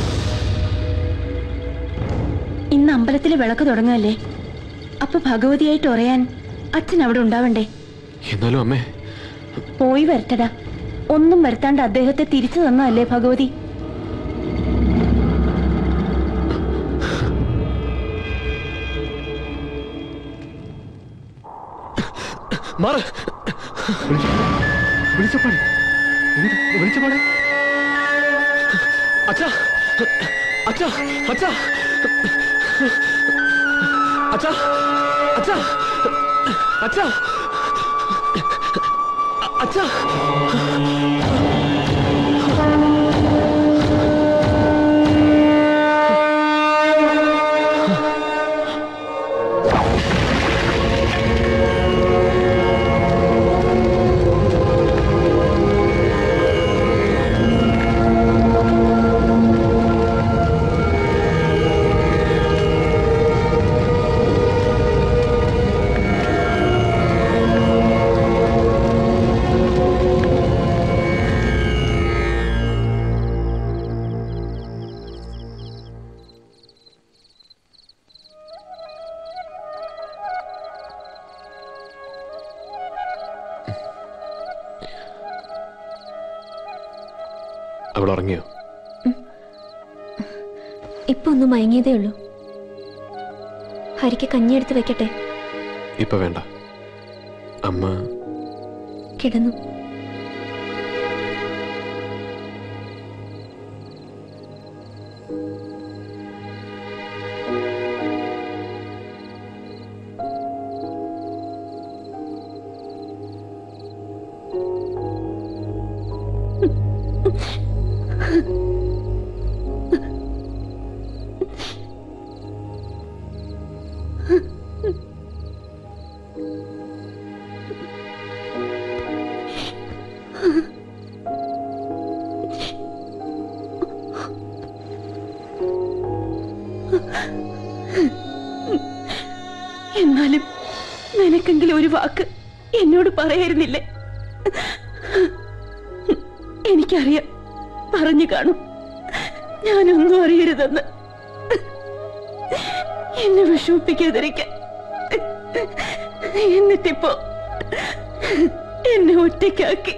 ഇന്ന് അമ്പലത്തില് വിളക്ക് തുടങ്ങല്ലേ, അപ്പൊ ഭഗവതിയായിട്ട് ഉറയാൻ അച്ഛൻ അവിടെ ഉണ്ടാവണ്ടേ? എന്നാലും അമ്മേ. പോയി വരട്ടടാ. ഒന്നും വരുത്താണ്ട് അദ്ദേഹത്തെ തിരിച്ചു തന്നല്ലേ ഭഗവതി. വിളിച്ചപ്പാട് വിളിച്ചപ്പാട്. അച്ഛാ അച്ഛാ അച്ഛാ അച്ഛാ അച്ഛാ അച്ഛാ അച്ഛാ. അവൾ ഉറങ്ങിയോ? ഇപ്പൊ ഒന്ന് മയങ്ങിയതേ ഉള്ളൂ. ഹരിക്ക് കഞ്ഞിയെടുത്ത് വെക്കട്ടെ? ഇപ്പൊ വേണ്ട. അമ്മ കിടന്നു. എന്നാലും നിനക്കെങ്കിലും ഒരു വാക്ക് എന്നോട് പറയായിരുന്നില്ലേ? എനിക്കറിയാം, പറഞ്ഞു കാണും ഞാനൊന്നും അറിയരുതെന്ന്. എന്നെ വിഷമിപ്പിക്കാതിരിക്കാൻ. എന്നിട്ടിപ്പോ എന്നെ ഒറ്റയ്ക്കാക്കി.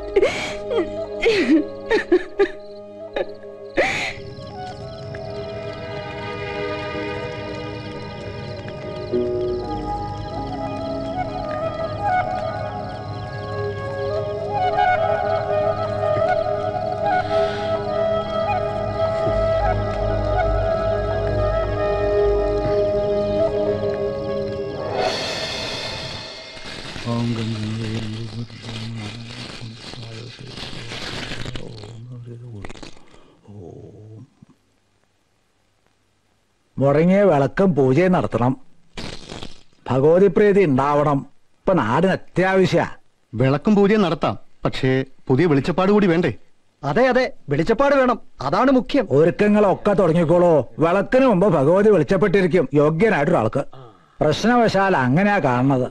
മുടങ്ങിയ വിളക്കം പൂജയും നടത്തണം. ഭഗവതി പ്രീതി ഉണ്ടാവണം. ഇപ്പൊ നാടിന് അത്യാവശ്യ. വിളക്കും പൂജയും നടത്താം, പക്ഷേ പുതിയ വെളിച്ചപ്പാട് കൂടി വേണ്ടേ? അതെ അതെ, വെളിച്ചപ്പാട് വേണം, അതാണ് മുഖ്യം. ഒരുക്കങ്ങളൊക്കെ തുടങ്ങിക്കോളൂ. വിളക്കിന് മുമ്പ് ഭഗവതി വിളിച്ചപ്പെട്ടിരിക്കും യോഗ്യനായിട്ടൊരാൾക്ക്. പ്രശ്നവശാൽ അങ്ങനെയാ കാണുന്നത്.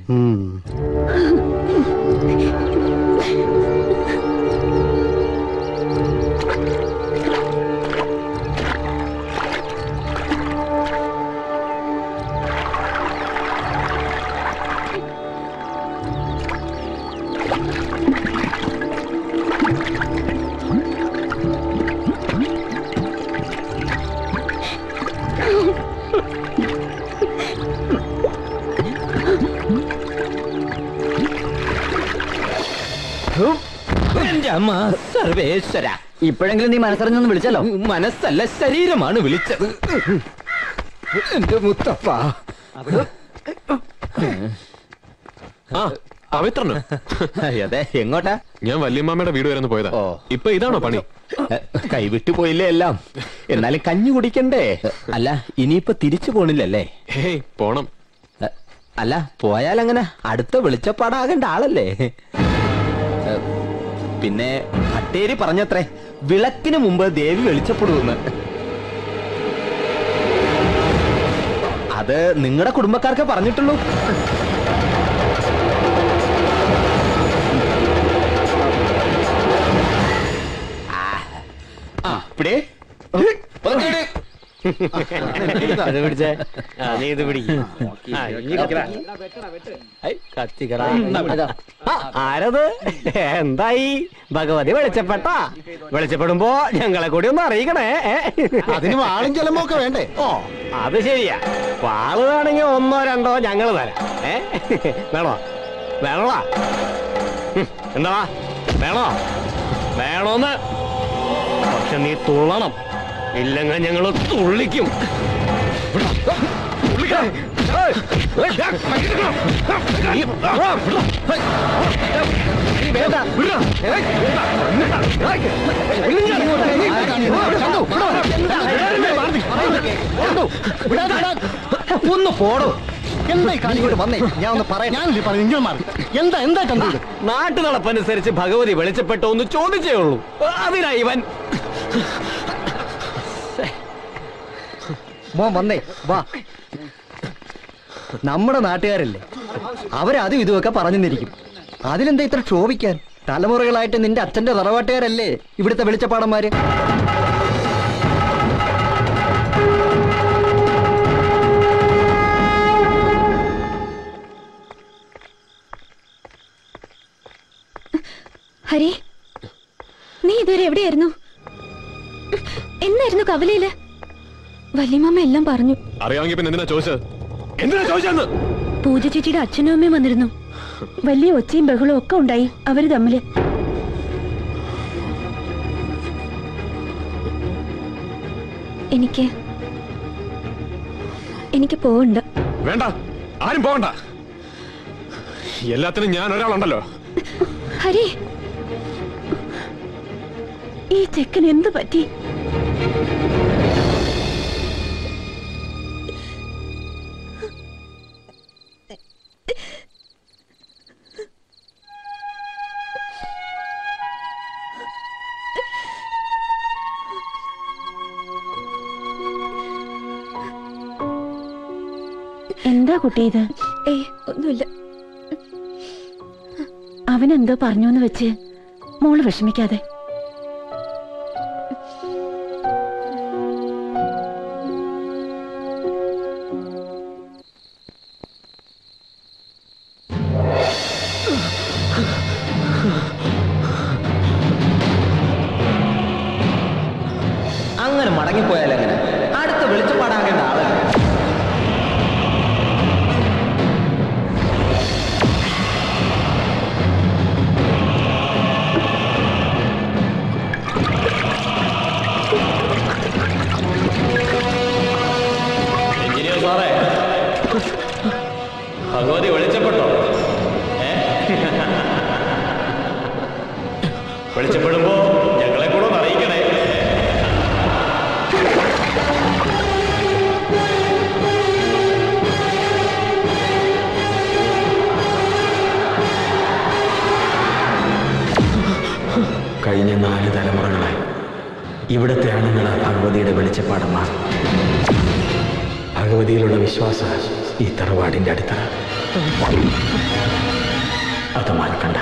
സർവേശ്വര, ഇപ്പോഴെങ്കിലും നീ മനസ്സറിഞ്ഞൊന്ന് വിളിച്ചല്ലോ. മനസ്സല്ല, ശരീരമാണ് വിളിച്ചത്. എന്റെ മുത്തപ്പ. പവിത്രനോ? അതെ, എങ്ങോട്ടാ? ഞാൻ വല്യമ്മാമ്മയുടെ വീട് വരെ ഒന്ന് പോയതാ. ഇപ്പൊ ഇതാണോ പണി? കൈവിട്ടു പോയില്ലേ എല്ലാം. എന്നാലും കഞ്ഞി കുടിക്കണ്ടേ? അല്ല, ഇനിയിപ്പൊ തിരിച്ചു പോണില്ലല്ലേ? ഹേയ്, പോണം. അല്ല, പോയാലങ്ങനെ അടുത്ത വെളിച്ചപ്പാടാകേണ്ട ആളല്ലേ? പിന്നെ ഭട്ടേരി പറഞ്ഞത്രേ, വിളക്കിന് മുമ്പ് ദേവി വെളിച്ചപ്പെടുമെന്ന്. അത് നിങ്ങളുടെ കുടുംബക്കാർക്ക് പറഞ്ഞിട്ടുള്ളൂ. ഇപ്പഴേ അത് പിടിച്ചേ, നീ ഇത് പിടിക്കും. ആരത്? എന്തായി? ഭഗവതി വെളിച്ചപ്പെട്ട? വെളിച്ചപ്പെടുമ്പോ ഞങ്ങളെ കൂടി ഒന്ന് അറിയിക്കണേ. അതിന് വാളും ജലമോ ഒക്കെ വേണ്ടേ? ഓ, അത് ശരിയാ. വാള് വേണമെങ്കിൽ 1 2 ഞങ്ങൾ തരാം. വേണോ? വേണോടാ? എന്താ വേണോ? വേണോന്ന്? പക്ഷെ നീ തുള്ളണം, ഇല്ലെങ്കിൽ ഞങ്ങൾ തുള്ളിക്കും. ഒന്ന് പോടോ. എന്തായി കാണിക്കൂടെ വന്നേ? ഞാൻ ഒന്ന് പറയാം. ഞാനല്ലേ പറഞ്ഞു, നിങ്ങൾ മാറി. എന്താ കണ്ടു? നാട്ടു നടപ്പനുസരിച്ച് ഭഗവതി വെളിച്ചപ്പെട്ടോ ഒന്ന് ചോദിച്ചേ ഉള്ളൂ. അതിനാ ഇവൻ. മോൻ വന്നേ, വാ. നമ്മുടെ നാട്ടുകാരല്ലേ, അവരതും ഇതുമൊക്കെ പറഞ്ഞിരിക്കും. അതിലെന്താ ഇത്ര ക്ഷോഭിക്കാൻ? തലമുറകളായിട്ട് നിന്റെ അച്ഛന്റെ തറവാട്ടുകാരല്ലേ ഇവിടുത്തെ വെളിച്ചപ്പാടന്മാര്. ഹരി, നീ ഇതുവരെ എവിടെയായിരുന്നു? എന്നായിരുന്നു കവലയില്? വല്യമ്മ എല്ലാം പറഞ്ഞു. അറിയാമെങ്കിൽ പിന്നെ എന്തിനാ ചോദിച്ചത്? എന്തിനാ ചോദിച്ചെന്ന്? പൂജ ചേച്ചിയുടെ അച്ഛനും അമ്മയും വന്നിരുന്നു. വലിയ ഒച്ചയും ബഹളവും ഒക്കെ ഉണ്ടായി അവര് തമ്മില്. എനിക്ക് പോവണ്ട. വേണ്ട, ആരും പോകണ്ട. എല്ലാത്തിനും ഞാൻ ഒരാളുണ്ടല്ലോ. ഹരി, ഈ ചെക്കൻ എന്ത് പറ്റി? എന്താ കുട്ടി ഇത്? ഒന്നുമില്ല. അവനെന്തോ പറഞ്ഞോന്ന് വെച്ച് മോള് വിഷമിക്കാതെ. അങ്ങനെ മടങ്ങിപ്പോയാലെങ്ങനെ? അടുത്ത വെളിച്ചപ്പാടാകേണ്ട ആളല്ല. ഭഗവതി വെളിച്ചപ്പെട്ടോ? വെളിച്ചപ്പെടുമ്പോ ഞങ്ങളെ കൂടെ ഒന്ന് അറിയിക്കണേ. കഴിഞ്ഞ 4 തലമുറകളായി ഇവിടുത്തെ ആണുങ്ങൾ ഭഗവതിയുടെ വെളിച്ചപ്പാടന്മാർ. ഭഗവതിയിലുള്ള വിശ്വാസം ഈ തറവാടിന്റെ അടിത്തറ. അത് മറക്കണ്ട.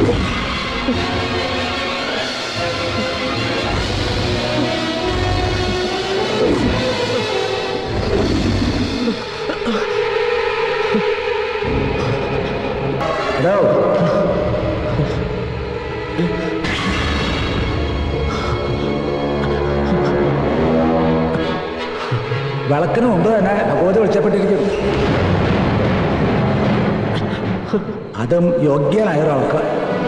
വിളക്കിന് മുമ്പ് തന്നെ ഭഗവതി വിളിച്ചപ്പെട്ടിരിക്കും. അതും യോഗ്യനായ ഒരാൾക്ക്.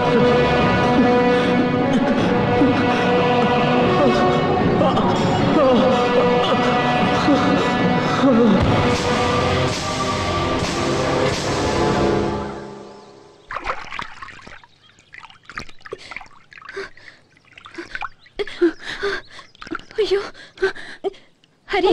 അയ്യോ, ഹരി,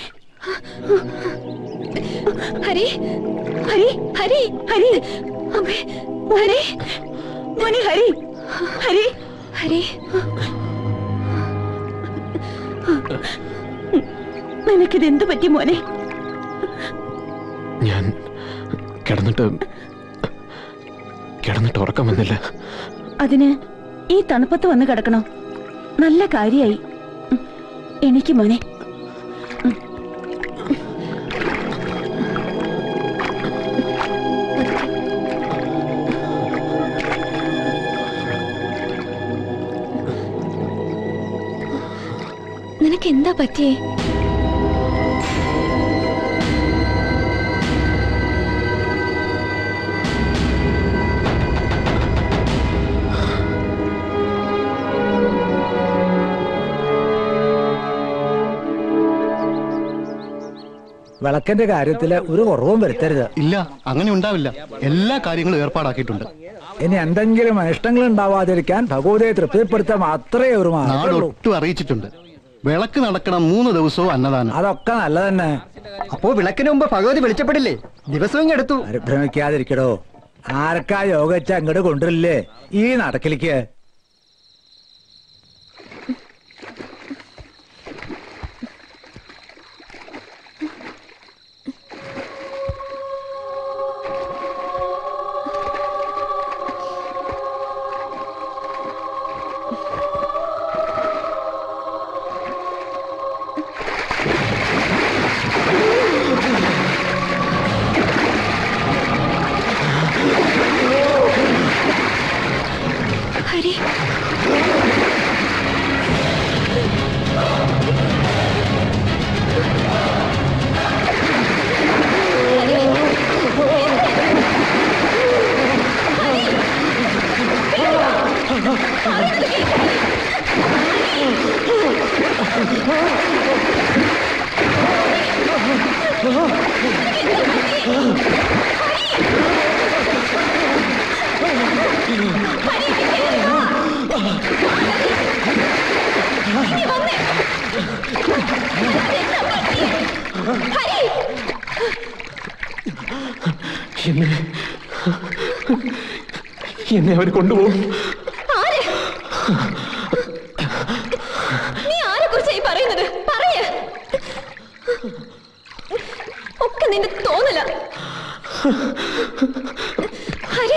ഹരി, ഹരി, ഹരി, ഹരി, അമ്മേ, ഹരി, മോനെ, ഹരി, ഹരി, ഹരി. നിനക്കിതെന്ത് പറ്റി മോനെ? ഞാൻ കിടന്നിട്ട് ഉറക്കം വന്നില്ല. അതിന് ഈ തണുപ്പത്ത് വന്ന് കിടക്കണോ? നല്ല കാര്യായി. എനിക്ക് മോനെ. നിനക്ക് എന്താ പറ്റിയേ? വിളക്കിന്റെ കാര്യത്തില് ഒരു കുറവും വരുത്തരുത്. ഇല്ല, അങ്ങനെ ഉണ്ടാവില്ല. എല്ലാ കാര്യങ്ങളും ഏർപ്പാടാക്കിയിട്ടുണ്ട്. ഇനി എന്തെങ്കിലും അനിഷ്ടങ്ങൾ ഉണ്ടാവാതിരിക്കാൻ ഭഗവതിയെ തൃപ്തിപ്പെടുത്താൻ മാത്രമേ ഒരു നാടൊട്ടും അറിയിച്ചിട്ടുണ്ട്. വിളക്ക് നടക്കണം 3 ദിവസവും അന്നദാനം. അതൊക്കെ നല്ല തന്നെ. അപ്പോ വിളക്കിന് മുമ്പ് ഭഗവതി വിളിച്ചപ്പെടില്ലേ? ദിവസവും എടുത്തു. ഭ്രമിക്കാതിരിക്കടോ. ആർക്കാ യോഗച്ച അങ്ങോട്ട് കൊണ്ടുവരില്ലേ ഈ നടക്കിലേക്ക്? ഹരി, എന്നെ അവർ കൊണ്ടുപോകും. നീ ആരെ കുറിച്ചായി പറയുന്നത്? പറയ. ഒക്കെ നിന്റെ തോന്നല. ഹരി,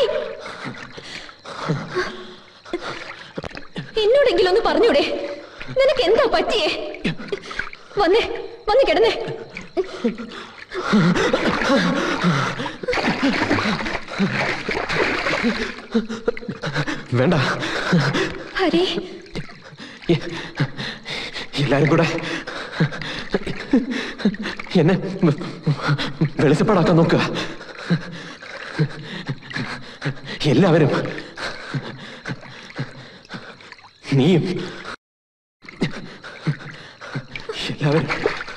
എന്നോടെങ്കിലും ഒന്ന് പറഞ്ഞൂടെ? നിനക്ക് എന്താ പറ്റിയേ? വന്നേ, വന്ന് കിടന്നേ. വേണ്ട ഹരി, എല്ലാരും കൂടെ എന്നെ വെളിച്ചപ്പാടാക്കാൻ നോക്കുക. എല്ലാവരും, നീയും, എല്ലാവരും.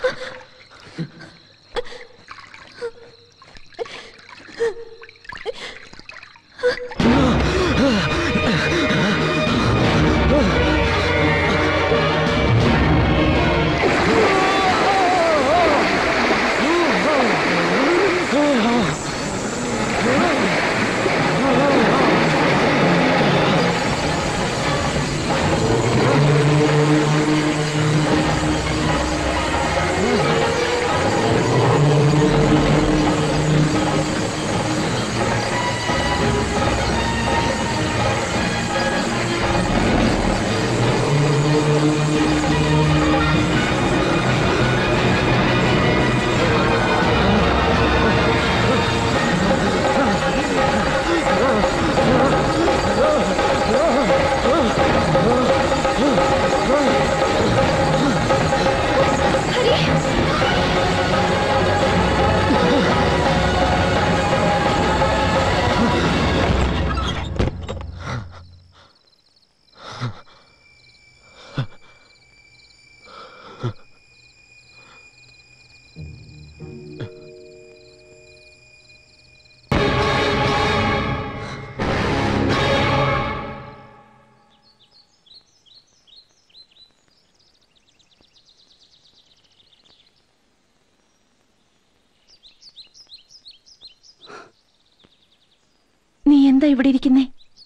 നീ എന്താ ഇവിടെ ഇരിക്കുന്നേ?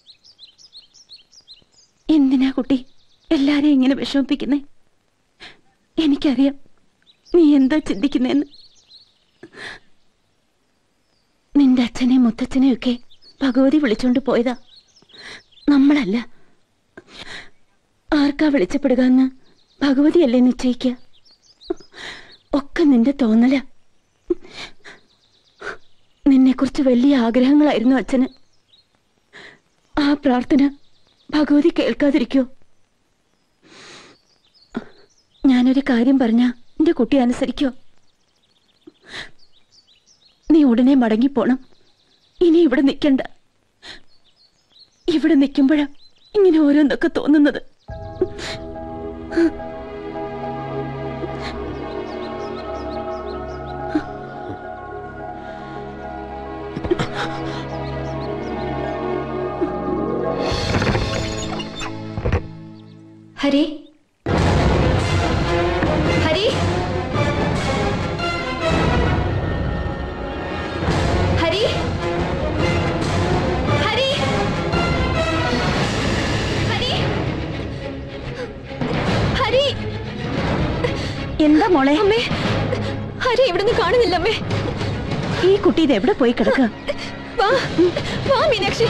എന്തിനാ കുട്ടി എല്ലാരെയും ഇങ്ങനെ വിഷമിപ്പിക്കുന്നേ? എനിക്കറിയാം നീ എന്താ ചിന്തിക്കുന്നേന്ന്. നിന്റെ അച്ഛനെയും മുത്തച്ഛനെയും ഒക്കെ ഭഗവതി വിളിച്ചോണ്ട് പോയതാ, നമ്മളല്ല. ആർക്കാ വിളിച്ചപ്പെടുക എന്ന് ഭഗവതിയല്ലേ നിശ്ചയിക്കുക. ഒക്കെ നിന്റെ തോന്നല. നിന്നെക്കുറിച്ച് വലിയ ആഗ്രഹങ്ങളായിരുന്നു അച്ഛന്. ആ പ്രാർത്ഥന ഭഗവതി കേൾക്കാതിരിക്കോ? ഞാനൊരു കാര്യം പറഞ്ഞാ എന്റെ കുട്ടി അനുസരിക്കോ? നീ ഉടനെ മടങ്ങിപ്പോണം. ഇനി ഇവിടെ നിൽക്കണ്ട. ഇവിടെ നിൽക്കുമ്പോഴാ ഇങ്ങനെ ഓരോന്നൊക്കെ തോന്നുന്നത്. ഹരി, ഹരി, ഹരി, ഹരി, ഹരി, ഹരി. എന്താ മോളെ? അമ്മേ, ഹരി ഇവിടുന്ന് കാണുന്നില്ല അമ്മേ. ഈ കുട്ടി ഇത് എവിടെ പോയി കിടക്കുക? വാ, വാ മീനാക്ഷി.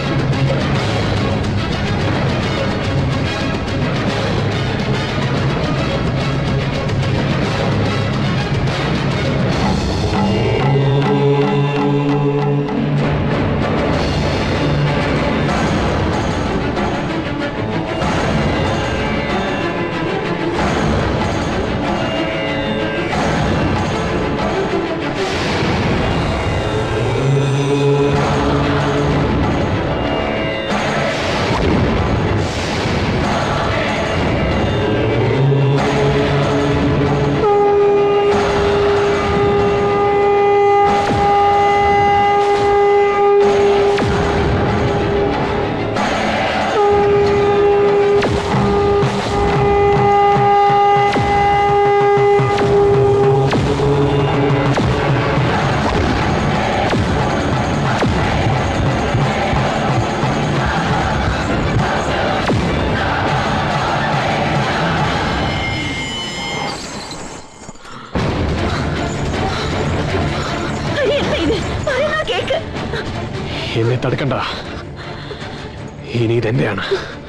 തടുക്കണ്ട. ഇനി ഇതെന്റെയാണ്.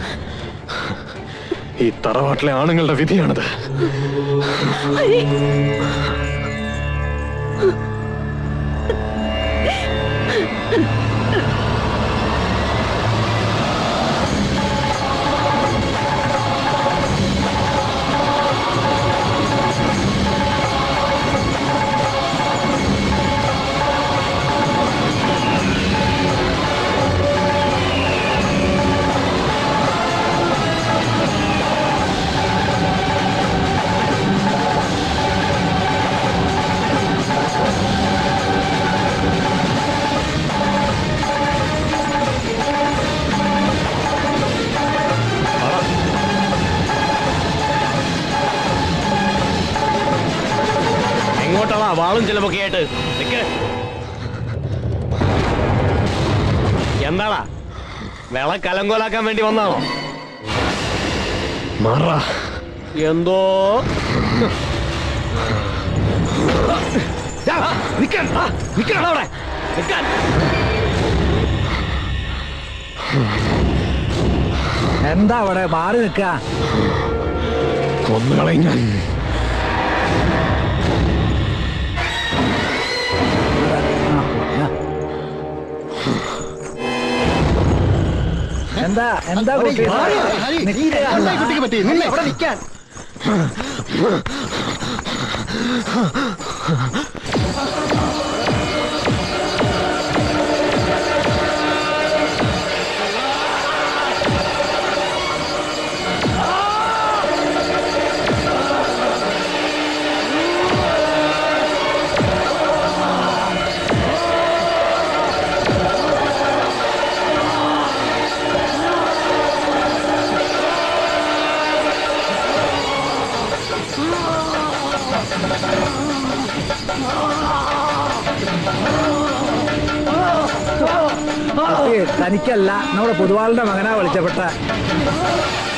ഈ തറവാട്ടിലെ ആണുങ്ങളുടെ വിധിയാണത്. എങ്ങോട്ടാ വാളും ചിലപ്പൊക്കെ ആയിട്ട് നിക്ക്. എന്താടാ വിള കലങ്കോലാക്കാൻ വേണ്ടി വന്നാണോ? മാറാ. എന്തോ എന്താ അവിടെ മാറി നിൽക്ക? കൊന്നുകളയും ഞാൻ. എന്താ എന്താ കുട്ടിക്ക് പറ്റി? അവിടെ നിൽക്കാൻ. തനിക്കല്ല, നമ്മുടെ പൊതുവാളുടെ മകനാ വിളിച്ചപ്പെട്ട.